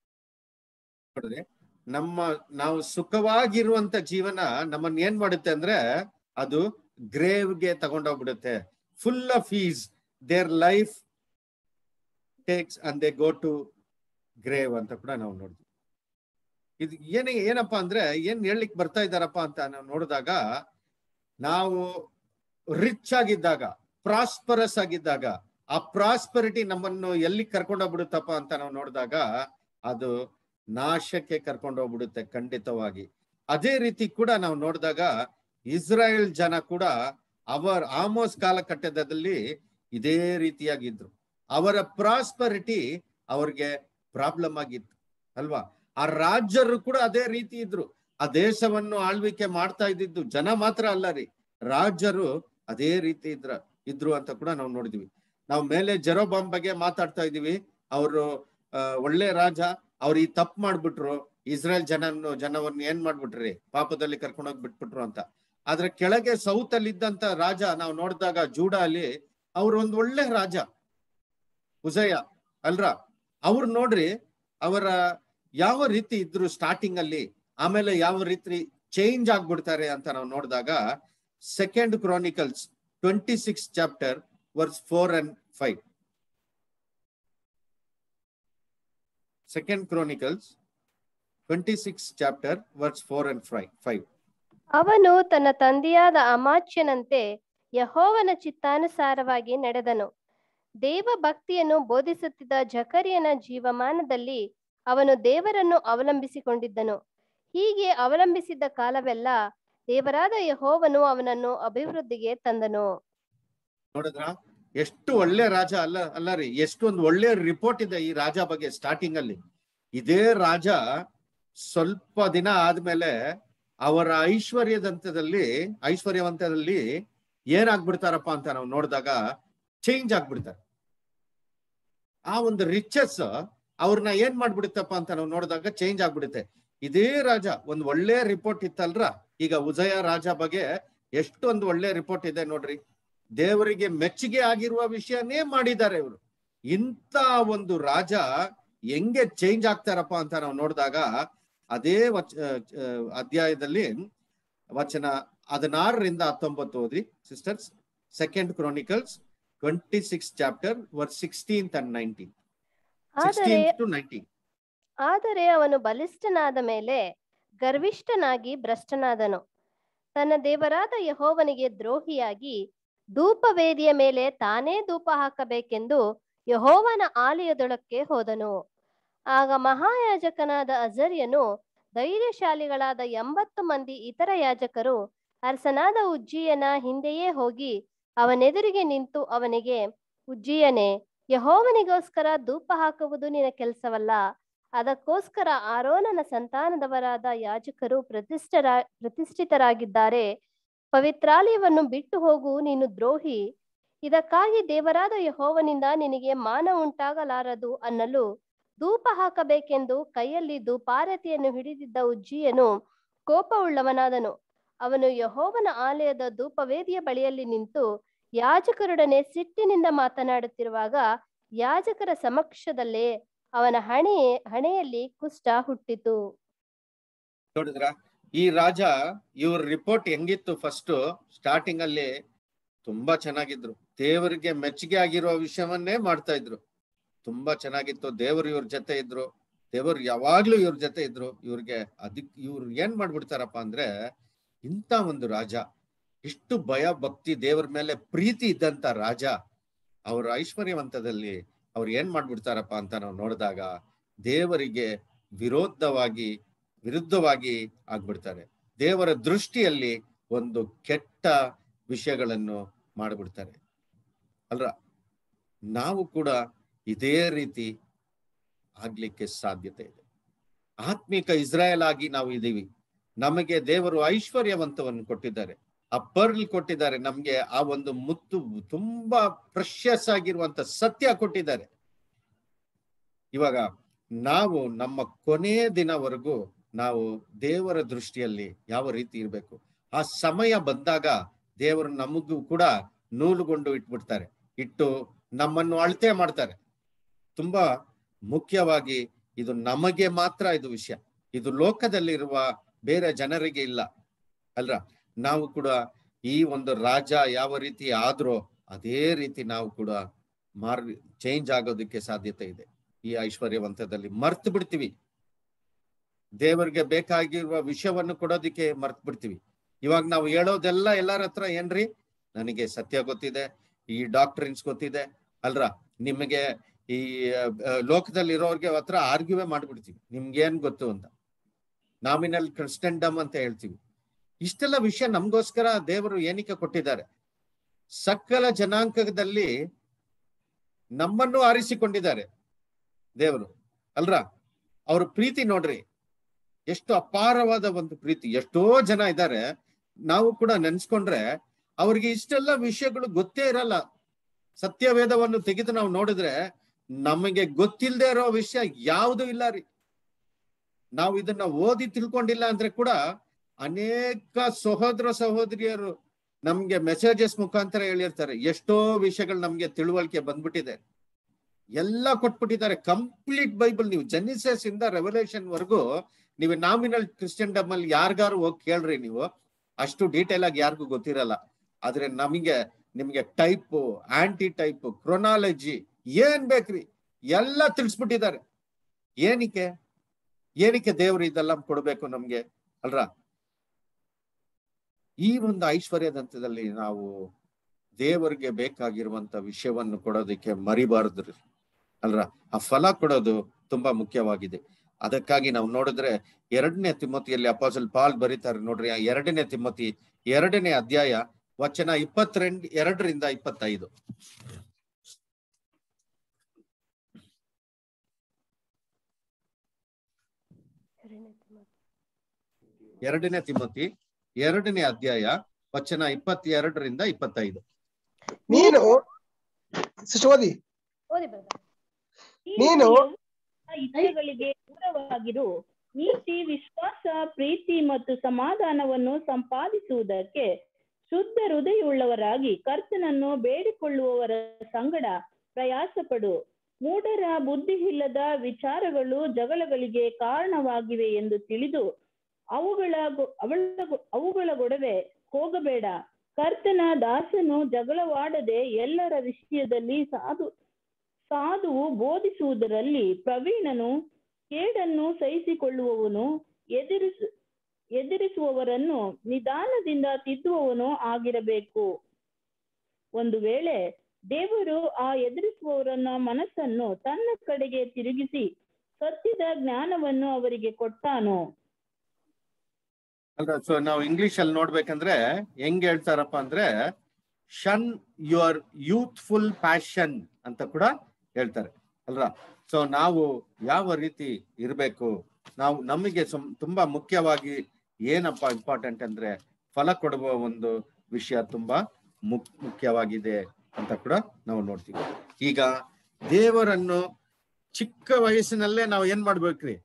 ನಾವು ಸುಖವಾಗಿರುವಂತ ಜೀವನ ನಮ್ಮನ್ನ ಏನ್ ಮಾಡುತ್ತೆ ಅಂದ್ರೆ, ಅದು ಗ್ರೇವ್ಗೆ ತಗೊಂಡೋಗ್ಬಿಡುತ್ತೆ. Full of is their life takes and they go to grave ಅಂತ ಕೂಡ ನಾವು ನೋಡ್ತೀವಿ. ಇದು ಏನಪ್ಪಾ ಅಂದ್ರೆ, ಏನ್ ಹೇಳಲಿಕ್ಕೆ ಬರ್ತಾ ಇದ್ದಾರಪ್ಪ ಅಂತ ನಾವು ನೋಡಿದಾಗ, ನಾವು ರಿಚ್ ಆಗಿದ್ದಾಗ, ಪ್ರಾಸ್ಪರಸ್ ಆಗಿದ್ದಾಗ, ಆ ಪ್ರಾಸ್ಪರಿಟಿ ನಮ್ಮನ್ನು ಎಲ್ಲಿ ಕರ್ಕೊಂಡೋಗ್ಬಿಡುತ್ತಪ್ಪ ಅಂತ ನಾವು ನೋಡಿದಾಗ, ಅದು ನಾಶಕ್ಕೆ ಕರ್ಕೊಂಡೋಗ್ಬಿಡುತ್ತೆ ಖಂಡಿತವಾಗಿ. ಅದೇ ರೀತಿ ಕೂಡ ನಾವು ನೋಡಿದಾಗ ಇಸ್ರಾಯೇಲ್ ಜನ ಕೂಡ ಆಮೋಸ್ ಕಾಲಘಟ್ಟದಲ್ಲಿ ಇದೇ ರೀತಿಯಾಗಿದ್ರು. ಅವರ ಪ್ರಾಸ್ಪರಿಟಿ ಅವ್ರಿಗೆ ಪ್ರಾಬ್ಲಮ್ ಆಗಿತ್ತು ಅಲ್ವಾ. ಆ ರಾಜ್ಯರು ಕೂಡ ಅದೇ ರೀತಿ ಇದ್ರು. ಆ ದೇಶವನ್ನು ಆಳ್ವಿಕೆ ಮಾಡ್ತಾ ಇದ್ದಿದ್ದು ಜನ ಮಾತ್ರ ಅಲ್ಲ ರೀ, ರಾಜ್ಯರು ಅದೇ ರೀತಿ ಇದ್ರು ಅಂತ ಕೂಡ ನಾವು ನೋಡಿದ್ವಿ. ನಾವು ಮೇಲೆ ಜೆರೋಬಾಮ್ ಬಗ್ಗೆ ಮಾತಾಡ್ತಾ ಇದೀವಿ. ಅವರು ಒಳ್ಳೆ ರಾಜ, ಅವ್ರು ಈ ತಪ್ಪು ಮಾಡ್ಬಿಟ್ರು, ಇಸ್ರೇಲ್ ಜನವನ್ನು ಏನ್ ಮಾಡ್ಬಿಟ್ರಿ, ಪಾಪದಲ್ಲಿ ಕರ್ಕೊಂಡೋಗಿ ಬಿಟ್ಬಿಟ್ರು ಅಂತ. ಆದ್ರೆ ಕೆಳಗೆ ಸೌತ್ ಅಲ್ಲಿ ಇದ್ದಂತ ರಾಜ ನಾವು ನೋಡಿದಾಗ, ಜೂಡಾ ಅಲ್ಲಿ ಅವ್ರು ಒಂದು ಒಳ್ಳೆ ರಾಜ ಉಜಯ ಅಲ್ರ. ಅವ್ರು ನೋಡ್ರಿ, ಅವರ ಯಾವ ರೀತಿ ಇದ್ರು ಸ್ಟಾರ್ಟಿಂಗ್ ಅಲ್ಲಿ, ಆಮೇಲೆ ಯಾವ ರೀತಿ ಚೇಂಜ್ ಆಗ್ಬಿಡ್ತಾರೆ ಅಂತ ನಾವು ನೋಡಿದಾಗ, 2 Chronicles 26 chapter verse 4 and 5. 2 Chronicles 26 chapter verse 4 and 5. ಅವನು ತನ್ನ ತಂದೆಯಾದ ಅಮಾಚ್ಯನಂತೆ ಯೆಹೋವನ ಚಿತ್ತಾನುಸಾರವಾಗಿ ನಡೆದನು. ದೇವ ಭಕ್ತಿಯನ್ನು ಬೋಧಿಸುತ್ತಿದ್ದ ಜಕರಿಯನ ಜೀವಮಾನದಲ್ಲಿ ಅವನು ದೇವರನ್ನು ಅವಲಂಬಿಸಿಕೊಂಡಿದ್ದನು. ಹೀಗೆ ಅವಲಂಬಿಸಿದ್ದ ಕಾಲವೆಲ್ಲ ದೇವರಾದ ಯೆಹೋವನು ಅವನನ್ನು ಅಭಿವೃದ್ಧಿಗೆ ತಂದನು. ನೋಡಿದ್ರ ಎಷ್ಟು ಒಳ್ಳೆ ರಾಜ ಅಲ್ಲ ರೀ, ಎಷ್ಟೊಂದು ಒಳ್ಳೆ ರಿಪೋರ್ಟ್ ಇದೆ ಈ ರಾಜ ಬಗ್ಗೆ. ಸ್ಟಾರ್ಟಿಂಗ್ ಅಲ್ಲಿ ಇದೇ ರಾಜ ಸ್ವಲ್ಪ ದಿನ ಆದ್ಮೇಲೆ ಅವರ ಐಶ್ವರ್ಯವಂತದಲ್ಲಿ ಏನಾಗ್ಬಿಡ್ತಾರಪ್ಪ ಅಂತ ನಾವು ನೋಡಿದಾಗ ಚೇಂಜ್ ಆಗ್ಬಿಡ್ತಾರೆ. ಆ ಒಂದು ರಿಚಸ್ ಅವ್ರನ್ನ ಏನ್ ಮಾಡ್ಬಿಡುತ್ತಪ್ಪ ಅಂತ ನಾವು ನೋಡಿದಾಗ ಚೇಂಜ್ ಆಗ್ಬಿಡುತ್ತೆ. ಇದೇ ರಾಜ ಒಂದ್ ಒಳ್ಳೆ ರಿಪೋರ್ಟ್ ಇತ್ತಲ್ರ, ಈಗ ಉಜಯ ರಾಜ ಬಗ್ಗೆ ಎಷ್ಟೊಂದು ಒಳ್ಳೆ ರಿಪೋರ್ಟ್ ಇದೆ ನೋಡ್ರಿ. ದೇವರಿಗೆ ಮೆಚ್ಚುಗೆ ಆಗಿರುವ ವಿಷಯನೇ ಮಾಡಿದ್ದಾರೆ ಇವರು. ಇಂಥ ಒಂದು ರಾಜ ಹೆಂಗೆ ಚೇಂಜ್ ಆಗ್ತಾರಪ್ಪ ಅಂತ ನಾವು ನೋಡಿದಾಗ ಅದೇ ಅಧ್ಯಾಯದಲ್ಲಿ ವಚನ 16ರಿಂದ 19 ಓದಿ sisters. 2 Chronicles 26 chapter verse 16 and 19. 16 to 19. ಆದರೆ ಅವನು ಬಲಿಷ್ಠನಾದ ಮೇಲೆ ಗರ್ವಿಷ್ಠನಾಗಿ ಭ್ರಷ್ಟನಾದನು. ತನ್ನ ದೇವರಾದ ಯೆಹೋವನಿಗೆ ದ್ರೋಹಿಯಾಗಿ ಧೂಪವೇದಿಯ ಮೇಲೆ ತಾನೇ ಧೂಪ ಹಾಕಬೇಕೆಂದು ಯೆಹೋವನ ಆಲಯದೊಳಕ್ಕೆ ಹೋದನು. ಆಗ ಮಹಾಯಾಜಕನಾದ ಅಜರ್ಯನು ಧೈರ್ಯಶಾಲಿಗಳಾದ 80 ಮಂದಿ ಇತರ ಯಾಜಕರು ಅರಸನಾದ ಉಜ್ಜೀಯನ ಹಿಂದೆಯೇ ಹೋಗಿ ಅವನೆದುರಿಗೆ ನಿಂತು ಅವನಿಗೆ, ಉಜ್ಜೀಯನೇ, ಯೆಹೋವನಿಗೋಸ್ಕರ ಧೂಪ ಹಾಕುವುದು ನಿನ್ನ ಕೆಲಸವಲ್ಲ. ಅದಕ್ಕೋಸ್ಕರ ಆರೋನನ ಸಂತಾನದವರಾದ ಯಾಜಕರು ಪ್ರತಿಷ್ಠಿತರಾಗಿದ್ದಾರೆ. ಪವಿತ್ರಾಲಯವನ್ನು ಬಿಟ್ಟು ಹೋಗು, ನೀನು ದ್ರೋಹಿ. ಇದಕ್ಕಾಗಿ ದೇವರಾದ ಯೆಹೋವನಿಂದ ನಿನಗೆ ಮಾನ ಉಂಟಾಗಲಾರದು ಅನ್ನಲು ಧೂಪ ಹಾಕಬೇಕೆಂದು ಕೈಯಲ್ಲಿ ಧೂಪಾರತಿಯನ್ನು ಹಿಡಿದಿದ್ದ ಉಜ್ಜೀಯನು ಕೋಪವುಳ್ಳವನಾದನು. ಅವನು ಯೆಹೋವನ ಆಲಯದ ಧೂಪವೇದಿಯ ಬಳಿಯಲ್ಲಿ ನಿಂತು ಯಾಜಕರೊಡನೆ ಸಿಟ್ಟಿನಿಂದ ಮಾತನಾಡುತ್ತಿರುವಾಗ ಯಾಜಕರ ಸಮಕ್ಷದಲ್ಲೇ ಅವನ ಹಣೆಯಲ್ಲಿ ಕುಷ್ಠ ಹುಟ್ಟಿತು. ನೋಡಿದ್ರ ಈ ರಾಜ, ಇವ್ರ ರಿಪೋರ್ಟ್ ಹೆಂಗಿತ್ತು? ಫಸ್ಟ್ ಸ್ಟಾರ್ಟಿಂಗ್ ಅಲ್ಲಿ ತುಂಬಾ ಚೆನ್ನಾಗಿದ್ರು, ದೇವರಿಗೆ ಮೆಚ್ಚುಗೆ ಆಗಿರೋ ವಿಷಯವನ್ನೇ ಮಾಡ್ತಾ ಇದ್ರು, ತುಂಬಾ ಚೆನ್ನಾಗಿತ್ತು. ದೇವರು ಇವ್ರ ಜೊತೆ ಇದ್ರು, ದೇವರು ಯಾವಾಗ್ಲೂ ಇವ್ರ ಜೊತೆ ಇದ್ರು. ಇವ್ರು ಏನ್ ಮಾಡ್ಬಿಡ್ತಾರಪ್ಪ ಅಂದ್ರೆ, ಇಂಥ ಒಂದು ರಾಜ, ಇಷ್ಟು ಭಯ ಭಕ್ತಿ ದೇವರ ಮೇಲೆ ಪ್ರೀತಿ ಇದ್ದಂತ ರಾಜ, ಅವ್ರ ಐಶ್ವರ್ಯವಂತದಲ್ಲಿ ಅವ್ರು ಏನ್ ಮಾಡ್ಬಿಡ್ತಾರಪ್ಪ ಅಂತ ನಾವು ನೋಡಿದಾಗ ದೇವರಿಗೆ ವಿರುದ್ಧವಾಗಿ ಆಗ್ಬಿಡ್ತಾರೆ. ದೇವರ ದೃಷ್ಟಿಯಲ್ಲಿ ಒಂದು ಕೆಟ್ಟ ವಿಷಯಗಳನ್ನು ಮಾಡಿಬಿಡ್ತಾರೆ ಅಲ್ರ. ನಾವು ಕೂಡ ಇದೇ ರೀತಿ ಆಗ್ಲಿಕ್ಕೆ ಸಾಧ್ಯತೆ ಇದೆ. ಆತ್ಮಿಕ ಇಸ್ರಾಯೇಲ್ ಆಗಿ ನಾವು ಇದೀವಿ. ನಮಗೆ ದೇವರು ಐಶ್ವರ್ಯವಂತವನ್ನು ಕೊಟ್ಟಿದ್ದಾರೆ, ಆ ಪರ್ಲ್ ಕೊಟ್ಟಿದ್ದಾರೆ, ನಮ್ಗೆ ಆ ಒಂದು ಮುತ್ತು ತುಂಬಾ ಪ್ರೆಷಸ್ ಆಗಿರುವಂತ ಸತ್ಯ ಕೊಟ್ಟಿದ್ದಾರೆ. ಇವಾಗ ನಾವು ನಮ್ಮ ಕೊನೆಯ ದಿನವರೆಗೂ ನಾವು ದೇವರ ದೃಷ್ಟಿಯಲ್ಲಿ ಯಾವ ರೀತಿ ಇರ್ಬೇಕು, ಆ ಸಮಯ ಬಂದಾಗ ದೇವರು ನಮಗೂ ಕೂಡ ನೂಲುಗೊಂಡು ಇಟ್ಬಿಡ್ತಾರೆ, ಇಟ್ಟು ನಮ್ಮನ್ನು ಅಳತೆ ಮಾಡ್ತಾರೆ. ತುಂಬಾ ಮುಖ್ಯವಾಗಿ ಇದು ನಮಗೆ ಮಾತ್ರ ಇದು ವಿಷಯ, ಇದು ಲೋಕದಲ್ಲಿರುವ ಬೇರೆ ಜನರಿಗೆ ಇಲ್ಲ ಅಲ್ರ. ನಾವು ಕೂಡ ಈ ಒಂದು ರಾಜ ಯಾವ ರೀತಿ ಆದ್ರೋ ಅದೇ ರೀತಿ ನಾವು ಕೂಡ ಚೇಂಜ್ ಆಗೋದಕ್ಕೆ ಸಾಧ್ಯತೆ ಇದೆ. ಈ ಐಶ್ವರ್ಯವಂತದಲ್ಲಿ ಮರ್ತು ಬಿಡ್ತೀವಿ, ದೇವರಿಗೆ ಬೇಕಾಗಿರುವ ವಿಷಯವನ್ನು ಕೊಡೋದಿಕ್ಕೆ ಮರ್ತು ಬಿಡ್ತೀವಿ. ಇವಾಗ ನಾವು ಹೇಳೋದೆಲ್ಲ ಎಲ್ಲರ ಹತ್ರ ಏನ್ರಿ, ನನಗೆ ಸತ್ಯ ಗೊತ್ತಿದೆ, ಈ ಡಾಕ್ಟ್ರಿನ್ಸ್ ಗೊತ್ತಿದೆ ಅಲ್ರ. ನಿಮಗೆ ಈ ಲೋಕದಲ್ಲಿ ಇರೋರ್ಗೆ ಹತ್ರ ಆರ್ಗ್ಯುವೆ ಮಾಡ್ಬಿಡ್ತೀವಿ, ನಿಮ್ಗೇನ್ ಗೊತ್ತು ಅಂತ. ನಾಮಿನಲ್ ಕ್ರಿಸ್ಟನ್ಡಮ್ ಅಂತ ಹೇಳ್ತೀವಿ. ಇಷ್ಟೆಲ್ಲ ವಿಷಯ ನಮ್ಗೋಸ್ಕರ ದೇವರು ಏನಕ್ಕೆ ಕೊಟ್ಟಿದ್ದಾರೆ? ಸಕಲ ಜನಾಂಗದಲ್ಲಿ ನಮ್ಮನ್ನು ಆರಿಸಿಕೊಂಡಿದ್ದಾರೆ ದೇವರು ಅಲ್ರ. ಅವ್ರ ಪ್ರೀತಿ ನೋಡ್ರಿ, ಎಷ್ಟು ಅಪಾರವಾದ ಒಂದು ಪ್ರೀತಿ. ಎಷ್ಟೋ ಜನ ಇದ್ದಾರೆ, ನಾವು ಕೂಡ ನೆನ್ಸ್ಕೊಂಡ್ರೆ ಅವ್ರಿಗೆ ಇಷ್ಟೆಲ್ಲ ವಿಷಯಗಳು ಗೊತ್ತೇ ಇರಲ್ಲ. ಸತ್ಯವೇದವನ್ನು ತೆಗೆದು ನಾವು ನೋಡಿದ್ರೆ ನಮಗೆ ಗೊತ್ತಿಲ್ಲದೆ ಇರೋ ವಿಷಯ ಯಾವುದು ಇಲ್ಲ ರೀ. ನಾವು ಇದನ್ನ ಓದಿ ತಿಳ್ಕೊಂಡಿಲ್ಲ ಅಂದ್ರೆ ಕೂಡ ಅನೇಕ ಸಹೋದರ ಸಹೋದರಿಯರು ನಮ್ಗೆ ಮೆಸೇಜಸ್ ಮುಖಾಂತರ ಹೇಳಿರ್ತಾರೆ. ಎಷ್ಟೋ ವಿಷಯಗಳು ನಮ್ಗೆ ತಿಳುವಳಿಕೆ ಬಂದ್ಬಿಟ್ಟಿದೆ, ಎಲ್ಲ ಕೊಟ್ಬಿಟ್ಟಿದ್ದಾರೆ. ಕಂಪ್ಲೀಟ್ ಬೈಬಲ್ ನೀವು ಜೆನಿಸಿಸ್ ಇಂದ ರೆವಲ್ಯೂಷನ್ ವರ್ಗೂ ನೀವು ನಾಮಿನಲ್ ಕ್ರಿಶ್ಚಿಯನ್ಡಮ್ ಅಲ್ಲಿ ಯಾರಿಗಾರು ಹೋಗಿ ಕೇಳ್ರಿ, ನೀವು ಅಷ್ಟು ಡೀಟೇಲ್ ಆಗಿ ಯಾರಿಗೂ ಗೊತ್ತಿರಲ್ಲ. ಆದ್ರೆ ನಿಮ್ಗೆ ಟೈಪ್, ಆಂಟಿ ಟೈಪ್, ಕ್ರೊನಾಲಜಿ ಏನ್ ಬೇಕ್ರಿ ಎಲ್ಲ ತಿಳಿಸ್ಬಿಟ್ಟಿದ್ದಾರೆ. ಏನಕ್ಕೆ ದೇವ್ರು ಇದೆಲ್ಲ ಕೊಡ್ಬೇಕು ನಮ್ಗೆ ಅಲ್ರ. ಈ ಒಂದು ಐಶ್ವರ್ಯದಂತದಲ್ಲಿ ನಾವು ದೇವರಿಗೆ ಬೇಕಾಗಿರುವಂತ ವಿಷಯವನ್ನು ಕೊಡೋದಕ್ಕೆ ಮರಿಬಾರದ್ರಿ ಅಲ್ರ. ಆ ಫಲ ಕೊಡೋದು ತುಂಬಾ ಮುಖ್ಯವಾಗಿದೆ. ಅದಕ್ಕಾಗಿ ನಾವು ನೋಡಿದ್ರೆ 2ನೇ ತಿಮೋತಿಯಲ್ಲಿ ಅಪೊಸ್ತಲ ಪಾಲ್ ಬರೀತಾರೆ ನೋಡ್ರಿ. 2ನೇ ತಿಮೋತಿ 2ನೇ ಅಧ್ಯಾಯ ವಚನ 22ರಿಂದ 25. 2ನೇ ತಿಮೋತಿ 2ನೇ ಅಧ್ಯಾಯ ವಚನ 22ರಿಂದ 25. ನೀನು ಓದಿ. ನೀನು ಇಚ್ಛೆಗಳಿಗೆ ದೂರವಾಗಿರು. ನೀತಿ, ವಿಶ್ವಾಸ, ಪ್ರೀತಿ ಮತ್ತು ಸಮಾಧಾನವನ್ನು ಸಂಪಾದಿಸುವುದಕ್ಕೆ ಶುದ್ಧ ಹೃದಯವುಳ್ಳವರಾಗಿ ಕರ್ತನನ್ನು ಬೇಡಿಕೊಳ್ಳುವವರ ಸಂಗಡ ಪ್ರಯಾಸ ಪಡು. ಮೂಢರ ಬುದ್ಧಿ ಇಲ್ಲದ ವಿಚಾರಗಳು ಜಗಳಗಳಿಗೆ ಕಾರಣವಾಗಿವೆ ಎಂದು ತಿಳಿದು ಅವುಗಳ ಗೊಡವೆ ಹೋಗಬೇಡ. ಕರ್ತನ ದಾಸನು ಜಗಳವಾಡದೆ ಎಲ್ಲರ ವಿಷಯದಲ್ಲಿ ಸಾಧುವು, ಬೋಧಿಸುವುದರಲ್ಲಿ ಪ್ರವೀಣನು, ಕೇಡನ್ನು ಸಹಿಸಿಕೊಳ್ಳುವವನು, ಎದುರಿಸುವವರನ್ನು ನಿಧಾನದಿಂದ ತಿದ್ದುವವನು ಆಗಿರಬೇಕು. ಒಂದು ವೇಳೆ ದೇವರು ಆ ಎದುರಿಸುವವರನ್ನ ಮನಸ್ಸನ್ನು ತನ್ನ ಕಡೆಗೆ ತಿರುಗಿಸಿ ಸತ್ಯದ ಜ್ಞಾನವನ್ನು ಅವರಿಗೆ ಕೊಟ್ಟಾನು. ಅಲ್ರ, ಸೊ ನಾವು ಇಂಗ್ಲಿಷ್ ಅಲ್ಲಿ ನೋಡ್ಬೇಕಂದ್ರೆ ಹೆಂಗ್ ಹೇಳ್ತಾರಪ್ಪ ಅಂದ್ರೆ ಶನ್ ಯುವರ್ ಯೂತ್ಫುಲ್ ಪ್ಯಾಷನ್ ಅಂತ ಕೂಡ ಹೇಳ್ತಾರೆ ಅಲ್ರ. ಸೊ ನಾವು ಯಾವ ರೀತಿ ಇರಬೇಕು, ನಾವು ನಮಗೆ ತುಂಬಾ ಮುಖ್ಯವಾಗಿ ಏನಪ್ಪ ಇಂಪಾರ್ಟೆಂಟ್ ಅಂದ್ರೆ ಫಲ ಕೊಡುವ ಒಂದು ವಿಷಯ ತುಂಬಾ ಮುಖ್ಯವಾಗಿದೆ ಅಂತ ಕೂಡ ನಾವು ನೋಡ್ತೀವಿ. ಈಗ ದೇವರನ್ನು ಚಿಕ್ಕ ವಯಸ್ಸಿನಲ್ಲೇ ನಾವು ಏನ್ ಮಾಡ್ಬೇಕ್ರಿ,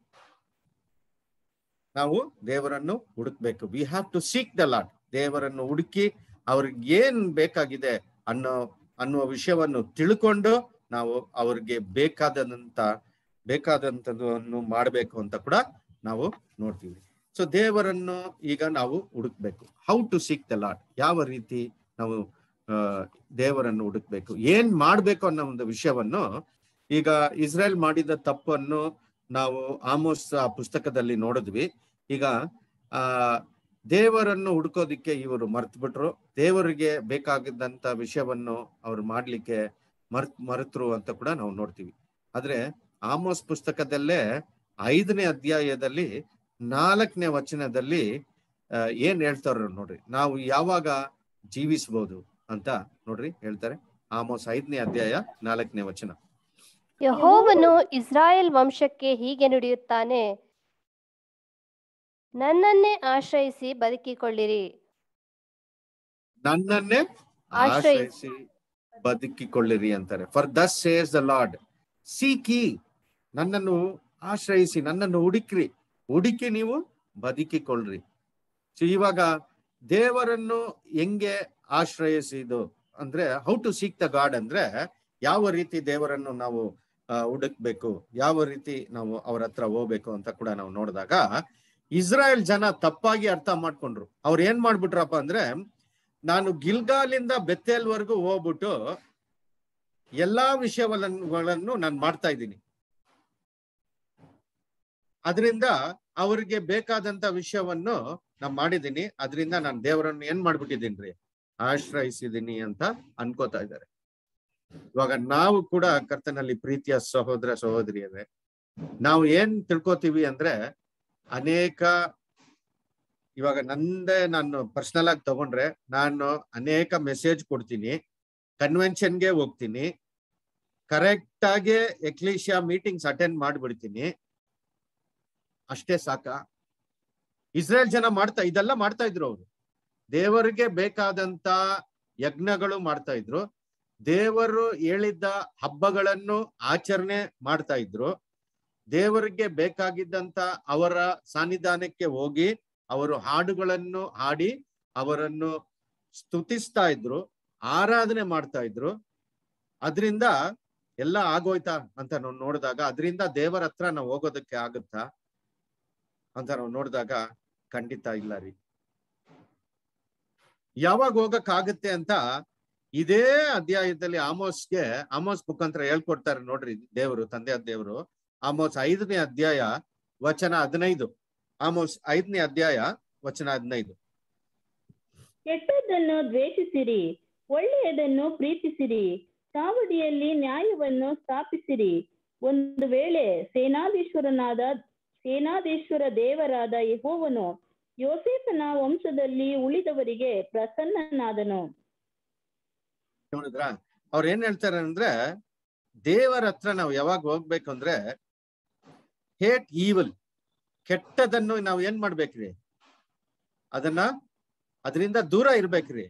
ನಾವು ದೇವರನ್ನು ಹುಡುಕ್ಬೇಕು. We have to seek the Lord. ದೇವರನ್ನು ಹುಡುಕಿ ಅವ್ರಿಗೆ ಏನ್ ಬೇಕಾಗಿದೆ ಅನ್ನುವ ವಿಷಯವನ್ನು ತಿಳ್ಕೊಂಡು ನಾವು ಅವ್ರಿಗೆ ಬೇಕಾದಂಥದ್ದನ್ನು ಮಾಡಬೇಕು ಅಂತ ಕೂಡ ನಾವು ನೋಡ್ತೀವಿ. ಸೊ ದೇವರನ್ನು ಈಗ ನಾವು ಹುಡುಕ್ಬೇಕು. How to seek the Lord, ಯಾವ ರೀತಿ ನಾವು ದೇವರನ್ನು ಹುಡುಕ್ಬೇಕು, ಏನ್ ಮಾಡ್ಬೇಕು ಅನ್ನೋ ಒಂದು ವಿಷಯವನ್ನು ಈಗ ಇಸ್ರೇಲ್ ಮಾಡಿದ ತಪ್ಪನ್ನು ನಾವು ಆಮೋಸ್ ಪುಸ್ತಕದಲ್ಲಿ ನೋಡಿದ್ವಿ. ಈಗ ದೇವರನ್ನು ಹುಡುಕೋದಿಕ್ಕೆ ಇವರು ಮರ್ತು ಬಿಟ್ರು. ದೇವರಿಗೆ ಬೇಕಾಗಿದ್ದಂತ ವಿಷಯವನ್ನು ಅವ್ರು ಮಾಡ್ಲಿಕ್ಕೆ ಮರೆತರು ಅಂತ ಕೂಡ ನಾವು ನೋಡ್ತೀವಿ. ಆದ್ರೆ ಆಮೋಸ್ ಪುಸ್ತಕದಲ್ಲೇ 5ನೇ ಅಧ್ಯಾಯದಲ್ಲಿ 4ನೇ ವಚನದಲ್ಲಿ ಏನ್ ಹೇಳ್ತಾರ ನೋಡ್ರಿ, ನಾವು ಯಾವಾಗ ಜೀವಿಸಬಹುದು ಅಂತ ನೋಡ್ರಿ ಹೇಳ್ತಾರೆ. ಆಮೋಸ್ 5ನೇ ಅಧ್ಯಾಯ 4ನೇ ವಚನ. ಯೆಹೋವನು ಇಸ್ರಾಯೇಲ್ ವಂಶಕ್ಕೆ ಹೀಗೆ ನುಡಿಯುತ್ತಾನೆ, ನನ್ನನ್ನೇ ಆಶ್ರಯಿಸಿ ಬದುಕಿಕೊಳ್ಳಿರಿ. ನನ್ನನ್ನೇ ಆಶ್ರಯಿಸಿ ಬದುಕಿಕೊಳ್ಳಿರಿ ಅಂತಾರೆ. For thus says the Lord, seek ye, ನನ್ನನ್ನು ಆಶ್ರಯಿಸಿ, ನನ್ನನ್ನು ಹುಡುಕಿ ನೀವು ಬದುಕಿಕೊಳ್ಳ್ರಿ. ಸೊ ಇವಾಗ ದೇವರನ್ನು ಹೆಂಗೆ ಆಶ್ರಯಿಸಿದು ಅಂದ್ರೆ, how to seek the God ಅಂದ್ರೆ ಯಾವ ರೀತಿ ದೇವರನ್ನು ನಾವು ಹುಡುಕ್ಬೇಕು, ಯಾವ ರೀತಿ ನಾವು ಅವ್ರ ಹತ್ರ ಹೋಗ್ಬೇಕು ಅಂತ ಕೂಡ ನಾವು ನೋಡಿದಾಗ ಇಸ್ರಾಯೇಲ್ ಜನ ತಪ್ಪಾಗಿ ಅರ್ಥ ಮಾಡ್ಕೊಂಡ್ರು. ಅವ್ರು ಏನ್ ಮಾಡ್ಬಿಟ್ರಪ್ಪ ಅಂದ್ರೆ, ನಾನು ಗಿಲ್ಗಾಲಿಂದ ಬೆತ್ತೇಲ್ವರೆಗೂ ಹೋಗ್ಬಿಟ್ಟು ಎಲ್ಲಾ ವಿಷಯಗಳನ್ನು ನಾನು ಮಾಡ್ತಾ ಇದ್ದೀನಿ, ಅದರಿಂದ ಅವ್ರಿಗೆ ಬೇಕಾದಂತ ವಿಷಯವನ್ನು ನಾನು ಮಾಡಿದ್ದೀನಿ, ಅದರಿಂದ ನಾನು ದೇವರನ್ನು ಏನ್ ಮಾಡ್ಬಿಟ್ಟಿದ್ದೀನಿ, ಆಶ್ರಯಿಸಿದ್ದೀನಿ ಅಂತ ಅನ್ಕೋತಾ ಇದ್ದಾರೆ. ಇವಾಗ ನಾವು ಕೂಡ ಕರ್ತನಲ್ಲಿ ಪ್ರೀತಿಯ ಸಹೋದರ ಸಹೋದರಿಯರೇ, ನಾವು ಏನ್ ತಿಳ್ಕೊತೀವಿ ಅಂದ್ರೆ, ಇವಾಗ ನಾನು ಪರ್ಸನಲ್ ಆಗಿ ತಗೊಂಡ್ರೆ ನಾನು ಅನೇಕ ಮೆಸೇಜ್ ಕೊಡ್ತೀನಿ, ಕನ್ವೆನ್ಷನ್ಗೆ ಹೋಗ್ತೀನಿ, ಕರೆಕ್ಟ್ ಆಗಿ ಎಕ್ಲೇಶಿಯಾ ಮೀಟಿಂಗ್ಸ್ ಅಟೆಂಡ್ ಮಾಡ್ಬಿಡ್ತೀನಿ, ಅಷ್ಟೇ ಸಾಕ? ಇಸ್ರೇಲ್ ಜನ ಇದೆಲ್ಲ ಮಾಡ್ತಾ ಇದ್ರು. ಅವರು ದೇವರಿಗೆ ಬೇಕಾದಂತ ಯಜ್ಞಗಳು ಮಾಡ್ತಾ ಇದ್ರು, ದೇವರು ಹೇಳಿದ್ದ ಹಬ್ಬಗಳನ್ನು ಆಚರಣೆ ಮಾಡ್ತಾ ಇದ್ರು, ದೇವರಿಗೆ ಬೇಕಾಗಿದ್ದಂತ ಅವರ ಸಾನ್ನಿಧಾನಕ್ಕೆ ಹೋಗಿ ಅವರು ಹಾಡುಗಳನ್ನು ಹಾಡಿ ಅವರನ್ನು ಸ್ತುತಿಸ್ತಾ ಇದ್ರು, ಆರಾಧನೆ ಮಾಡ್ತಾ ಇದ್ರು. ಅದರಿಂದ ಎಲ್ಲ ಆಗೋಯ್ತಾ ಅಂತ ನಾವು ನೋಡಿದಾಗ, ಅದರಿಂದ ದೇವರ ಹತ್ರ ನಾವು ಹೋಗೋದಕ್ಕೆ ಆಗುತ್ತಾ ಅಂತ ನಾವು ನೋಡಿದಾಗ ಖಂಡಿತ ಇಲ್ಲ ರೀ. ಯಾವಾಗ ಹೋಗಕ್ಕಾಗುತ್ತೆ ಅಂತ ಇದೇ ಅಧ್ಯಾಯದಲ್ಲಿ ಆಮೋಸ್ ಮುಖಾಂತರ ಹೇಳ್ಕೊಡ್ತಾರೆ ನೋಡ್ರಿ ದೇವರು, ತಂದೆಯ ದೇವರು. ಆಮೋಸ್ 5ನೇ ಅಧ್ಯಾಯ ವಚನ 15. ಆಮೋಸ್ 5ನೇ ಅಧ್ಯಾಯ ವಚನ 15. ಕೆಟ್ಟದ್ದನ್ನು ದ್ವೇಷಿಸಿರಿ, ಒಳ್ಳೆಯದನ್ನು ಪ್ರೀತಿಸಿರಿ, ಚಾವಡಿಯಲ್ಲಿ ನ್ಯಾಯವನ್ನು ಸ್ಥಾಪಿಸಿರಿ. ಒಂದು ವೇಳೆ ಸೇನಾಧೀಶ್ವರ ದೇವರಾದ ಯೆಹೋವನು ಯೋಸೇಫನ ವಂಶದಲ್ಲಿ ಉಳಿದವರಿಗೆ ಪ್ರಸನ್ನನಾದನು. ನೋಡಿದ್ರ, ಅವ್ರು ಏನ್ ಹೇಳ್ತಾರೆ ಅಂದ್ರೆ, ದೇವರ ಹತ್ರ ನಾವು ಯಾವಾಗ ಹೋಗ್ಬೇಕು ಅಂದ್ರೆ, ಹೇಟ್ ಈವಲ್, ಕೆಟ್ಟದನ್ನು ನಾವು ಏನ್ ಮಾಡ್ಬೇಕ್ರಿ, ಅದನ್ನ ಅದರಿಂದ ದೂರ ಇರ್ಬೇಕ್ರಿ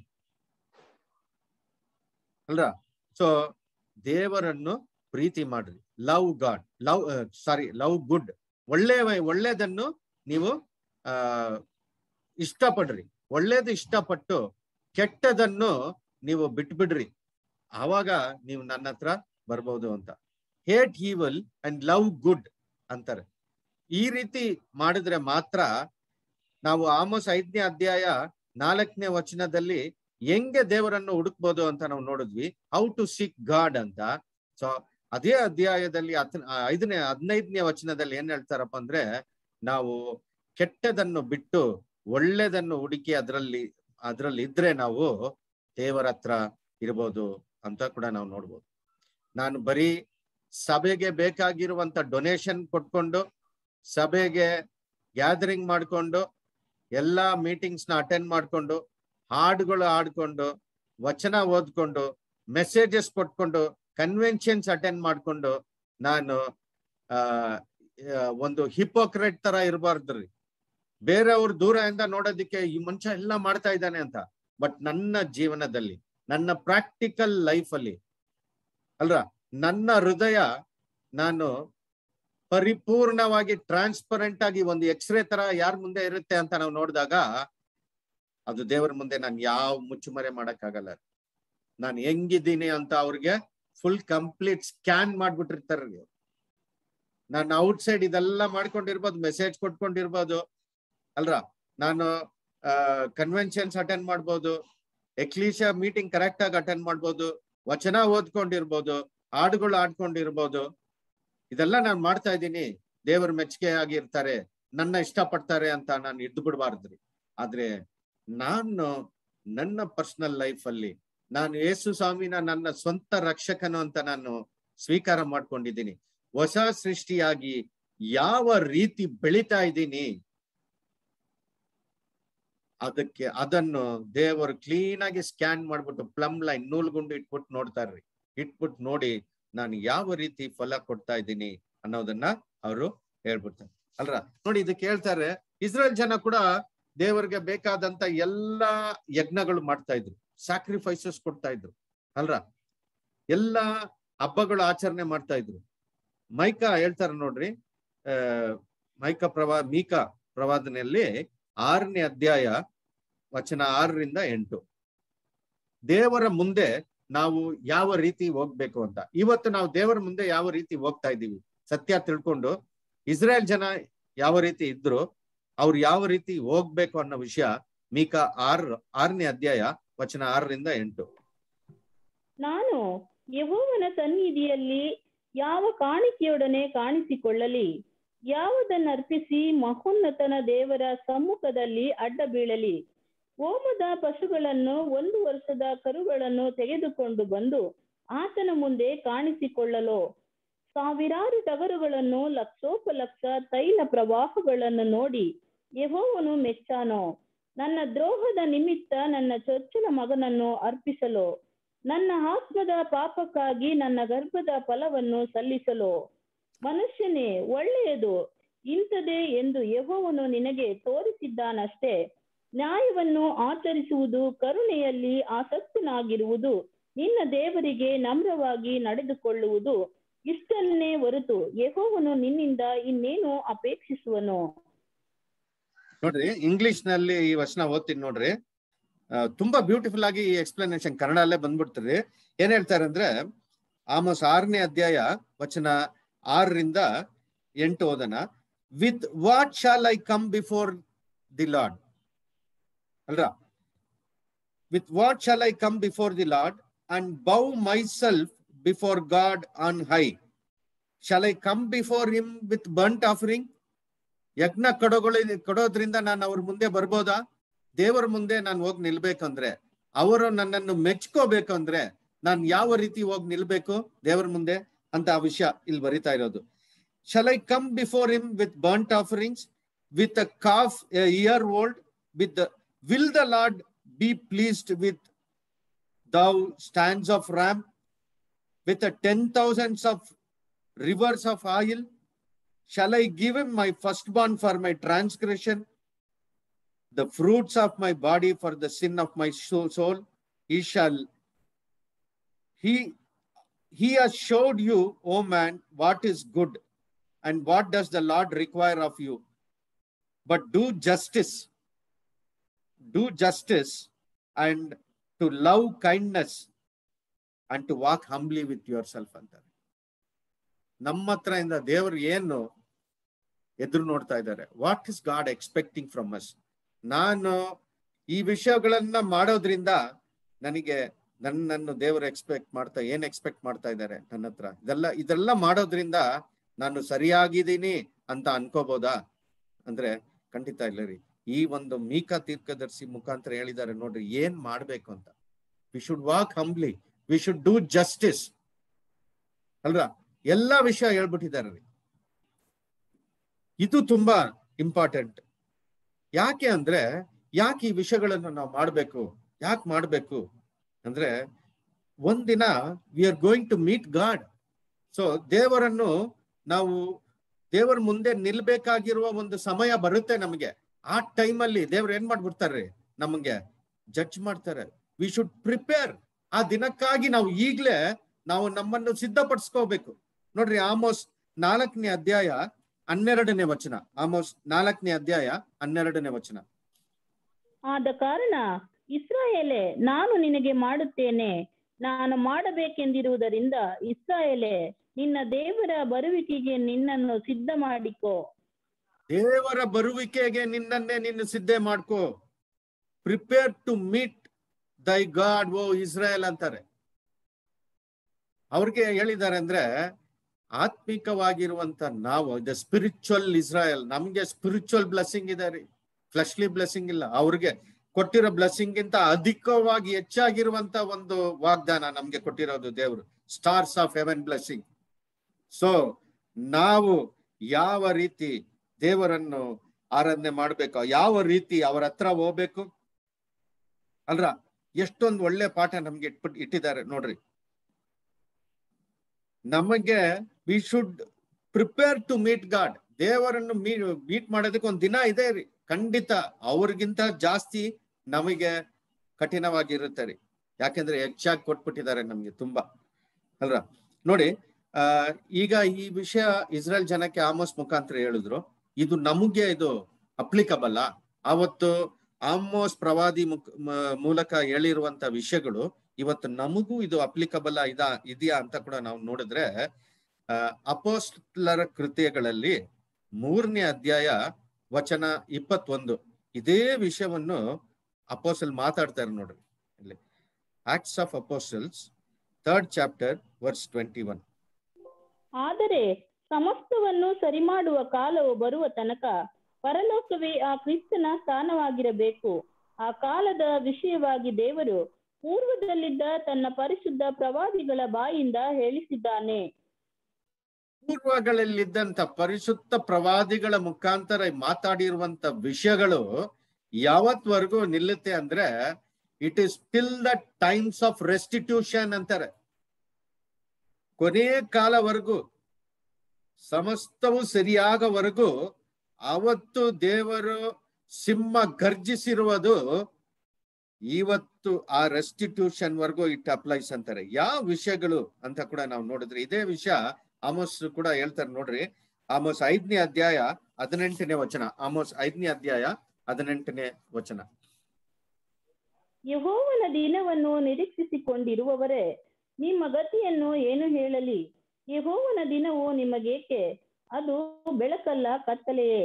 ಅಲ್ರ. ಸೊ ದೇವರನ್ನು ಪ್ರೀತಿ ಮಾಡ್ರಿ. Love God, love good. ಒಳ್ಳೇದನ್ನು ನೀವು ಇಷ್ಟಪಡ್ರಿ. ಒಳ್ಳೇದು ಇಷ್ಟಪಟ್ಟು ಕೆಟ್ಟದನ್ನು ನೀವು ಬಿಟ್ಬಿಡ್ರಿ. ಆವಾಗ ನೀವು ನನ್ನ ಹತ್ರ ಬರ್ಬೋದು ಅಂತ. Hate evil and love good ಅಂತಾರೆ. ಈ ರೀತಿ ಮಾಡಿದ್ರೆ ಮಾತ್ರ ನಾವು ಆಮೋಸ್ 5ನೇ ಅಧ್ಯಾಯ 4ನೇ ವಚನದಲ್ಲಿ ಹೆಂಗೆ ದೇವರನ್ನು ಹುಡುಕ್ಬೋದು ಅಂತ ನಾವು ನೋಡಿದ್ವಿ. ಹೌ ಟು ಸೀಕ್ ಗಾಡ್ ಅಂತ. ಸೊ ಅದೇ ಅಧ್ಯಾಯದಲ್ಲಿ 15ನೇ ವಚನದಲ್ಲಿ ಏನ್ ಹೇಳ್ತಾರಪ್ಪ ಅಂದ್ರೆ, ನಾವು ಕೆಟ್ಟದನ್ನು ಬಿಟ್ಟು ಒಳ್ಳೆದನ್ನು ಹುಡುಕಿ ಅದ್ರಲ್ಲಿ ಇದ್ರೆ ನಾವು ದೇವರ ಹತ್ರ ಇರ್ಬೋದು ಅಂತ ಕೂಡ ನಾವು ನೋಡ್ಬೋದು. ನಾನು ಬರೀ ಸಭೆಗೆ ಬೇಕಾಗಿರುವಂತ ಡೊನೇಷನ್ ಕೊಟ್ಕೊಂಡು, ಸಭೆಗೆ ಗ್ಯಾದರಿಂಗ್ ಮಾಡ್ಕೊಂಡು, ಎಲ್ಲಾ ಮೀಟಿಂಗ್ಸ್ ನ ಅಟೆಂಡ್ ಮಾಡ್ಕೊಂಡು, ಹಾಡುಗಳು ಆಡ್ಕೊಂಡು, ವಚನ ಓದ್ಕೊಂಡು, ಮೆಸೇಜಸ್ ಕೊಟ್ಕೊಂಡು, ಕನ್ವೆನ್ಷನ್ಸ್ ಅಟೆಂಡ್ ಮಾಡ್ಕೊಂಡು ನಾನು ಒಂದು ಹಿಪೋಕ್ರೆಟ್ ತರ ಇರಬಾರ್ದ್ರಿ. ಬೇರೆಯವ್ರ ದೂರದಿಂದ ನೋಡೋದಿಕ್ಕೆ ಈ ಮನುಷ್ಯ ಎಲ್ಲ ಮಾಡ್ತಾ ಇದ್ದಾನೆ ಅಂತ. ಬಟ್ ನನ್ನ ಜೀವನದಲ್ಲಿ, ನನ್ನ ಪ್ರಾಕ್ಟಿಕಲ್ ಲೈಫ್ ಅಲ್ಲಿ ಅಲ್ರ, ನನ್ನ ಹೃದಯ ನಾನು ಪರಿಪೂರ್ಣವಾಗಿ ಟ್ರಾನ್ಸ್ಪರೆಂಟ್ ಆಗಿ ಒಂದು ಎಕ್ಸ್ರೇ ತರ ಯಾರ ಮುಂದೆ ಇರುತ್ತೆ ಅಂತ ನಾವು ನೋಡಿದಾಗ, ಅದು ದೇವರ ಮುಂದೆ ನಾನು ಯಾವ ಮುಚ್ಚುಮರೆ ಮಾಡಕ್ಕಾಗಲ್ಲ. ನಾನು ಹೆಂಗಿದ್ದೀನಿ ಅಂತ ಅವ್ರಿಗೆ ಫುಲ್ ಕಂಪ್ಲೀಟ್ ಸ್ಕ್ಯಾನ್ ಮಾಡ್ಬಿಟ್ಟಿರ್ತಾರೆ. ನಾನು ಔಟ್ ಸೈಡ್ ಇದೆಲ್ಲ ಮಾಡ್ಕೊಂಡಿರ್ಬೋದು, ಮೆಸೇಜ್ ಕೊಟ್ಕೊಂಡಿರ್ಬೋದು ಅಲ್ರ, ನಾನು ಕನ್ವೆನ್ಷನ್ಸ್ ಅಟೆಂಡ್ ಮಾಡ್ಬೋದು, ಎಕ್ಲೀಶಿಯಾ ಮೀಟಿಂಗ್ ಕರೆಕ್ಟ್ ಆಗಿ ಅಟೆಂಡ್ ಮಾಡ್ಬೋದು, ವಚನ ಓದ್ಕೊಂಡಿರ್ಬೋದು, ಹಾಡುಗಳು ಆಡ್ಕೊಂಡಿರ್ಬೋದು. ಇದೆಲ್ಲ ನಾನು ಮಾಡ್ತಾ ಇದ್ದೀನಿ, ದೇವರ ಮೆಚ್ಚುಗೆ ಆಗಿರ್ತಾರೆ, ನನ್ನ ಇಷ್ಟಪಡ್ತಾರೆ ಅಂತ ನಾನು ಇದ್ದು ಬಿಡ್ಬಾರ್ದ್ರಿ. ಆದ್ರೆ ನಾನು ನನ್ನ ಪರ್ಸನಲ್ ಲೈಫ್ ಅಲ್ಲಿ ನಾನು ಯೇಸು ಸ್ವಾಮಿನ ನನ್ನ ಸ್ವಂತ ರಕ್ಷಕನು ಅಂತ ನಾನು ಸ್ವೀಕಾರ ಮಾಡ್ಕೊಂಡಿದ್ದೀನಿ. ಹೊಸ ಸೃಷ್ಟಿಯಾಗಿ ಯಾವ ರೀತಿ ಬೆಳಿತಾ ಇದ್ದೀನಿ ಅದನ್ನು ದೇವರು ಕ್ಲೀನ್ ಆಗಿ ಸ್ಕ್ಯಾನ್ ಮಾಡ್ಬಿಟ್ಟು ಪ್ಲಮ್ ಲೈನ್ ನೂಲ್ಗುಂಡು ಇಟ್ಬಿಟ್ಟು ನೋಡಿ ನಾನು ಯಾವ ರೀತಿ ಫಲ ಕೊಡ್ತಾ ಇದ್ದೀನಿ ಅನ್ನೋದನ್ನ ಅವರು ಹೇಳ್ಬಿಡ್ತಾರೆ ಅಲ್ರ. ನೋಡಿ, ಇದಕ್ಕೆ ಹೇಳ್ತಾರೆ, ಇಸ್ರೇಲ್ ಜನ ಕೂಡ ದೇವರಿಗೆ ಬೇಕಾದಂತ ಎಲ್ಲಾ ಯಜ್ಞಗಳು ಮಾಡ್ತಾ ಇದ್ರು, ಸ್ಯಾಕ್ರಿಫೈಸಸ್ ಕೊಡ್ತಾ ಇದ್ರು ಅಲ್ರ, ಎಲ್ಲಾ ಹಬ್ಬಗಳು ಆಚರಣೆ ಮಾಡ್ತಾ ಇದ್ರು. ಮೈಕಾ ಹೇಳ್ತಾರೆ ನೋಡ್ರಿ, ಮೀಕಾ ಪ್ರವಾದನೆಯಲ್ಲಿ 6ನೇ ಅಧ್ಯಾಯ ವಚನ 6ರಿಂದ 8 ದೇವರ ಮುಂದೆ ನಾವು ಯಾವ ರೀತಿ ಹೋಗ್ಬೇಕು ಅಂತ. ಇವತ್ತು ನಾವು ದೇವರ ಮುಂದೆ ಯಾವ ರೀತಿ ಹೋಗ್ತಾ ಇದ್ದೀವಿ ಸತ್ಯ ತಿಳ್ಕೊಂಡು, ಇಸ್ರೇಲ್ ಜನ ಯಾವ ರೀತಿ ಇದ್ರು, ಅವ್ರು ಯಾವ ರೀತಿ ಹೋಗ್ಬೇಕು ಅನ್ನೋ ವಿಷಯ ಮೀಕಾ 6ನೇ ಅಧ್ಯಾಯ ವಚನ 6ರಿಂದ 8. ನಾನು ಯೆಹೋವನ ಸನ್ನಿಧಿಯಲ್ಲಿ ಯಾವ ಕಾಣಿಕೆಯೊಡನೆ ಕಾಣಿಸಿಕೊಳ್ಳಲಿ, ಯಾವುದನ್ನರ್ಪಿಸಿ ಮಹೋನ್ನತನ ದೇವರ ಸಮ್ಮುಖದಲ್ಲಿ ಅಡ್ಡ ಬೀಳಲಿ. ಹೋಮದ ಪಶುಗಳನ್ನು 1 ವರ್ಷದ ಕರುಗಳನ್ನು ತೆಗೆದುಕೊಂಡು ಬಂದು ಆತನ ಮುಂದೆ ಕಾಣಿಸಿಕೊಳ್ಳಲು, ಸಾವಿರಾರು ಟಗರುಗಳನ್ನು, ಲಕ್ಷೋಪಲಕ್ಷ ತೈಲ ಪ್ರವಾಹಗಳನ್ನು ನೋಡಿ ಯೆಹೋವನು ಮೆಚ್ಚಾನೋ. ನನ್ನ ದ್ರೋಹದ ನಿಮಿತ್ತ ನನ್ನ ಚೊಚ್ಚಲ ಮಗನನ್ನು ಅರ್ಪಿಸಲು, ನನ್ನ ಆತ್ಮದ ಪಾಪಕ್ಕಾಗಿ ನನ್ನ ಗರ್ಭದ ಫಲವನ್ನು ಸಲ್ಲಿಸಲು. ಮನುಷ್ಯನೇ, ಒಳ್ಳೆಯದು ಇಂಥದೇ ಎಂದು ಯೆಹೋವನು ನಿನಗೆ ತೋರಿಸಿದ್ದಾನಷ್ಟೇ. ನ್ಯಾಯವನ್ನು ಆಚರಿಸುವುದು, ಕರುಣೆಯಲ್ಲಿ ಆಸಕ್ತನಾಗಿರುವುದು, ನಿನ್ನ ದೇವರಿಗೆ ನಮ್ರವಾಗಿ ನಡೆದುಕೊಳ್ಳುವುದು, ಇಷ್ಟನ್ನೇ ಹೊರತು ಯೆಹೋವನು ನಿನ್ನಿಂದ ಇನ್ನೇನು ಅಪೇಕ್ಷಿಸುವನು. ನೋಡ್ರಿ, ಇಂಗ್ಲಿಷ್ ನಲ್ಲಿ ಈ ವಚನ ಓದ್ತೀನಿ ನೋಡ್ರಿ, ತುಂಬಾ ಬ್ಯೂಟಿಫುಲ್ ಆಗಿ ಈ ಎಕ್ಸ್ಪ್ಲನೇಷನ್ ಕನ್ನಡಲ್ಲೇ ಬಂದ್ಬಿಡ್ತೀರಿ. ಏನ್ ಹೇಳ್ತಾರೆ ಅಂದ್ರೆ, ಆಮೋಸ್ 6ನೇ ಅಧ್ಯಾಯ ವಚನ 6ರಿಂದ 8 ಓದನ. With what shall I come before the Lord ಅಲ್ರ, with what shall I come before the Lord and bow myself before God on high. Shall I come before him with burnt offering. ಯಜ್ಞ ಕೊಡೋದ್ರಿಂದ ನಾನು ಅವ್ರ ಮುಂದೆ ಬರ್ಬೋದಾ? ದೇವರ ಮುಂದೆ ನಾನು ಹೋಗಿ ನಿಲ್ಬೇಕಂದ್ರೆ, ಅವರು ನನ್ನನ್ನು ಮೆಚ್ಕೋಬೇಕಂದ್ರೆ ನಾನು ಯಾವ ರೀತಿ ಹೋಗಿ ನಿಲ್ಬೇಕು ದೇವರ ಮುಂದೆ ಅಂತ ಆ ವಿಷಯ ಇಲ್ಲಿ ಬರಿತಾ ಇರೋದು. Shall I come before him with burnt offerings, with a calf a year old, with will the Lord be pleased with thou stands of ram, with 10,000s of rivers of oil? Shall I give him my firstborn for my transgression, the fruits of my body for the sin of my soul. He has showed you, O man, what is good, and what does the Lord require of you. But do justice, and to love kindness, and to walk humbly with yourself ಅಂತಾರೆ. ನಮ್ಮ ಹತ್ರ ಇಂದ ದೇವರು ಏನು ಎದುರು ನೋಡ್ತಾ ಇದ್ದಾರೆ? What is God expecting from us? ನಾನು ಈ ವಿಷಯಗಳನ್ನ ಮಾಡೋದ್ರಿಂದ ನನಗೆ ನನ್ನನ್ನು ದೇವರು ಎಕ್ಸ್ಪೆಕ್ಟ್ ಮಾಡ್ತಾ ಇದ್ದಾರೆ ನನ್ನ ಹತ್ರ? ಇದೆಲ್ಲ ಮಾಡೋದ್ರಿಂದ ನಾನು ಸರಿಯಾಗಿದ್ದೀನಿ ಅಂತ ಅನ್ಕೋಬಹುದಾ ಅಂದ್ರೆ ಖಂಡಿತ ಇಲ್ಲ ರೀ. ಈ ಒಂದು ಮೀಕಾ ತೀರ್ಕದರ್ಶಿ ಮುಖಾಂತರ ಹೇಳಿದ್ದಾರೆ ನೋಡ್ರಿ ಏನ್ ಮಾಡ್ಬೇಕು ಅಂತ. We should walk humbly, we should do justice ಅಲ್ವಾ? ಎಲ್ಲಾ ವಿಷಯ ಹೇಳ್ಬಿಟ್ಟಿದ್ದಾರೆ ರೀ. ಇದು ತುಂಬಾ ಇಂಪಾರ್ಟೆಂಟ್. ಯಾಕೆ ಅಂದ್ರೆ ಯಾಕೆ ಈ ವಿಷಯಗಳನ್ನು ನಾವು ಮಾಡ್ಬೇಕು? ಯಾಕೆ ಮಾಡ್ಬೇಕು ಅಂದ್ರೆ ಒಂದಿನ we are going to meet God. So ದೇವರ ಮುಂದೆ ನಿಲ್ಬೇಕಾಗಿರುವ ಒಂದು ಸಮಯ ಬರುತ್ತೆ ನಮಗೆ. ಆ ಟೈಮಲ್ಲಿ ದೇವ್ರು ಏನ್ ಮಾಡ್ಬಿಡ್ತಾರೆ? ನಮಗೆ ಜಡ್ಜ್ ಮಾಡ್ತಾರೆ. We should prepare. ಆ ದಿನಕ್ಕಾಗಿ ನಾವು ಈಗ್ಲೇ ನಮ್ಮನ್ನು ಸಿದ್ಧಪಡಿಸ್ಕೋಬೇಕು. ನೋಡ್ರಿ, ಆಮೋಸ್ 4ನೇ ಅಧ್ಯಾಯ 12ನೇ ವಚನ. ಆಮೋಸ್ 4ನೇ ಅಧ್ಯಾಯ 12ನೇ ವಚನ. ಆದ ಕಾರಣ ಇಸ್ರಾಯೇಲೇ, ನಾನು ನಿನಗೆ ಮಾಡುತ್ತೇನೆ, ನಾನು ಮಾಡಬೇಕೆಂದಿರುವುದರಿಂದ ಇಸ್ರಾಯೇಲೇ, ನಿನ್ನ ದೇವರ ಬರುವಿಕೆಗೆ ನಿನ್ನನ್ನು ಸಿದ್ಧ ಮಾಡಿಕೋ. ದೇವರ ಬರುವಿಕೆಗೆ ನಿನ್ನ ಸಿದ್ಧ ಮಾಡ್ಕೋ. Prepare to meet thy God O Israel ಅಂತಾರೆ. ಅವ್ರಿಗೆ ಹೇಳಿದ್ದಾರೆ ಅಂದ್ರೆ ಆತ್ಮಿಕವಾಗಿರುವಂತ ನಾವು ದ ಸ್ಪಿರಿಚುವಲ್ ಇಸ್ರಾಯೇಲ್. ನಮ್ಗೆ ಸ್ಪಿರಿಚುವಲ್ ಬ್ಲೆಸ್ಸಿಂಗ್ ಇದೆ ರೀ, ಫ್ಲೆಶ್ಲಿ ಬ್ಲೆಸ್ಸಿಂಗ್ ಇಲ್ಲ. ಅವ್ರಿಗೆ ಕೊಟ್ಟಿರೋ ಬ್ಲೆಸ್ಸಿಂಗ್ ಗಿಂತ ಅಧಿಕವಾಗಿ ಹೆಚ್ಚಾಗಿರುವಂತ ಒಂದು ವಾಗ್ದಾನ ನಮ್ಗೆ ಕೊಟ್ಟಿರೋದು ದೇವರು, stars of heaven blessing. So ನಾವು ಯಾವ ರೀತಿ ದೇವರನ್ನು ಆರಾಧನೆ ಮಾಡ್ಬೇಕು, ಯಾವ ರೀತಿ ಅವರ ಹತ್ರ ಹೋಗ್ಬೇಕು ಅಲ್ರ, ಎಷ್ಟೊಂದು ಒಳ್ಳೆ ಪಾಠ ನಮ್ಗೆ ಇಟ್ಟಿದ್ದಾರೆ ನೋಡ್ರಿ. ನಮಗೆ we should prepare to meet God. ದೇವರನ್ನು ಮೀಟ್ ಮಾಡೋದಕ್ಕೆ ಒಂದು ದಿನ ಇದೆ ರೀ. ಖಂಡಿತ ಅವ್ರಿಗಿಂತ ಜಾಸ್ತಿ ನಮಗೆ ಕಠಿಣವಾಗಿರುತ್ತೆ ರೀ. ಯಾಕೆಂದ್ರೆ ಹೆಚ್ಚಾಗಿ ಕೊಟ್ಬಿಟ್ಟಿದ್ದಾರೆ ನಮ್ಗೆ ತುಂಬಾ ಅಲ್ರ. ನೋಡಿ, ಈಗ ಈ ವಿಷಯ ಇಸ್ರೇಲ್ ಜನಕ್ಕೆ ಆಮೋಸ್ ಮುಖಾಂತರ ಹೇಳಿದ್ರು. ಇದು ನಮಗೆ ಇದು ಅಪ್ಲಿಕಬಲ್. ಅವತ್ತು ಆಮೋಸ್ ಪ್ರವಾದಿ ಮೂಲಕ ಹೇಳಿರುವಂತ ವಿಷಯಗಳು ಇವತ್ತು ನಮಗೂ ಇದು ಅಪ್ಲಿಕಬಲ್ ಇದೆಯಾ ಅಂತ ಕೂಡ ನಾವು ನೋಡಿದ್ರೆ, ಅಪೊಸ್ತಲರ ಕೃತ್ಯಗಳಲ್ಲಿ 3ನೇ ಅಧ್ಯಾಯ ವಚನ 21 ಇದೇ ವಿಷಯವನ್ನು ಅಪೋಸ್ಟಲ್ ಮಾತಾಡ್ತಾರೆ ನೋಡ್ರಿ. ಇಲ್ಲಿ Acts of Apostles 3rd chapter verse 21. ಆದರೆ ಸಮಸ್ತವನ್ನು ಸರಿ ಮಾಡುವ ಕಾಲವು ಬರುವ ತನಕ ಪರಲೋಕವೇ ಆ ಕ್ರಿಸ್ತನ ಸ್ಥಾನವಾಗಿರಬೇಕು. ಆ ಕಾಲದ ವಿಷಯವಾಗಿ ದೇವರು ಪೂರ್ವದಲ್ಲಿದ್ದ ತನ್ನ ಪರಿಶುದ್ಧ ಪ್ರವಾದಿಗಳ ಬಾಯಿಂದ ಹೇಳಿಸಿದ್ದಾನೆ. ಪೂರ್ವಗಳಲ್ಲಿದ್ದಂತ ಪರಿಶುದ್ಧ ಪ್ರವಾದಿಗಳ ಮುಖಾಂತರ ಮಾತಾಡಿರುವಂತ ವಿಷಯಗಳು ಯಾವತ್ವರೆಗೂ ನಿಲ್ಲುತ್ತೆ ಅಂದ್ರೆ it is till the times of restitution ಅಂತಾರೆ. ಕೊನೆಯ ಕಾಲವರೆಗೂ, ಸಮಸ್ತವು ಸರಿಯಾಗವರೆಗೂ ಅವತ್ತು ದೇವರು ಸಿಂಹ ಗರ್ಜಿಸಿರುವುದು ಇವತ್ತು ಆ ರೆಸ್ಟಿಟ್ಯೂಷನ್ ವರ್ಗೂ ಇಟ್ ಅಪ್ಲೈಸ್ ಅಂತಾರೆ. ಯಾವ ವಿಷಯಗಳು ಅಂತ ಕೂಡ ನಾವು ನೋಡಿದ್ರೆ ಇದೇ ವಿಷಯ ಆಮೋಸ್ ಕೂಡ ಹೇಳ್ತಾರೆ ನೋಡ್ರಿ. ಆಮೋಸ್ 5ನೇ ಅಧ್ಯಾಯ 18ನೇ ವಚನ. ಆಮೋಸ್ 5ನೇ ಅಧ್ಯಾಯ 18ನೇ ವಚನ. ಯೆಹೋವನ ದಿನವನ್ನು ನಿರೀಕ್ಷಿಸಿಕೊಂಡಿರುವವರೇ, ನಿಮ್ಮ ಗತಿಯನ್ನು ಏನು ಹೇಳಲಿ? ಯೆಹೋವನ ದಿನವು ನಿಮಗೇಕೆ? ಅದು ಬೆಳಕಲ್ಲ, ಕತ್ತಲೆಯೇ.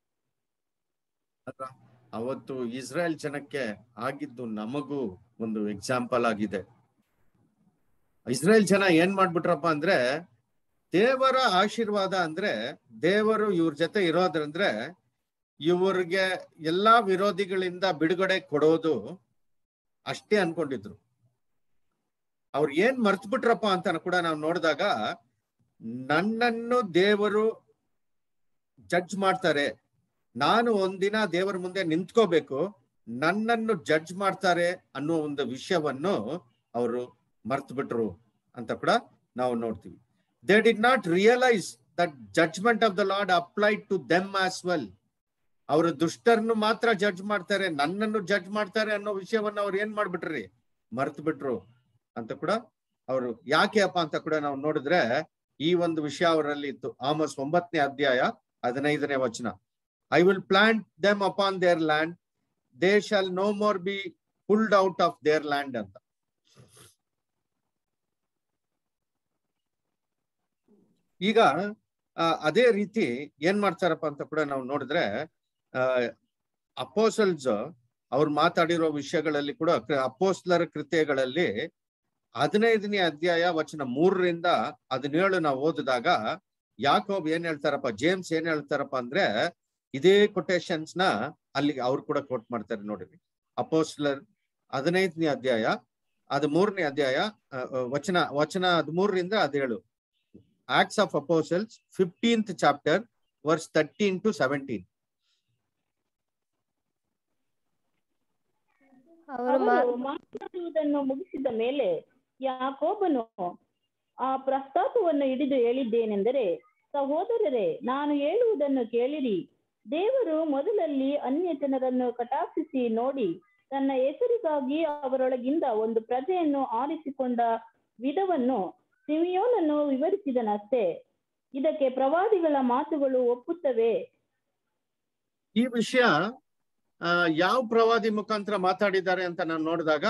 ಅವತ್ತು ಇಸ್ರಾಯೇಲ್ ಜನಕ್ಕೆ ಆಗಿದ್ದು ನಮಗೂ ಒಂದು ಎಕ್ಸಾಂಪಲ್ ಆಗಿದೆ. ಇಸ್ರಾಯೇಲ್ ಜನ ಏನ್ ಮಾಡ್ಬಿಟ್ರಪ್ಪ ಅಂದ್ರೆ, ದೇವರ ಆಶೀರ್ವಾದ ಅಂದ್ರೆ ದೇವರು ಇವ್ರ ಜೊತೆ ಇರೋದ್ರಂದ್ರೆ ಇವ್ರಿಗೆ ಎಲ್ಲಾ ವಿರೋಧಿಗಳಿಂದ ಬಿಡುಗಡೆ ಕೊಡೋದು ಅಷ್ಟೇ ಅನ್ಕೊಂಡಿದ್ರು. ಅವ್ರು ಏನ್ ಮರ್ತ್ ಬಿಟ್ರಪ್ಪ ಅಂತ ಕೂಡ ನಾವು ನೋಡಿದಾಗ, ನನ್ನನ್ನು ದೇವರು ಜಡ್ಜ್ ಮಾಡ್ತಾರೆ, ನಾನು ಒಂದಿನ ದೇವರ ಮುಂದೆ ನಿಂತ್ಕೋಬೇಕು, ನನ್ನನ್ನು ಜಡ್ಜ್ ಮಾಡ್ತಾರೆ ಅನ್ನೋ ಒಂದು ವಿಷಯವನ್ನು ಅವರು ಮರ್ತ್ ಬಿಟ್ರು ಅಂತ ಕೂಡ ನಾವು ನೋಡ್ತೀವಿ. They did not realize that judgment of the Lord applied to them as well. ಅವರು ದುಷ್ಟರನ್ನು ಮಾತ್ರ ಜಡ್ಜ್ ಮಾಡ್ತಾರೆ, ನನ್ನನ್ನು ಜಡ್ಜ್ ಮಾಡ್ತಾರೆ ಅನ್ನೋ ವಿಷಯವನ್ನ ಅವ್ರು ಏನ್ ಮಾಡ್ಬಿಟ್ರಿ, ಮರ್ತು ಬಿಟ್ರು ಅಂತ ಕೂಡ ಅವರು. ಯಾಕೆ ಅಪ್ಪ ಅಂತ ಕೂಡ ನಾವು ನೋಡಿದ್ರೆ ಈ ಒಂದು ವಿಷಯ ಅವರಲ್ಲಿ ಇತ್ತು. ಆಮೋಸ್ 9ನೇ ಅಧ್ಯಾಯ 15ನೇ ವಚನ, I will plant them upon their land, they shall no more be pulled out of their land ಅಂತ. ಈಗ ಅದೇ ರೀತಿ ಏನ್ ಮಾಡ್ತಾರಪ್ಪ ಅಂತ ಕೂಡ ನಾವು ನೋಡಿದ್ರೆ ಅಪೋಸಲ್ಸ್ ಅವ್ರು ಮಾತಾಡಿರೋ ವಿಷಯಗಳಲ್ಲಿ ಕೂಡ ಅಪೋಸ್ಲರ ಕೃತ್ಯಗಳಲ್ಲಿ 15ನೇ ಅಧ್ಯಾಯ ವಚನ 3ರಿಂದ 17 ನಾವು ಓದಿದಾಗ ಯಾಕೋಬ್ ಏನ್ ಹೇಳ್ತಾರಪ್ಪ, ಜೇಮ್ಸ್ ಏನ್ ಹೇಳ್ತಾರಪ್ಪ ಅಂದ್ರೆ ಇದೇ ಕೊಟೇಶನ್ಸ್ ನ ಅಲ್ಲಿ ಅವ್ರು ಕೂಡ ಕೋಟ್ ಮಾಡ್ತಾರೆ. ನೋಡ್ರಿ, ಅಪೋಸ್ಲರ್ 15ನೇ ಅಧ್ಯಾಯ 13ನೇ ಅಧ್ಯಾಯ ವಚನ 13ರಿಂದ 17, Acts of Apostles 15th chapter verse 13 to 17. ಅವರು ಮಾತನಾಡುವುದನ್ನು ಮುಗಿಸಿದ ಮೇಲೆ ಯಾಕೋಬನು ಆ ಪ್ರಸ್ತಾಪವನ್ನು ಹಿಡಿದು ಹೇಳಿದ್ದೇನೆಂದರೆ, ಸಹೋದರರೇ, ನಾನು ಹೇಳುವುದನ್ನು ಕೇಳಿರಿ. ದೇವರು ಮೊದಲಲ್ಲಿ ಅನ್ಯ ಜನರನ್ನು ಕಟಾಕ್ಷಿಸಿ ನೋಡಿ ತನ್ನ ಹೆಸರಿಗಾಗಿ ಅವರೊಳಗಿಂದ ಒಂದು ಪ್ರಜೆಯನ್ನು ಆರಿಸಿಕೊಂಡ ವಿಧವನ್ನು ಸಿಮಿಯೋನನ್ನು ವಿವರಿಸಿದನಷ್ಟೇ. ಇದಕ್ಕೆ ಪ್ರವಾದಿಗಳ ಮಾತುಗಳು ಒಪ್ಪುತ್ತವೆ. ಈ ವಿಷಯ ಯಾವ ಪ್ರವಾದಿ ಮುಖಾಂತರ ಮಾತಾಡಿದ್ದಾರೆ ಅಂತ ನಾನು ನೋಡಿದಾಗ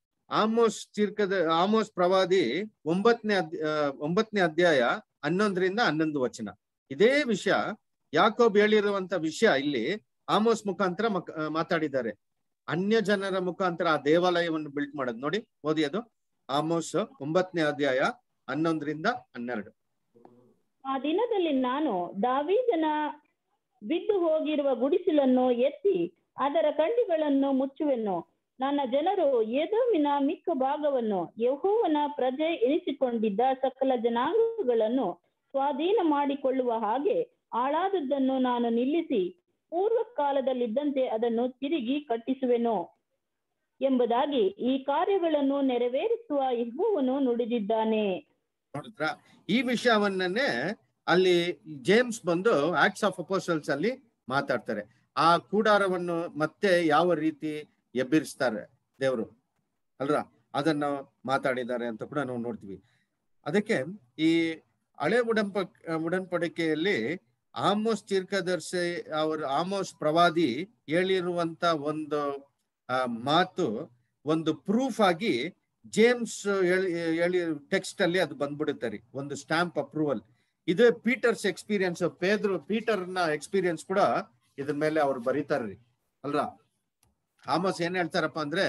ಆಮೋಸ್ ಪ್ರವಾದಿ 9ನೇ ಅಧ್ಯಾಯ 11ರಿಂದ 11 ವಚನ. ಇದೇ ವಿಷಯ ಯಾಕೋಬ್ ಹೇಳಿರುವಂತ ವಿಷಯ ಇಲ್ಲಿ ಆಮೋಸ್ ಮುಖಾಂತರ ಮಾತಾಡಿದ್ದಾರೆ. ಅನ್ಯ ಜನರ ಮುಖಾಂತರ ಆ ದೇವಾಲಯವನ್ನು ಬಿಲ್ಟ್ ಮಾಡೋದು ನೋಡಿ, ಓದಿ ಅದು ಆಮೋಸ್ 9ನೇ ಅಧ್ಯಾಯ 11ರಿಂದ 12. ಆ ದಿನದಲ್ಲಿ ನಾನು ದಾವೀದನ ಬಿದ್ದು ಹೋಗಿರುವ ಗುಡಿಸಲನ್ನು ಎತ್ತಿ ಅದರ ಕಂಡಿಗಳನ್ನು ಮುಚ್ಚುವೆನು. ನನ್ನ ಜನರು ಎದೋಮಿನ ಮಿಕ್ಕ ಭಾಗವನ್ನು, ಯೆಹೋವನ ಪ್ರಜೆ ಎನಿಸಿಕೊಂಡಿದ್ದ ಸಕಲ ಜನಾಂಗಗಳನ್ನು ಸ್ವಾಧೀನ ಮಾಡಿಕೊಳ್ಳುವ ಹಾಗೆ ಹಾಳಾದದ್ದನ್ನು ನಾನು ನಿಲ್ಲಿಸಿ ಪೂರ್ವ ಕಾಲದಲ್ಲಿದ್ದಂತೆ ಅದನ್ನು ತಿರುಗಿ ಕಟ್ಟಿಸುವೆನು ಎಂಬುದಾಗಿ ಈ ಕಾರ್ಯಗಳನ್ನು ನೆರವೇರಿಸುವ ಯೆಹೋವನು ನುಡಿದಿದ್ದಾನೆ. ನೋಡಿದ್ರ, ಈ ವಿಷಯವನ್ನೇ ಅಲ್ಲಿ ಜೇಮ್ಸ್ ಬಂದು ಆಕ್ಟ್ಸ್ ಆಫ್ ಅಪೋಸ್ಟಲ್ಸ್ ಅಲ್ಲಿ ಮಾತಾಡ್ತಾರೆ. ಆ ಕೂಡಾರವನ್ನು ಮತ್ತೆ ಯಾವ ರೀತಿ ಎಬ್ಬಿರಿಸ್ತಾರೆ ದೇವರು ಅಲ್ರ, ಅದನ್ನ ಮಾತಾಡಿದ್ದಾರೆ ಅಂತ ಕೂಡ ನಾವು ನೋಡ್ತೀವಿ. ಅದಕ್ಕೆ ಈ ಹಳೆ ಉಡன்பಡಿಕೆಯಲ್ಲಿ ಆಮೋಸ್ ತೀರ್ಕದರ್ಶಿ ಆಮೋಸ್ ಪ್ರವಾದಿ ಹೇಳಿರುವಂತ ಒಂದು ಮಾತು ಒಂದು ಪ್ರೂಫ್ ಆಗಿ ಜೇಮ್ಸ್ ಹೇಳಿ ಟೆಕ್ಸ್ಟ್ ಅಲ್ಲಿ ಅದು ಬಂದ್ಬಿಡುತ್ತೆ, ಒಂದು ಸ್ಟಾಂಪ್ ಅಪ್ರೂವಲ್. ಇದೇ ಪೀಟರ್ಸ್ ಎಕ್ಸ್ಪೀರಿಯನ್ಸ್, ಪೀಟರ್ನ ಎಕ್ಸ್ಪೀರಿಯನ್ಸ್ ಕೂಡ ಇದ್ರ ಮೇಲೆ ಅವ್ರು ಬರೀತಾರ್ರಿ ಅಲ್ರ. ಆಮೋಸ್ ಏನ್ ಹೇಳ್ತಾರಪ್ಪ ಅಂದ್ರೆ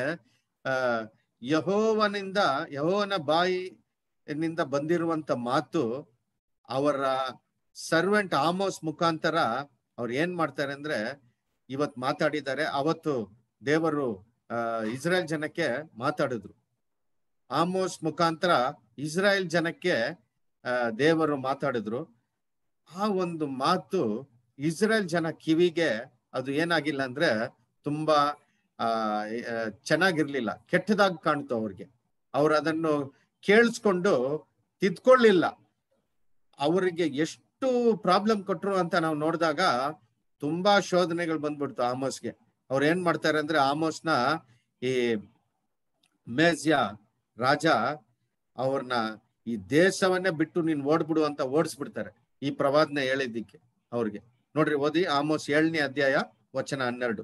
ಯೆಹೋವನ ಬಾಯಿನಿಂದ ಬಂದಿರುವಂತ ಮಾತು ಅವರ ಸರ್ವೆಂಟ್ ಆಮೋಸ್ ಮುಖಾಂತರ ಅವ್ರು ಏನ್ ಮಾಡ್ತಾರೆ ಅಂದ್ರೆ ಇವತ್ ಮಾತಾಡಿದ್ದಾರೆ. ಅವತ್ತು ದೇವರು ಇಸ್ರಾಯೇಲ್ ಜನಕ್ಕೆ ಮಾತಾಡಿದ್ರು. ಆಮೋಸ್ ಮುಖಾಂತರ ಇಸ್ರಾಯೇಲ್ ಜನಕ್ಕೆ ದೇವರು ಮಾತಾಡಿದ್ರು. ಆ ಒಂದು ಮಾತು ಇಸ್ರಾಯೇಲ್ ಜನ ಕಿವಿಗೆ ಅದು ಏನಾಗಿಲ್ಲ ಅಂದ್ರೆ ತುಂಬಾ ಚೆನ್ನಾಗಿರ್ಲಿಲ್ಲ, ಕೆಟ್ಟದಾಗಿ ಕಾಣ್ತು ಅವ್ರಿಗೆ. ಅವ್ರು ಅದನ್ನು ಕೇಳಿಸ್ಕೊಂಡು ತಿದ್ಕೊಳ್ಳಿಲ್ಲ. ಅವರಿಗೆ ಎಷ್ಟು ಪ್ರಾಬ್ಲಮ್ ಕೊಟ್ರು ಅಂತ ನಾವು ನೋಡಿದಾಗ ತುಂಬಾ ಶೋಧನೆಗಳು ಬಂದ್ಬಿಡ್ತು ಆಮೋಸ್ಗೆ. ಅವ್ರು ಏನ್ ಮಾಡ್ತಾರೆ ಅಂದ್ರೆ ಆಮೋಸ್ನ ಈ ಮೇಜ್ಯ ರಾಜ ಅವ್ರನ್ನ ಈ ದೇಶವನ್ನೇ ಬಿಟ್ಟು ನೀನ್ ಓಡ್ಬಿಡು ಅಂತ ಓಡಿಸ್ಬಿಡ್ತಾರೆ ಈ ಪ್ರವಾದನೆ ಹೇಳಿದ್ದಕ್ಕೆ ಅವ್ರಿಗೆ. ನೋಡ್ರಿ, ಓದಿ ಆಮೋಸ್ 7ನೇ ಅಧ್ಯಾಯ ವಚನ 12.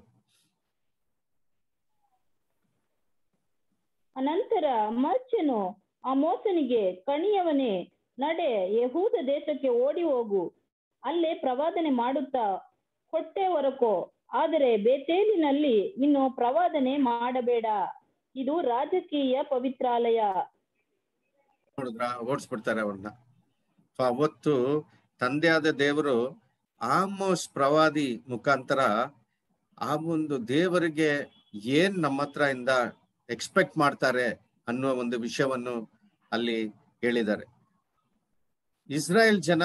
ಅನಂತರ ಮರ್ಚನು ಆಮೋಸನಿಗೆ, ಕಣಿಯವನೇ, ನಡೆ, ಯೆಹೂದ ದೇಶಕ್ಕೆ ಓಡಿ ಹೋಗು, ಅಲ್ಲೇ ಪ್ರವಾದನೆ ಮಾಡುತ್ತಾ ಹೊಟ್ಟೆ ಹೊರಕೋ. ಆದರೆ ಬೇತೇಲಿನಲ್ಲಿ ಇನ್ನು ಪ್ರವಾದನೆ ಮಾಡಬೇಡ, ಇದು ರಾಜಕೀಯ ಪವಿತ್ರಾಲಯ. ನೋಡಿದ್ರ, ಓಡಿಸ್ಬಿಡ್ತಾರೆ ಅವ್ರನ್ನ. ಅವತ್ತು ತಂದೆಯಾದ ದೇವರು ಆಮೋಸ್ ಪ್ರವಾದಿ ಮುಖಾಂತರ ಆ ಒಂದು ದೇವರಿಗೆ ಏನ್ ನಮ್ಮ ಹತ್ರ ಇಂದ ಎಕ್ಸ್ಪೆಕ್ಟ್ ಮಾಡ್ತಾರೆ ಅನ್ನುವ ಒಂದು ವಿಷಯವನ್ನು ಅಲ್ಲಿ ಹೇಳಿದ್ದಾರೆ. ಇಸ್ರಾಯೇಲ್ ಜನ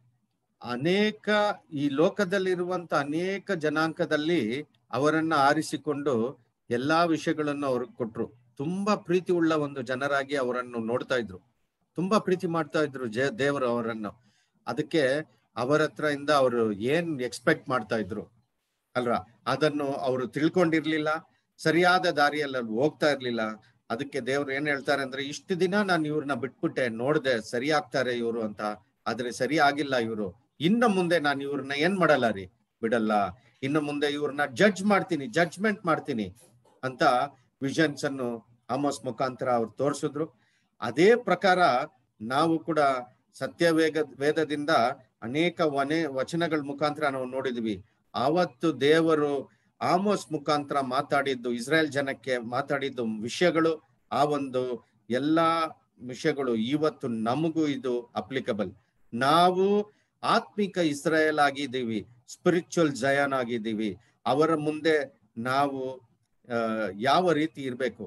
ಈ ಲೋಕದಲ್ಲಿರುವಂತ ಅನೇಕ ಜನಾಂಗದಲ್ಲಿ ಅವರನ್ನ ಆರಿಸಿಕೊಂಡು ಎಲ್ಲಾ ವಿಷಯಗಳನ್ನು ಅವ್ರಿಗೆ ಕೊಟ್ರು. ತುಂಬಾ ಪ್ರೀತಿ ಉಳ್ಳ ಒಂದು ಜನರಾಗಿ ಅವರನ್ನು ನೋಡ್ತಾ ಇದ್ರು, ತುಂಬಾ ಪ್ರೀತಿ ಮಾಡ್ತಾ ಇದ್ರು ದೇವರು ಅವರನ್ನು. ಅದಕ್ಕೆ ಅವರ ಹತ್ರ ಇಂದ ಅವರು ಏನ್ ಎಕ್ಸ್ಪೆಕ್ಟ್ ಮಾಡ್ತಾ ಇದ್ರು, ಅಲ್ವಾ? ಅದನ್ನು ಅವರು ತಿಳ್ಕೊಂಡಿರ್ಲಿಲ್ಲ, ಸರಿಯಾದ ದಾರಿಯಲ್ಲಿ ಹೋಗ್ತಾ ಇರ್ಲಿಲ್ಲ. ಅದಕ್ಕೆ ದೇವ್ರು ಏನ್ ಹೇಳ್ತಾರೆ ಅಂದ್ರೆ, ಇಷ್ಟು ದಿನ ನಾನು ಇವ್ರನ್ನ ಬಿಟ್ಬಿಟ್ಟೆ, ನೋಡ್ದೆ ಸರಿ ಆಗ್ತಾರೆ ಇವ್ರು ಅಂತ, ಆದ್ರೆ ಸರಿ ಆಗಿಲ್ಲ ಇವ್ರು. ಇನ್ನು ಮುಂದೆ ನಾನು ಇವ್ರನ್ನ ಏನ್ ಮಾಡಲ್ಲ ರೀ, ಬಿಡಲ್ಲ. ಇನ್ನು ಮುಂದೆ ಇವ್ರನ್ನ ಜಡ್ಜ್ಮೆಂಟ್ ಮಾಡ್ತೀನಿ ಅಂತ ವಿಷನ್ಸ್ ಅನ್ನು ಆಮೋಸ್ ಮುಖಾಂತರ ಅವ್ರು ತೋರಿಸಿದ್ರು. ಅದೇ ಪ್ರಕಾರ ನಾವು ಕೂಡ ವೇದದಿಂದ ಅನೇಕ ವಚನಗಳ ಮುಖಾಂತರ ನಾವು ನೋಡಿದ್ವಿ. ಆವತ್ತು ದೇವರು ಆಮೋಸ್ ಮುಖಾಂತರ ಮಾತಾಡಿದ್ದು, ಇಸ್ರಾಯೇಲ್ ಜನಕ್ಕೆ ಮಾತಾಡಿದ್ದು ವಿಷಯಗಳು, ಆ ಒಂದು ಎಲ್ಲಾ ವಿಷಯಗಳು ಇವತ್ತು ನಮಗೂ ಇದು ಅಪ್ಲಿಕಬಲ್. ನಾವು ಆತ್ಮಿಕ ಇಸ್ರಾಯೇಲ್ ಆಗಿದ್ದೀವಿ, ಸ್ಪಿರಿಚುವಲ್ ಜಯಾನ್ ಆಗಿದ್ದೀವಿ. ಅವರ ಮುಂದೆ ನಾವು ಯಾವ ರೀತಿ ಇರ್ಬೇಕು,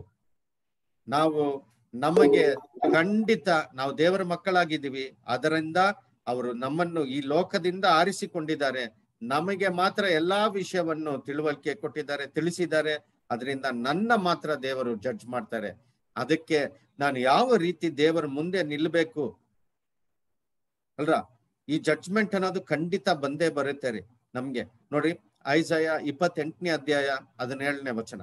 ನಮಗೆ ಖಂಡಿತ ನಾವು ದೇವರ ಮಕ್ಕಳಾಗಿದ್ದೀವಿ. ಅದರಿಂದ ಅವರು ನಮ್ಮನ್ನು ಈ ಲೋಕದಿಂದ ಆರಿಸಿಕೊಂಡಿದ್ದಾರೆ. ನಮಗೆ ಮಾತ್ರ ಎಲ್ಲಾ ವಿಷಯವನ್ನು ತಿಳುವಳಿಕೆ ಕೊಟ್ಟಿದ್ದಾರೆ, ತಿಳಿಸಿದ್ದಾರೆ. ಅದರಿಂದ ನನ್ನ ಮಾತ್ರ ದೇವರು ಜಡ್ಜ್ ಮಾಡ್ತಾರೆ. ಅದಕ್ಕೆ ನಾನು ಯಾವ ರೀತಿ ದೇವರ ಮುಂದೆ ನಿಲ್ಬೇಕು ಅಲ್ರ, ಈ ಜಡ್ಜ್ಮೆಂಟ್ ಅನ್ನೋದು ಖಂಡಿತ ಬಂದೇ ಬರುತ್ತೆ ರೀ ನಮ್ಗೆ. ನೋಡ್ರಿ, ಐಸಾಯ 28ನೇ ಅಧ್ಯಾಯ 17ನೇ ವಚನ.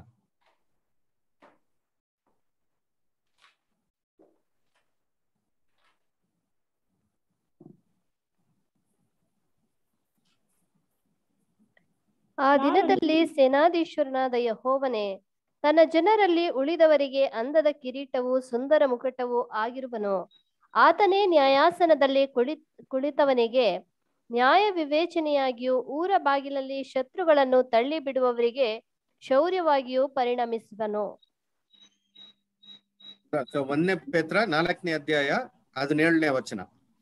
ಆ ದಿನದಲ್ಲಿ ಸೇನಾಧೀಶ್ವರನಾದ ಯೆಹೋವನೇ ತನ್ನ ಜನರಲ್ಲಿ ಉಳಿದವರಿಗೆ ಅಂದದ ಕಿರೀಟವೂ ಸುಂದರ ಮುಕುಟವೂ ಆಗಿರುವನು. ಆತನೇ ನ್ಯಾಯಾಸನದಲ್ಲಿ ಕುಳಿತವನಿಗೆ ನ್ಯಾಯ ವಿವೇಚನೆಯಾಗಿಯೂ ಊರ ಬಾಗಿಲಲ್ಲಿ ಶತ್ರುಗಳನ್ನು ತಳ್ಳಿ ಬಿಡುವವರಿಗೆ ಶೌರ್ಯವಾಗಿಯೂ ಪರಿಣಮಿಸುವನು. 1 ಪೇತ್ರ 4ನೇ ಅಧ್ಯಾಯ 17ನೇ ವಚನ.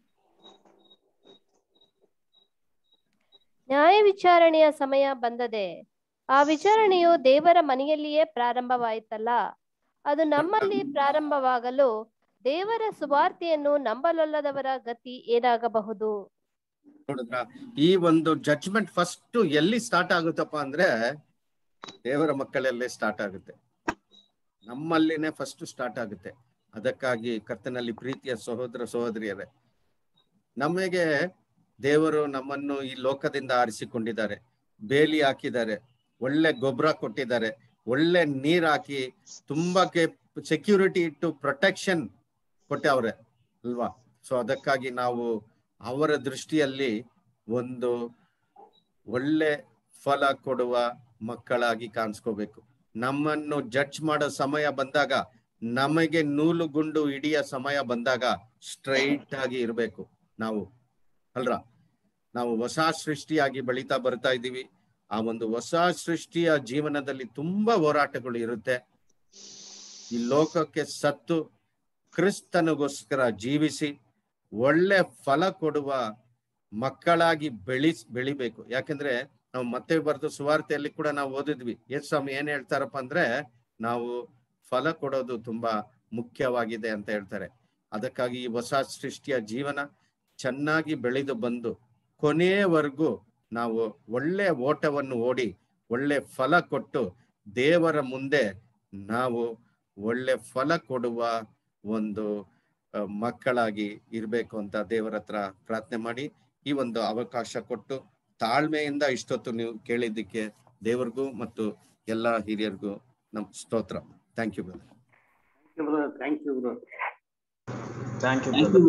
ನ್ಯಾಯ ವಿಚಾರಣೆಯ ಸಮಯ ಬಂದದೆ. ಆ ವಿಚಾರಣೆಯು ದೇವರ ಮನೆಯಲ್ಲಿಯೇ ಪ್ರಾರಂಭವಾಯಿತಲ್ಲ. ಅದು ನಮ್ಮಲ್ಲಿ ಪ್ರಾರಂಭವಾಗಲು ದೇವರ ಸುವಾರ್ತೆಯನ್ನು ನಂಬಲೊಲ್ಲದವರ ಗತಿ ಏನಾಗಬಹುದು? ನೋಡಿದ್ರ, ಈ ಒಂದು ಜಡ್ಜ್ಮೆಂಟ್ ಫಸ್ಟ್ ಎಲ್ಲಿ ಸ್ಟಾರ್ಟ್ ಆಗುತ್ತಪ್ಪ ಅಂದ್ರೆ ದೇವರ ಮಕ್ಕಳಲ್ಲೇ ಸ್ಟಾರ್ಟ್ ಆಗುತ್ತೆ, ನಮ್ಮಲ್ಲಿನೇ ಫಸ್ಟ್ ಸ್ಟಾರ್ಟ್ ಆಗುತ್ತೆ. ಅದಕ್ಕಾಗಿ ಕರ್ತನಲ್ಲಿ ಪ್ರೀತಿಯ ಸಹೋದರ ಸಹೋದರಿಯರೇ, ನಮಗೆ ದೇವರು ನಮ್ಮನ್ನು ಈ ಲೋಕದಿಂದ ಆರಿಸಿಕೊಂಡಿದ್ದಾರೆ, ಬೇಲಿ ಹಾಕಿದ್ದಾರೆ, ಒಳ್ಳೆ ಗೊಬ್ಬರ ಕೊಟ್ಟಿದ್ದಾರೆ, ಒಳ್ಳೆ ನೀರ್ ಹಾಕಿ ತುಂಬಾ ಸೆಕ್ಯೂರಿಟಿ ಇಟ್ಟು ಪ್ರೊಟೆಕ್ಷನ್ ಕೊಟ್ಟವ್ರೆ ಅಲ್ವಾ? ಸೊ ಅದಕ್ಕಾಗಿ ನಾವು ಅವರ ದೃಷ್ಟಿಯಲ್ಲಿ ಒಂದು ಒಳ್ಳೆ ಫಲ ಕೊಡುವ ಮಕ್ಕಳಾಗಿ ಕಾಣಿಸ್ಕೋಬೇಕು. ನಮ್ಮನ್ನು ಜಡ್ಜ್ ಮಾಡೋ ಸಮಯ ಬಂದಾಗ, ನಮಗೆ ನೂಲುಗುಂಡು ಹಿಡಿಯ ಸಮಯ ಬಂದಾಗ ಸ್ಟ್ರೈಟ್ ಆಗಿ ಇರ್ಬೇಕು ನಾವು ಅಲ್ರ. ನಾವು ಹೊಸ ಸೃಷ್ಟಿಯಾಗಿ ಬೆಳೀತಾ ಬರ್ತಾ ಇದ್ದೀವಿ. ಆ ಒಂದು ಹೊಸ ಸೃಷ್ಟಿಯ ಜೀವನದಲ್ಲಿ ತುಂಬಾ ಹೋರಾಟಗಳು ಇರುತ್ತೆ. ಈ ಲೋಕಕ್ಕೆ ಸತ್ತು ಕ್ರಿಸ್ತನಿಗೋಸ್ಕರ ಜೀವಿಸಿ ಒಳ್ಳೆ ಫಲ ಕೊಡುವ ಮಕ್ಕಳಾಗಿ ಬೆಳಿಬೇಕು. ಯಾಕಂದ್ರೆ ನಾವು ಮತ್ತೆ ಬರೆದು ಸುವಾರ್ತೆಯಲ್ಲಿ ಕೂಡ ನಾವು ಓದಿದ್ವಿ, ಯೇಸು ಸ್ವಾಮಿ ಏನ್ ಹೇಳ್ತಾರಪ್ಪ ಅಂದ್ರೆ, ನಾವು ಫಲ ಕೊಡೋದು ತುಂಬಾ ಮುಖ್ಯವಾಗಿದೆ ಅಂತ ಹೇಳ್ತಾರೆ. ಅದಕ್ಕಾಗಿ ಈ ಹೊಸ ಸೃಷ್ಟಿಯ ಜೀವನ ಚೆನ್ನಾಗಿ ಬೆಳೆದು ಬಂದು ಕೊನೆಯವರೆಗೂ ನಾವು ಒಳ್ಳೆ ಓಟವನ್ನು ಓಡಿ ಒಳ್ಳೆ ಫಲ ಕೊಟ್ಟು ದೇವರ ಮುಂದೆ ನಾವು ಒಳ್ಳೆ ಫಲ ಕೊಡುವ ಒಂದು ಮಕ್ಕಳಾಗಿ ಇರ್ಬೇಕು ಅಂತ ದೇವರ ಹತ್ರ ಪ್ರಾರ್ಥನೆ ಮಾಡಿ, ಈ ಒಂದು ಅವಕಾಶ ಕೊಟ್ಟು ತಾಳ್ಮೆಯಿಂದ ಇಷ್ಟೊತ್ತು ನೀವು ಕೇಳಿದ್ದಕ್ಕೆ ದೇವರಿಗೂ ಮತ್ತು ಎಲ್ಲಾ ಹಿರಿಯರಿಗೂ ನಮ್ ಸ್ತೋತ್ರ. Thank you brother. Thank you brother. Thank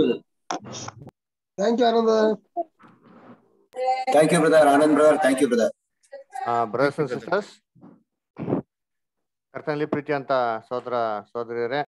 you Anand. Thank you, brother. Anand, brother. Thank you, brother. Brothers and sisters, ಕರ್ತನಲ್ಲಿ ಪ್ರೀತಿ ಅಂತ ಸಹೋದರ ಸಹೋದರಿಯರೇ,